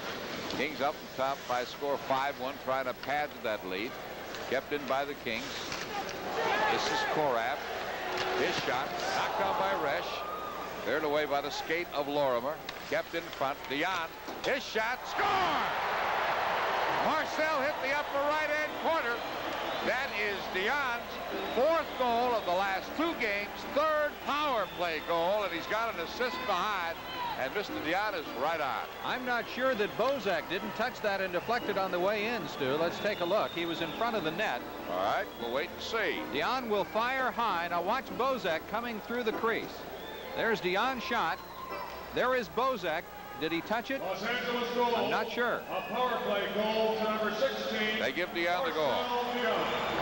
Kings up top by a score of five one, trying to pad to that lead. Kept in by the Kings. This is Korab. His shot knocked down by Resch. Cleared away by the skate of Lorimer. Kept in front. Dion. His shot. Score! Marcel hit the upper right-hand corner. That is Dion's fourth goal of the last two games, third power play goal, and he's got an assist behind. And Mister Dion is right on. I'm not sure that Bozak didn't touch that and deflected on the way in, Stu. Let's take a look. He was in front of the net. All right, we'll wait and see. Dion will fire high. Now watch Bozak coming through the crease. There's Dion's shot. There is Bozak. Did he touch it? Los Angeles goal. I'm not sure. A power play goal to number sixteen. They give Dion the goal. Dion.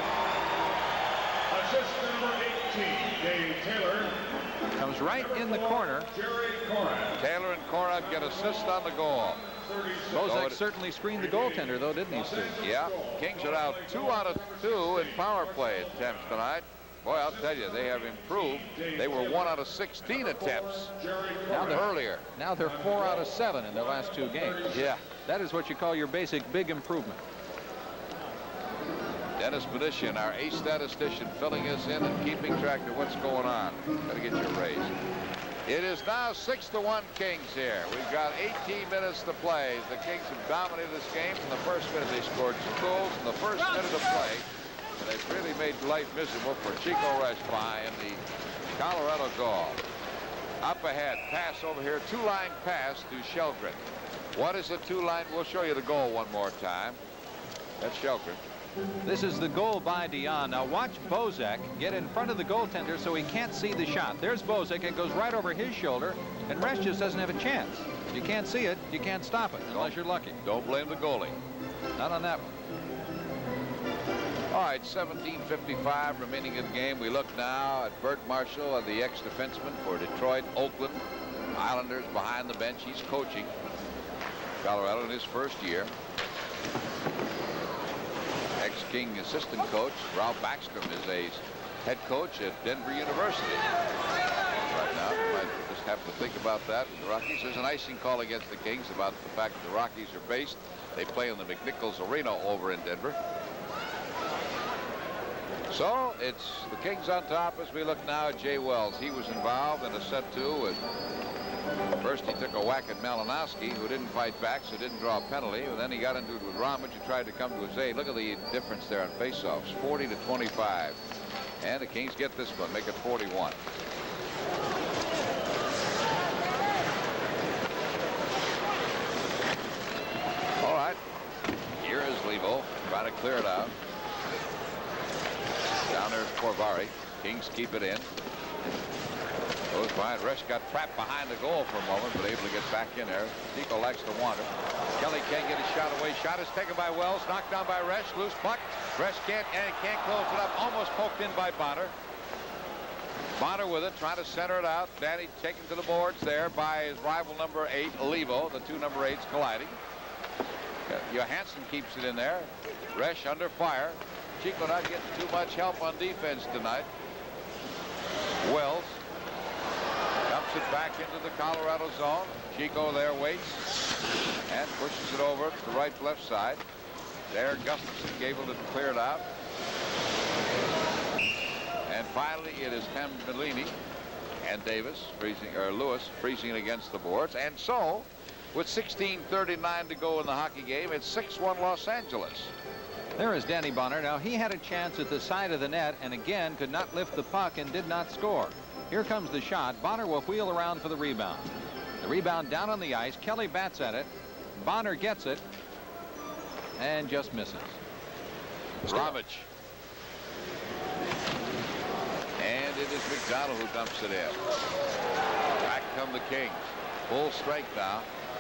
Assist to number eighteen, Dave Taylor. Comes right in the corner. Jerry Korab. Taylor and Korab get assist on the goal. Bozak certainly screened the goaltender, though, didn't he, Stu? Yeah. Kings are now two out of two in power play attempts tonight. Boy, I'll tell you, they have improved. They were one out of sixteen attempts now they're, earlier. Now they're four out of seven in their last two games. Yeah. That is what you call your basic big improvement. Dennis Medician, our ace statistician, filling us in and keeping track of what's going on. Got to get your raise. It is now six to one Kings here. We've got eighteen minutes to play. The Kings have dominated this game. From the first minute, they scored two goals in the first minute of play. And they've really made life miserable for Chico Reshby in the Colorado goal. Up ahead, pass over here, two-line pass to Shelgren. What is the two-line? We'll show you the goal one more time. That's Shelgren. This is the goal by Dion. Now watch Bozak get in front of the goaltender so he can't see the shot. There's Bozak. It goes right over his shoulder, and Resch just doesn't have a chance. You can't see it. You can't stop it unless you're lucky. Don't blame the goalie. Not on that one. All right, seventeen fifty-five remaining in the game. We look now at Bert Marshall, the ex-defenseman for Detroit, Oakland Islanders, behind the bench. He's coaching Colorado in his first year. Ex-King assistant coach Ralph Backstrom is a head coach at Denver University right now. You might just have to think about that. The Rockies, there's an icing call against the Kings about the fact that the Rockies are based. They play in the McNichols Arena over in Denver. So it's the Kings on top as we look now at Jay Wells. He was involved in a set two. With first he took a whack at Malinowski, who didn't fight back, so didn't draw a penalty. And then he got into it with Ramage, who tried to come to his aid. Look at the difference there on faceoffs, forty to twenty-five. And the Kings get this one, make it forty-one. All right. Here is Levo trying to clear it out. Down there's Corvari. Kings keep it in. Goes behind. Resch got trapped behind the goal for a moment, but able to get back in there. Chico likes to wander. Kelly can't get his shot away. Shot is taken by Wells. Knocked down by Resch. Loose puck. Resch can't and can't close it up. Almost poked in by Bonner. Bonner with it, trying to center it out. Danny taken to the boards there by his rival number eight, Levo. The two number eights colliding. Johansson keeps it in there. Resch under fire. Chico not getting too much help on defense tonight. Wells dumps it back into the Colorado zone. Chico there waits and pushes it over to the right left side. There Gustafson able to clear it out. And finally it is Tambellini and Davis freezing, or Lewis freezing against the boards. And so with sixteen thirty-nine to go in the hockey game, it's six one Los Angeles. There is Danny Bonner. Now he had a chance at the side of the net and again could not lift the puck and did not score. Here comes the shot. Bonner will wheel around for the rebound. The rebound down on the ice. Kelly bats at it. Bonner gets it and just misses. Ramage. And it is McDonald who dumps it in. Back come the Kings. Full strength now.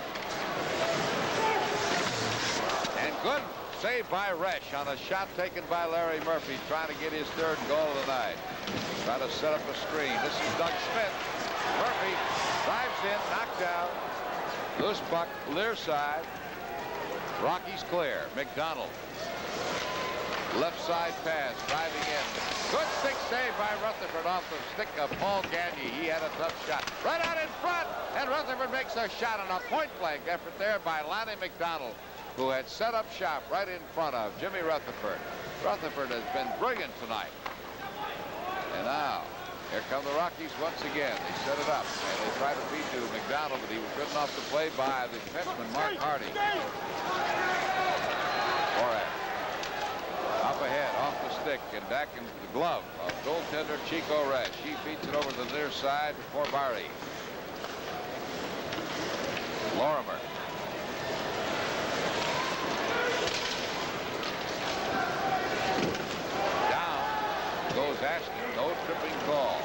And good save by Resch on a shot taken by Larry Murphy, trying to get his third goal of the night. Trying to set up a screen. This is Doug Smith. Murphy drives in, knocked out. Loose puck, near side. Rockies clear. McDonald. Left side pass, driving in. Good stick save by Rutherford off the stick of Paul Gagne. He had a tough shot. Right out in front, and Rutherford makes a shot on a point-blank effort there by Lanny McDonald, who had set up shop right in front of Jimmy Rutherford. Rutherford has been brilliant tonight. And now, here come the Rockies once again. They set it up, and they try to feed to McDonald, but he was good enough to play by the defenseman, Mark Hardy. Borat. Up ahead, off the stick, and back into the glove of goaltender Chico Resch. He feeds it over to the near side for Barry. Lorimer. Down goes Ashton. No tripping call.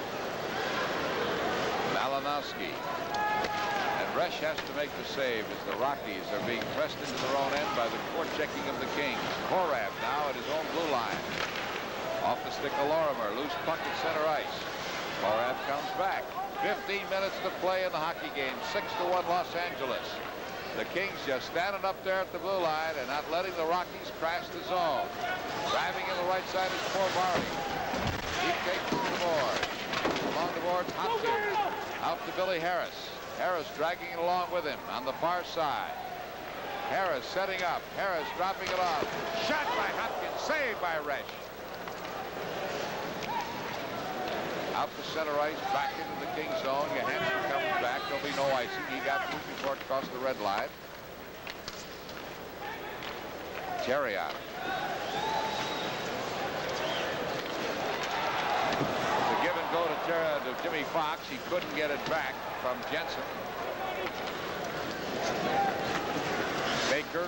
Malinowski. And Resch has to make the save as the Rockies are being pressed into their own end by the forechecking of the Kings. Korab now at his own blue line. Off the stick of Lorimer. Loose puck at center ice. Korab comes back. fifteen minutes to play in the hockey game. six to one Los Angeles. The Kings just standing up there at the blue line and not letting the Rockies crash the zone. Driving in the right side is Corvari. He takes it to the board. Along the board, Hopkins. Out to Billy Harris. Harris dragging it along with him on the far side. Harris setting up. Harris dropping it off. Shot by Hopkins. Saved by Resch. Out to center ice. Back into the King zone. Johansson comes back. There'll be no icing. He got through before it crossed the red line. Terry out. The give and go to, Terry, to Jimmy Fox. He couldn't get it back from Jensen. Baker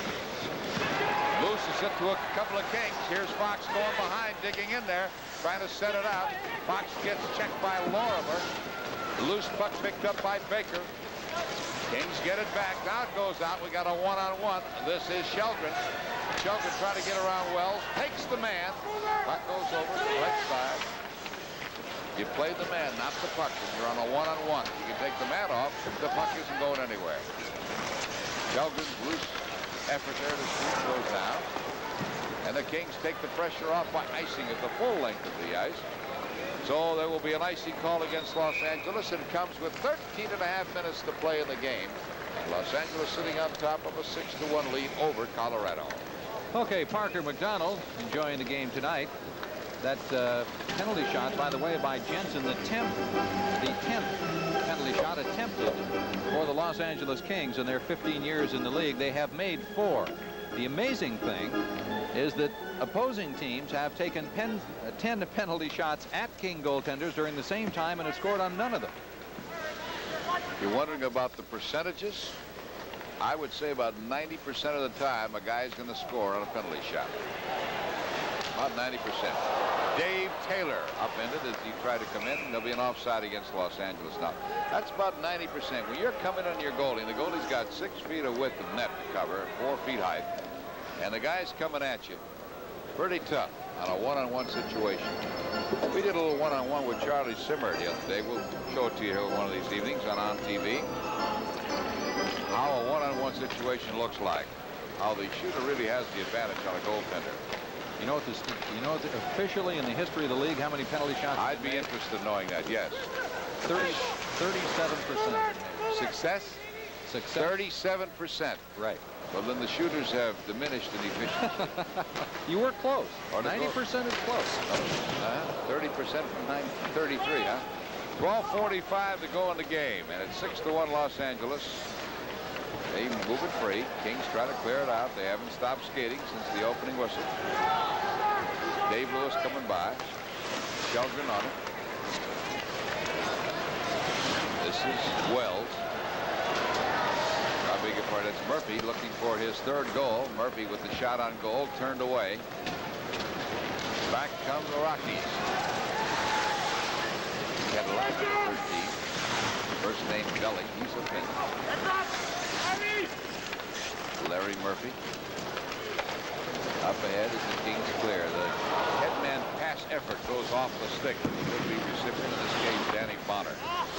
looses it to a couple of Kings. Here's Fox going behind, digging in there, trying to set it out. Fox gets checked by Lorimer. Loose puck picked up by Baker. Kings get it back. Now it goes out. We got a one-on-one. This is Shelgren. Shelgren trying to get around Wells. Takes the man. Puck goes over to the left side. You play the man, not the puck. When you're on a one-on-one, you can take the man off. The puck isn't going anywhere. Shelgren's loose effort there to shoot goes down. And the Kings take the pressure off by icing at the full length of the ice. So there will be an icing call against Los Angeles, and comes with thirteen and a half minutes to play in the game. Los Angeles sitting on top of a six to one lead over Colorado. Okay, Parker McDonald enjoying the game tonight. That uh, penalty shot, by the way, by Jensen, the tenth, the tenth penalty shot attempted for the Los Angeles Kings in their fifteen years in the league. They have made four. The amazing thing is that opposing teams have taken pen, uh, ten penalty shots at King goaltenders during the same time and have scored on none of them. You're wondering about the percentages? I would say about ninety percent of the time a guy's going to score on a penalty shot. About ninety percent. Dave Taylor upended as he tried to come in. There'll be an offside against Los Angeles now. That's about ninety percent. When you're coming on your goalie, the goalie's got six feet of width of net to cover, four feet height, and the guy's coming at you. Pretty tough on a one-on-one situation. We did a little one-on-one with Charlie Simmer the other day. We'll show it to you here one of these evenings on On T V. How a one-on-one situation looks like. How the shooter really has the advantage on a goaltender. You know what this? You know what the, officially in the history of the league, how many penalty shots? I'd be interested in knowing that. Yes. thirty, thirty-seven percent. Success? Success. thirty-seven percent. Right. Well, then the shooters have diminished in efficiency. You were close. ninety percent is close. thirty percent from nine, thirty-three, huh? twelve forty-five to go in the game, and it's six to one Los Angeles. They move it free. Kings try to clear it out. They haven't stopped skating since the opening whistle. Dave Lewis coming by. Shelgren on it. This is Wells. I beg your pardon. It's Murphy looking for his third goal. Murphy with the shot on goal turned away. Back come the Rockies. Cadillac thirteen. First name Gully. He's a pin. Larry Murphy. Up ahead as the Kings clear. The headman pass effort goes off the stick. The would-be recipient in this case, Danny Bonner.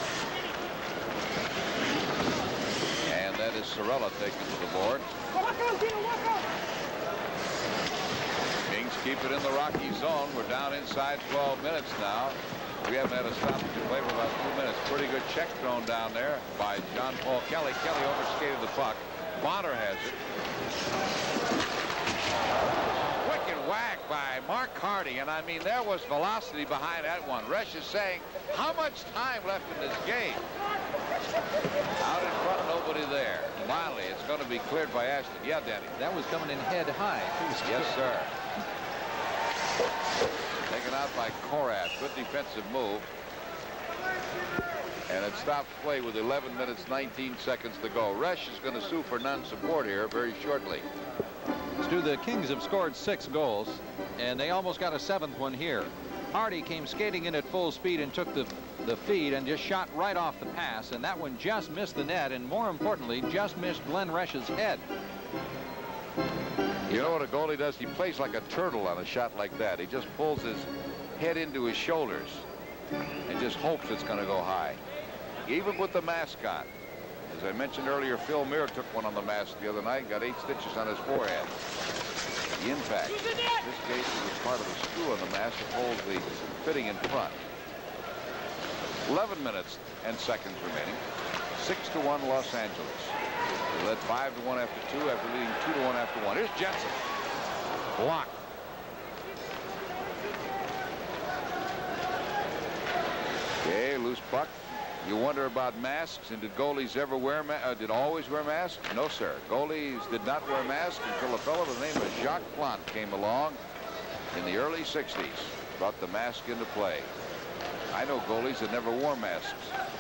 And that is Sorella taken to the board. keep it in the Rocky zone. We're down inside twelve minutes now. We haven't had a stoppage to play for about two minutes. Pretty good check thrown down there by John Paul Kelly. Kelly overskated the puck. Bonner has it. Wicked whack by Mark Hardy, and I mean there was velocity behind that one. Resch is saying, how much time left in this game? Out in front, nobody there. Finally, it's going to be cleared by Ashton. Yeah, Danny. That was coming in head high. Yes, sir. Taken out by Korath. Good defensive move. And it stops play with eleven minutes, nineteen seconds to go. Resch is going to sue for non-support here very shortly. Stu, the Kings have scored six goals, and they almost got a seventh one here. Hardy came skating in at full speed and took the, the feed and just shot right off the pass, and that one just missed the net, and more importantly, just missed Glenn Resch's head. You know what a goalie does? He plays like a turtle on a shot like that. He just pulls his head into his shoulders and just hopes it's going to go high. Even with the mask on. As I mentioned earlier, Phil Muir took one on the mask the other night and got eight stitches on his forehead. The impact. In this case, it was part of the screw on the mask that holds the fitting in front. eleven minutes and seconds remaining. Six to one Los Angeles. They led five to one after two, after leading two to one after one. Here's Jensen. Blocked. Okay, loose puck. You wonder about masks, and did goalies ever wear ma uh, did always wear masks? No, sir. Goalies did not wear masks until a fellow by the name of Jacques Plante came along in the early sixties. Brought the mask into play. I know goalies that never wore masks.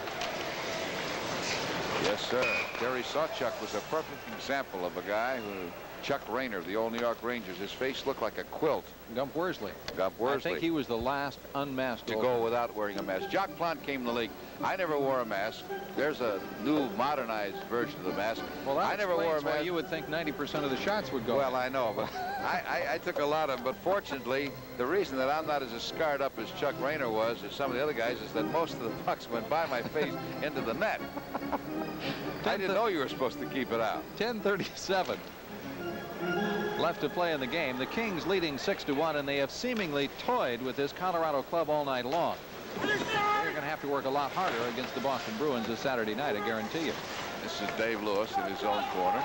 Yes, sir. Terry Sawchuk was a perfect example of a guy who, Chuck Rayner of the old New York Rangers, his face looked like a quilt. Gump Worsley. Gump Worsley. I think he was the last unmasked to goalie. go without wearing a mask. Jacques Plante came in the league. I never wore a mask. There's a new modernized version of the mask. Well, that I never wore a mask. Why you would think ninety percent of the shots would go. Well, I know, but I, I, I took a lot of them. But fortunately, the reason that I'm not as scarred up as Chuck Rayner was, or some of the other guys, is that most of the pucks went by my face into the net. I didn't know you were supposed to keep it out. ten thirty-seven left to play in the game. The Kings leading six to one, and they have seemingly toyed with this Colorado club all night long. They're going to have to work a lot harder against the Boston Bruins this Saturday night, I guarantee you. This is Dave Lewis in his own corner.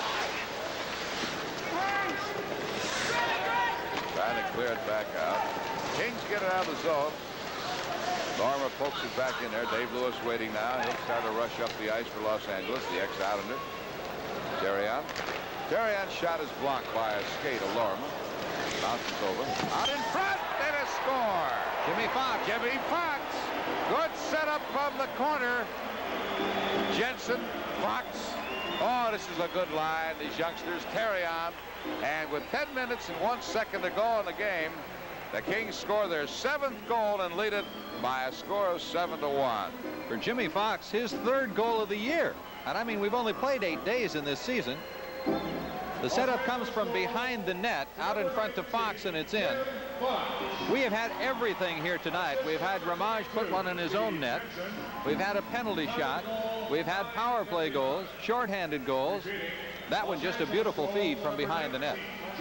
Trying to clear it back out. Kings get it out of the zone. Lormer pokes it back in there. Dave Lewis waiting now. He'll start to rush up the ice for Los Angeles, the ex-Islander. Terrion. Terrion's shot is blocked by a skate of Lormer. Bounces over. Out in front, and a score. Jimmy Fox. Jimmy Fox. Good setup from the corner. Jensen, Fox. Oh, this is a good line. These youngsters, Terrion. And with ten minutes and one second to go in the game, the Kings score their seventh goal and lead it by a score of seven to one. For Jimmy Fox, his third goal of the year. And I mean, we've only played eight days in this season. The setup comes from behind the net, out in front to Fox, and it's in. We have had everything here tonight. We've had Ramage put one in his own net. We've had a penalty shot. We've had power play goals, shorthanded goals. That one just a beautiful feed from behind the net.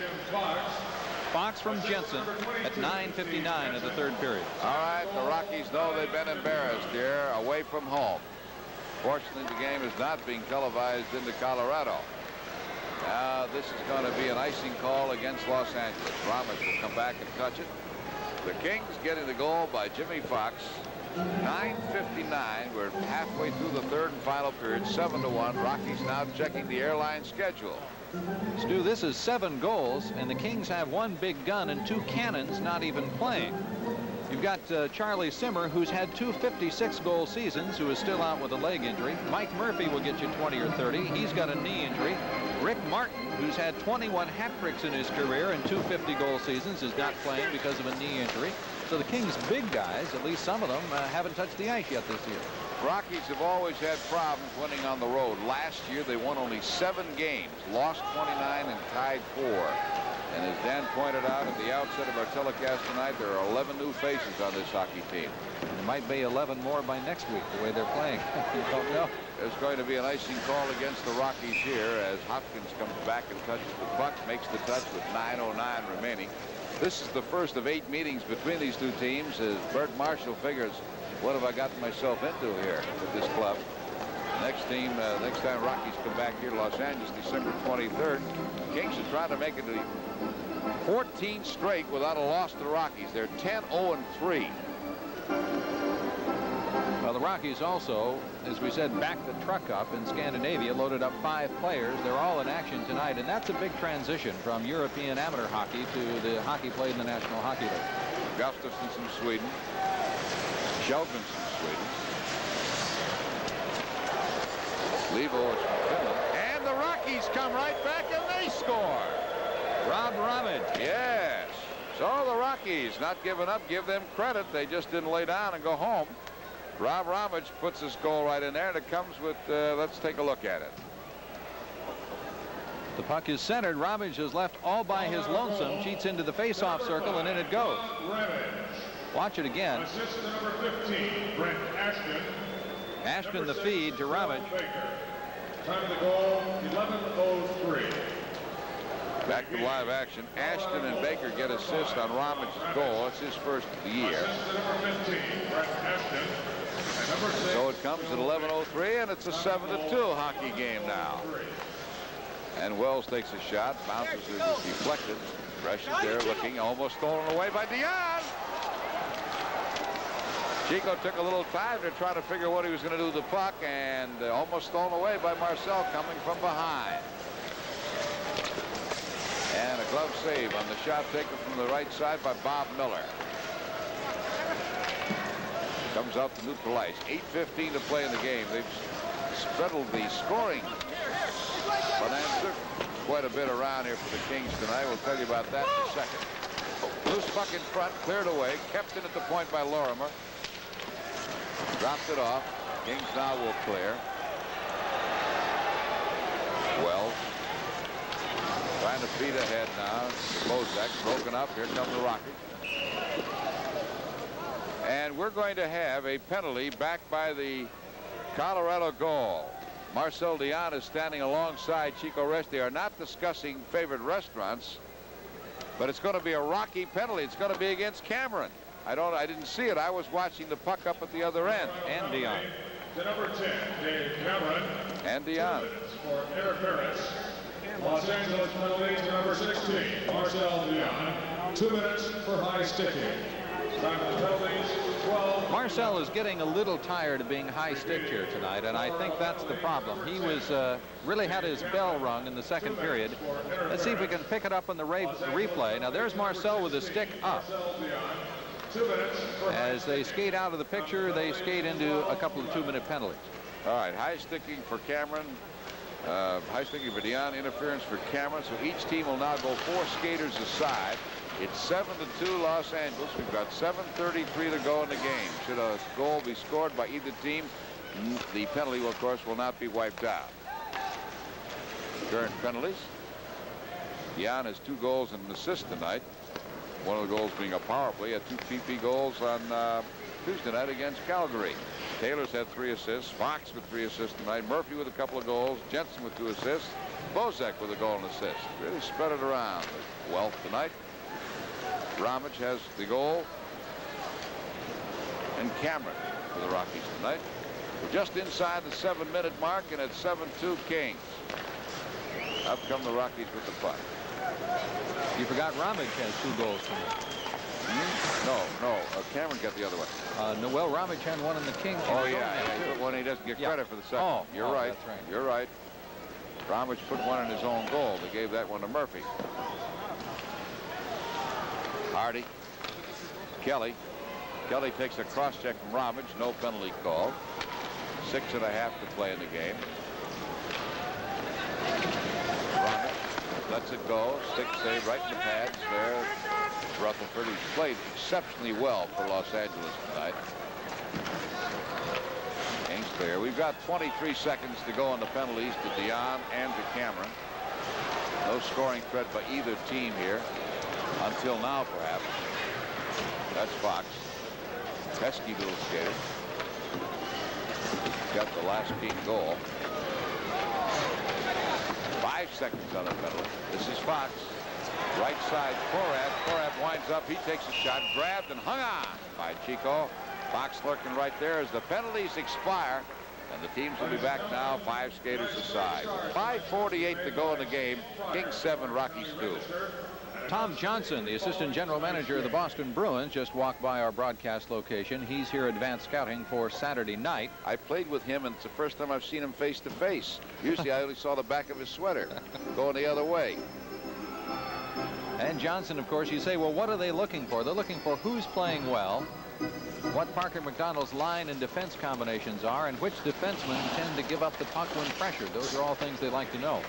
Fox from Jensen at nine fifty-nine of the third period. All right, the Rockies know they've been embarrassed here away from home. Fortunately, the game is not being televised into Colorado. Now, this is going to be an icing call against Los Angeles. Ramos will come back and touch it. The Kings getting the goal by Jimmy Fox. nine fifty-nine. We're halfway through the third and final period. seven to one. Rockies now checking the airline schedule. Stu, this is seven goals, and the Kings have one big gun and two cannons not even playing. You've got uh, Charlie Simmer, who's had two fifty-six goal seasons, who is still out with a leg injury. Mike Murphy will get you twenty or thirty. He's got a knee injury. Rick Martin, who's had twenty-one hat tricks in his career and two fifty goal seasons, is not playing because of a knee injury. So the Kings' big guys, at least some of them, uh, haven't touched the ice yet this year. Rockies have always had problems winning on the road. Last year, they won only seven games, lost twenty-nine, and tied four. And as Dan pointed out at the outset of our telecast tonight, there are eleven new faces on this hockey team. And there might be eleven more by next week, the way they're playing. You don't know. There's going to be an icing call against the Rockies here as Hopkins comes back and touches the puck, makes the touch with nine oh nine remaining. This is the first of eight meetings between these two teams as Bert Marshall figures, what have I gotten myself into here with this club? Next team, uh, next time Rockies come back here to Los Angeles, December twenty-third. Kings are trying to make it to fourteen straight without a loss to the Rockies. They're ten oh and three. Well, the Rockies also, as we said, backed the truck up in Scandinavia, loaded up five players. They're all in action tonight, and that's a big transition from European amateur hockey to the hockey played in the National Hockey League. Gustafsson from Sweden. Sheldon from Sweden. Levo is from Finland. And the Rockies come right back and they score. Rob Ramage. Yes. So the Rockies not giving up. Give them credit. They just didn't lay down and go home. Rob Ramage puts his goal right in there, and it comes with, uh, let's take a look at it. The puck is centered. Ramage is left all by his lonesome. Cheats into the face-off circle, and in it goes. Watch it again. Assist number fifteen, Brent Ashton. Ashton the feed to Ramage. Time of the goal, eleven oh three. Back to live action. Ashton and Baker get assist on Ramage's goal. It's his first of the year. Assist number fifteen, Brent Ashton. And number six, So it comes at eleven oh three, and it's a seven to two hockey game now. And Wells takes a shot, bounces, it is deflected. Rush is there looking, almost stolen away by Dion. Chico took a little time to try to figure what he was going to do with the puck, and uh, almost stolen away by Marcel coming from behind. And a glove save on the shot taken from the right side by Bob Miller. Comes out to neutralize. eight fifteen to play in the game. They've settled the scoring bonanza quite a bit around here for the Kings tonight. We'll tell you about that in a second. Loose puck in front, cleared away, kept in at the point by Lorimer. Dropped it off. Kings now will clear. Wells trying to feed ahead now. Bozak broken up. Here come the Rockies. And we're going to have a penalty back by the Colorado goal. Marcel Dion is standing alongside Chico Rest. They are not discussing favorite restaurants, but it's going to be a Rocky penalty. It's going to be against Cameron. I don't. I didn't see it. I was watching the puck up at the other end. And Dion. To number ten, Dave Cameron. And Dion. For interference. Los Angeles penalty to number sixteen, Marcel Dion. Two minutes for high sticking. Time of the penalties, twelve. Marcel is getting a little tired of being high sticked here tonight, and I think that's the problem. He was uh, really had his bell rung in the second period. Let's see if we can pick it up on the re replay. Now there's Marcel with his stick up. As they skate out of the picture, they skate into a couple of two-minute penalties. All right, high sticking for Cameron. Uh, high sticking for Dion, interference for Cameron. So each team will now go four skaters aside. It's seven to two Los Angeles. We've got seven thirty-three to go in the game. Should a goal be scored by either team, the penalty, will, of course, will not be wiped out. Current penalties. Dion has two goals and an assist tonight. One of the goals being a power play. Had two P P goals on uh, Tuesday night against Calgary. Taylor's had three assists. Fox with three assists tonight. Murphy with a couple of goals. Jensen with two assists. Bozak with a goal and assist. Really spread it around. Well, tonight, Ramage has the goal. And Cameron for the Rockies tonight. We're just inside the seven-minute mark, and it's seven two Kings. Up come the Rockies with the puck. You forgot Ramage has two goals tonight. Hmm? No, no. Uh, Cameron got the other one. Uh, Noel Ramage had one in the Kings. Oh, yeah. yeah. One he doesn't get yeah. credit for the second. Oh, You're oh, right. That's right. You're right. Ramage put one in his own goal. They gave that one to Murphy. Hardy. Kelly. Kelly takes a cross check from Ramage. No penalty called. Six and a half to play in the game. Ramage lets it go. Stick save right in the pads there. Rutherford, who's played exceptionally well for Los Angeles tonight. Kings clear. We've got twenty-three seconds to go on the penalties to Dion and to Cameron. No scoring threat by either team here. Until now, perhaps. That's Fox. Pesky little skater. Got the last team goal. Five seconds on the penalty. This is Fox. Right side, Korab. Korab winds hands up. He takes a shot, grabbed and hung on by Chico. Fox lurking right there as the penalties expire. And the teams will be back now, five skaters aside. five forty-eight to go in the game. Kings seven, Rockies two. Tom Johnson, the assistant general manager of the Boston Bruins, just walked by our broadcast location. He's here advanced scouting for Saturday night. I played with him, and it's the first time I've seen him face to face. Usually I only saw the back of his sweater going the other way. And Johnson, of course, you say, well, what are they looking for? They're looking for who's playing well, what Parker McDonald's line and defense combinations are, and which defensemen tend to give up the puck when pressured. Those are all things they like to know.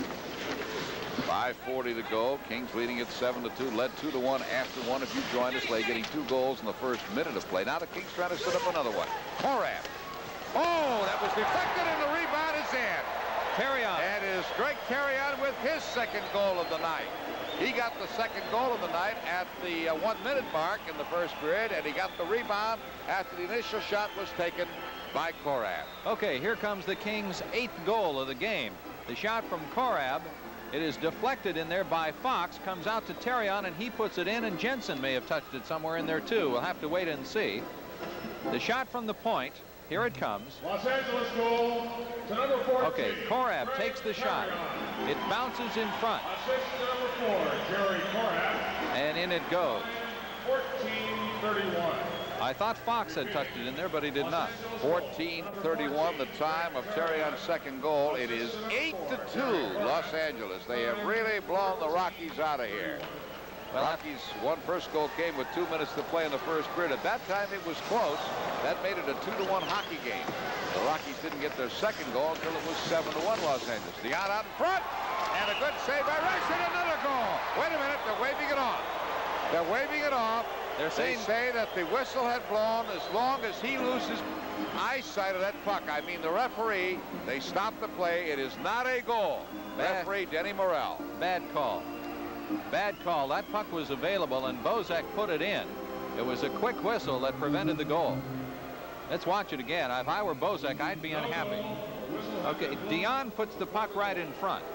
five forty to go. Kings leading at seven to two. Led two to one after one. If you joined us late, getting two goals in the first minute of play. Now the Kings trying to set up another one. Korab. Oh, that was deflected, and the rebound is in. Carrion. And it is Greg Carrion with his second goal of the night. He got the second goal of the night at the uh, one-minute mark in the first period, and he got the rebound after the initial shot was taken by Korab. Okay, here comes the Kings' eighth goal of the game. The shot from Korab. It is deflected in there by Fox, comes out to Terrion, and he puts it in, and Jensen may have touched it somewhere in there too. We'll have to wait and see. The shot from the point, here it comes. Los Angeles goal to number fourteen. Okay, Korab takes the shot. It bounces in front. Assist to number four, Jerry Korab. And in it goes. fourteen thirty-one. I thought Fox had touched it in there, but he did not. fourteen thirty-one, the time of Terrion's second goal. It is eight to two, Los Angeles. They have really blown the Rockies out of here. The Rockies won first goal came with two minutes to play in the first period. At that time, it was close. That made it a two to one hockey game. The Rockies didn't get their second goal until it was seven to one Los Angeles. Dion out in front, and a good save by Resch, and another goal. Wait a minute, they're waving it off. They're waving it off. They're saying, they say that the whistle had blown as long as he loses eyesight of that puck. I mean, the referee, they stopped the play. It is not a goal. Bad. Referee Denny Morrell. Bad call. Bad call. That puck was available, and Bozak put it in. It was a quick whistle that prevented the goal. Let's watch it again. If I were Bozak, I'd be unhappy. Okay, Dion puts the puck right in front.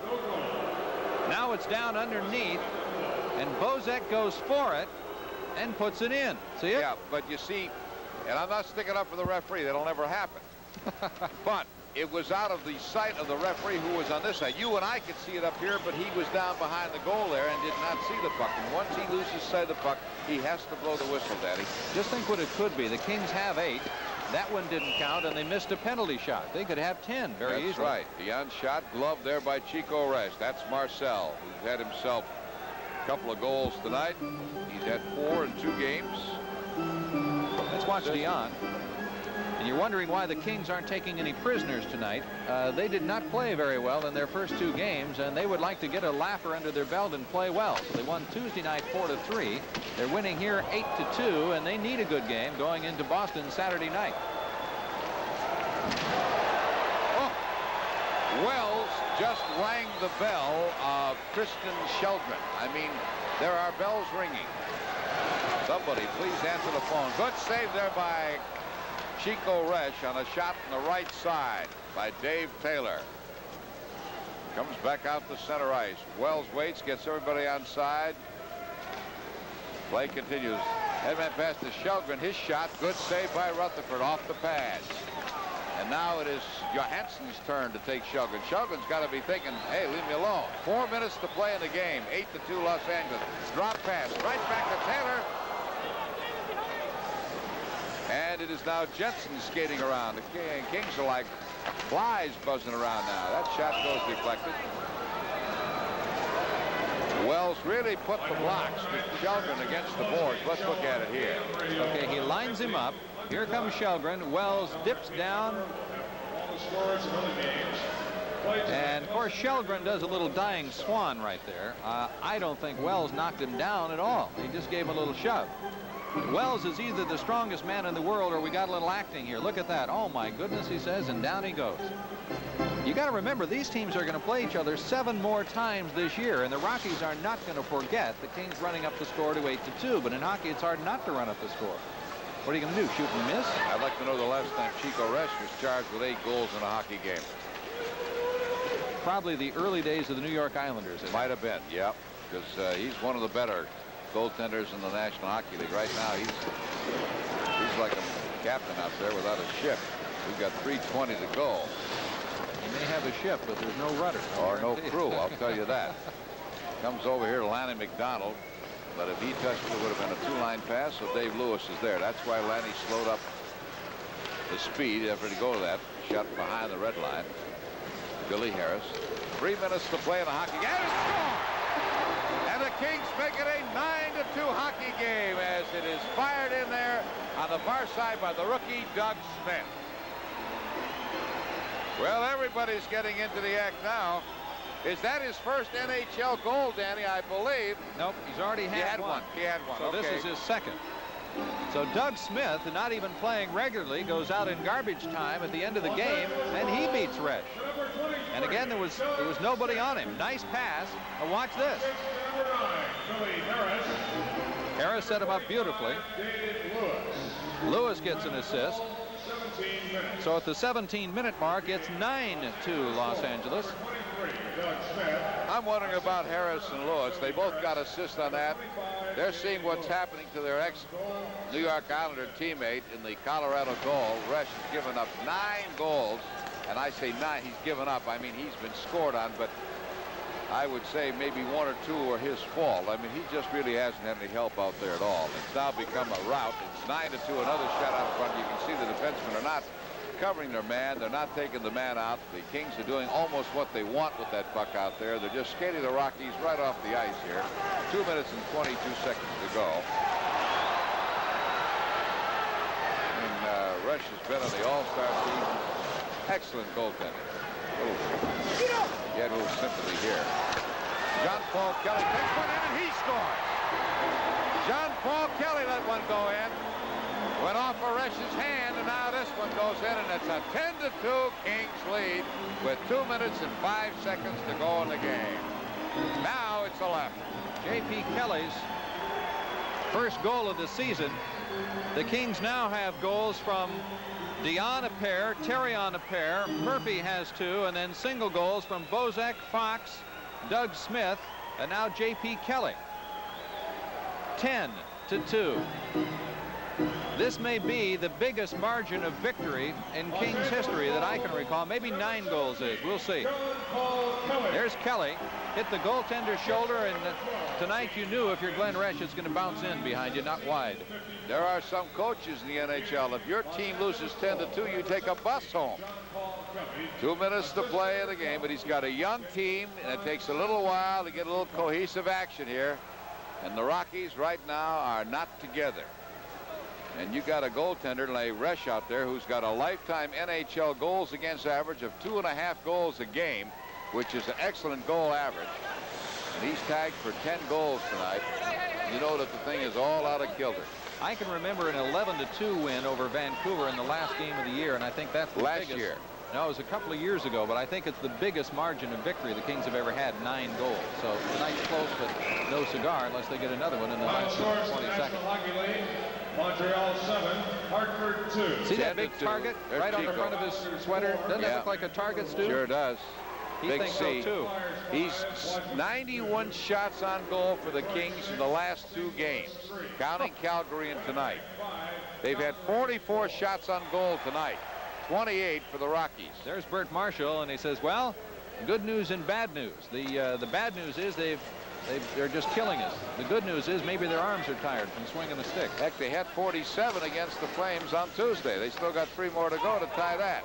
Now it's down underneath, and Bozak goes for it and puts it in. See it? Yeah, but you see, and I'm not sticking up for the referee. That'll never happen. But it was out of the sight of the referee who was on this side. You and I could see it up here, but he was down behind the goal there and did not see the puck. And once he loses sight of the puck, he has to blow the whistle, Daddy. Just think what it could be. The Kings have eight. That one didn't count, and they missed a penalty shot. They could have ten very That's easily. right. Dion's shot gloved there by Chico Resch. That's Marcel, who's had himself a couple of goals tonight. He's had four in two games. Let's watch Dion. And you're wondering why the Kings aren't taking any prisoners tonight. Uh, they did not play very well in their first two games, and they would like to get a laugher under their belt and play well. So they won Tuesday night four to three. They're winning here eight to two, and they need a good game going into Boston Saturday night. Oh, Wells just rang the bell of Kristen Sheldron. I mean, there are bells ringing. Somebody please answer the phone. Good save there by Chico Resch on a shot from the right side by Dave Taylor. Comes back out to center ice. Wells waits, gets everybody on side. Play continues. Headman pass to Shelgren. His shot. Good save by Rutherford off the pads. And now it is Johansson's turn to take Shelgren. Shelgren's got to be thinking, hey, leave me alone. Four minutes to play in the game. Eight to two Los Angeles. Drop pass right back to Taylor. And it is now Jensen skating around. The Kings are like flies buzzing around now. That shot goes deflected. Wells really put the blocks with Shelgren against the boards. Let's look at it here. Okay, he lines him up. Here comes Shelgren. Wells dips down. And, of course, Shelgren does a little dying swan right there. Uh, I don't think Wells knocked him down at all. He just gave him a little shove. Wells is either the strongest man in the world or we got a little acting here. Look at that. Oh, my goodness, he says, and down he goes. You got to remember, these teams are going to play each other seven more times this year, and the Rockies are not going to forget the Kings running up the score to eight to two. But in hockey, it's hard not to run up the score. What are you going to do, shoot and miss? I'd like to know the last time Chico Resch was charged with eight goals in a hockey game. Probably the early days of the New York Islanders. It might have been, yeah, because uh, he's one of the better goaltenders in the National Hockey League. Right now, he's he's like a captain out there without a ship. We've got three twenty to go. He may have a ship, but there's no rudder. Or no crew, I'll tell you that. Comes over here to Lanny McDonald, but if he touched it, it would have been a two-line pass, so Dave Lewis is there. That's why Lanny slowed up the speed after to go to that shot behind the red line. Billy Harris. Three minutes to play in the hockey game. And it's scored! And the Kings make it a nine to two hockey game as it is fired in there on the far side by the rookie Doug Smith. Well, everybody's getting into the act now. Is that his first N H L goal, Danny? I believe. Nope, he's already had, he had one. one. He had one. So okay. This is his second. So Doug Smith, not even playing regularly, goes out in garbage time at the end of the game, and he beats Resch. And again, there was there was nobody on him. Nice pass. Now watch this. Harris set him up beautifully. Lewis gets an assist. So at the seventeen minute mark, it's nine to Los Angeles. I'm wondering about Harris and Lewis. They both got assists on that. They're seeing what's happening to their ex-New York Islander teammate in the Colorado goal. Resch has given up nine goals, and I say nine. He's given up. I mean, he's been scored on, but I would say maybe one or two were his fault. I mean, he just really hasn't had any help out there at all. It's now become a rout. It's nine to two. Another shot out front. You can see the defensemen are not covering their man. They're not taking the man out. The Kings are doing almost what they want with that puck out there. They're just skating the Rockies right off the ice here. Two minutes and twenty-two seconds to go. And uh, Resch has been on the All-Star team. Excellent goaltender. Get a little sympathy here. John Paul Kelly takes one in and he scores. John Paul Kelly let one go in. Went off of Resch's hand, and now this one goes in, and it's a ten to two Kings lead with two minutes and five seconds to go in the game. Now it's a left. J P Kelly's first goal of the season. The Kings now have goals from Dion a pair, Terry on a pair, Murphy has two, and then single goals from Bozek, Fox, Doug Smith, and now J P Kelly. ten to two. This may be the biggest margin of victory in Kings history that I can recall. Maybe nine goals is. We'll see. There's Kelly. Hit the goaltender's shoulder, and tonight you knew if you're Glenn Resch, it's going to bounce in behind you, not wide. There are some coaches in the N H L. If your team loses ten to two, you take a bus home. Two minutes to play in the game, but he's got a young team, and it takes a little while to get a little cohesive action here. And the Rockies right now are not together. And you got a goaltender like Resch out there who's got a lifetime N H L goals against average of two and a half goals a game, which is an excellent goal average. And he's tagged for ten goals tonight. You know that the thing is all out of kilter. I can remember an eleven to two win over Vancouver in the last game of the year, and I think that's the last biggest. year. No, it was a couple of years ago, but I think it's the biggest margin of victory the Kings have ever had, nine goals. So tonight's close, but no cigar unless they get another one in the last twenty seconds. Montreal seven, Hartford two. See that big target There's right Chico. on the front of his sweater? Doesn't yeah. that look like a target, Stu? Sure does. He Big thinks C. so too. He's ninety-one shots on goal for the Kings in the last two games, counting Calgary and tonight. They've had forty-four shots on goal tonight, twenty-eight for the Rockies. There's Bert Marshall, and he says, well, good news and bad news. The uh, the bad news is they've They've, they're just killing us. The good news is maybe their arms are tired from swinging the stick. Heck, they had forty-seven against the Flames on Tuesday. They still got three more to go to tie that.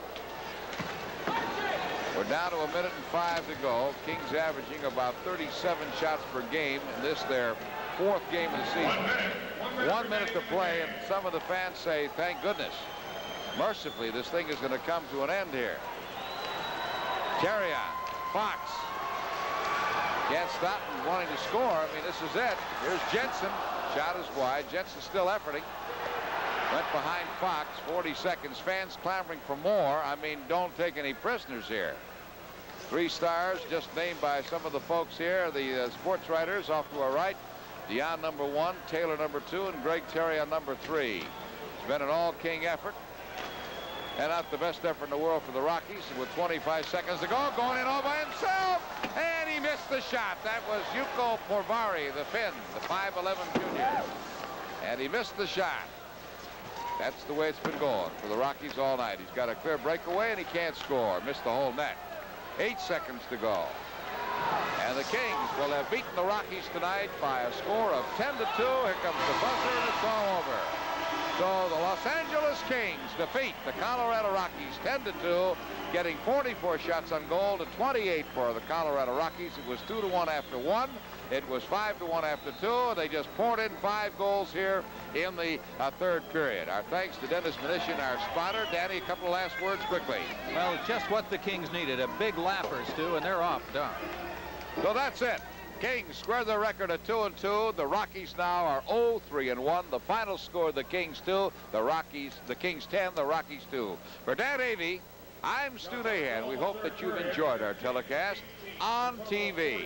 We're down to a minute and five to go. Kings averaging about thirty-seven shots per game in this their fourth game of the season. One minute, One minute, One minute to play, and some of the fans say, thank goodness. Mercifully, this thing is going to come to an end here. Terrion, Fox. Can't stop him wanting to score. I mean, this is it. Here's Jensen. Shot is wide. Jensen still efforting. Went behind Fox. forty seconds. Fans clamoring for more. I mean, don't take any prisoners here. Three stars just named by some of the folks here. The uh, sports writers off to our right. Dion number one, Taylor number two, and Greg Terry on number three. It's been an all-King effort. And not the best effort in the world for the Rockies. With twenty-five seconds to go, going in all by himself. And he he missed the shot. That was Yuko Porvari, the Finn, the five eleven junior. And he missed the shot. That's the way it's been going for the Rockies all night. He's got a clear breakaway, and he can't score. Missed the whole net. Eight seconds to go. And the Kings will have beaten the Rockies tonight by a score of ten to two. Here comes the buzzer, and it's all over. So the Los Angeles Kings defeat the Colorado Rockies ten to two, getting forty-four shots on goal to twenty-eight for the Colorado Rockies. It was two to one after one. It was five to one after two. They just poured in five goals here in the uh, third period. Our thanks to Dennis Mnuchin, our spotter. Danny, a couple of last words quickly. Well, just what the Kings needed, a big lapper, Stu, and they're off done. So that's it. Kings square their record at two and two. The Rockies now are oh three and one. The final score: the Kings two, the Rockies, the Kings ten, the Rockies two. For Dan Avey, I'm Stu Nahan. We hope that you've enjoyed our telecast on T V.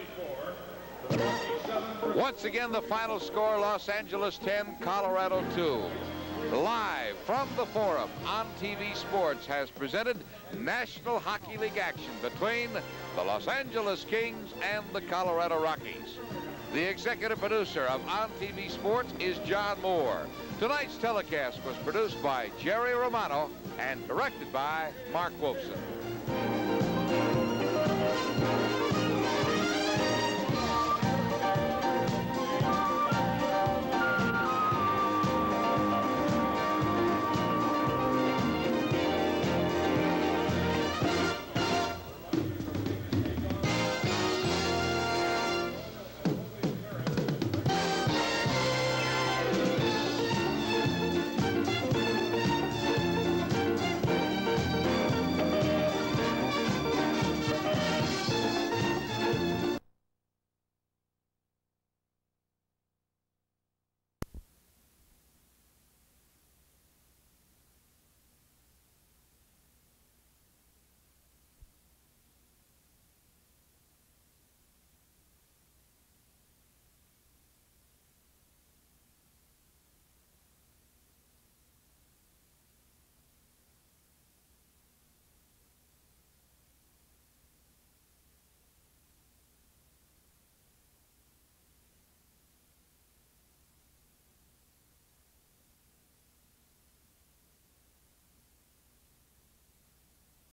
Once again, the final score: Los Angeles ten, Colorado two. Live from the Forum on T V Sports has presented National Hockey League action between the Los Angeles Kings and the Colorado Rockies. The executive producer of On T V Sports is John Moore. Tonight's telecast was produced by Jerry Romano and directed by Mark Wolfson.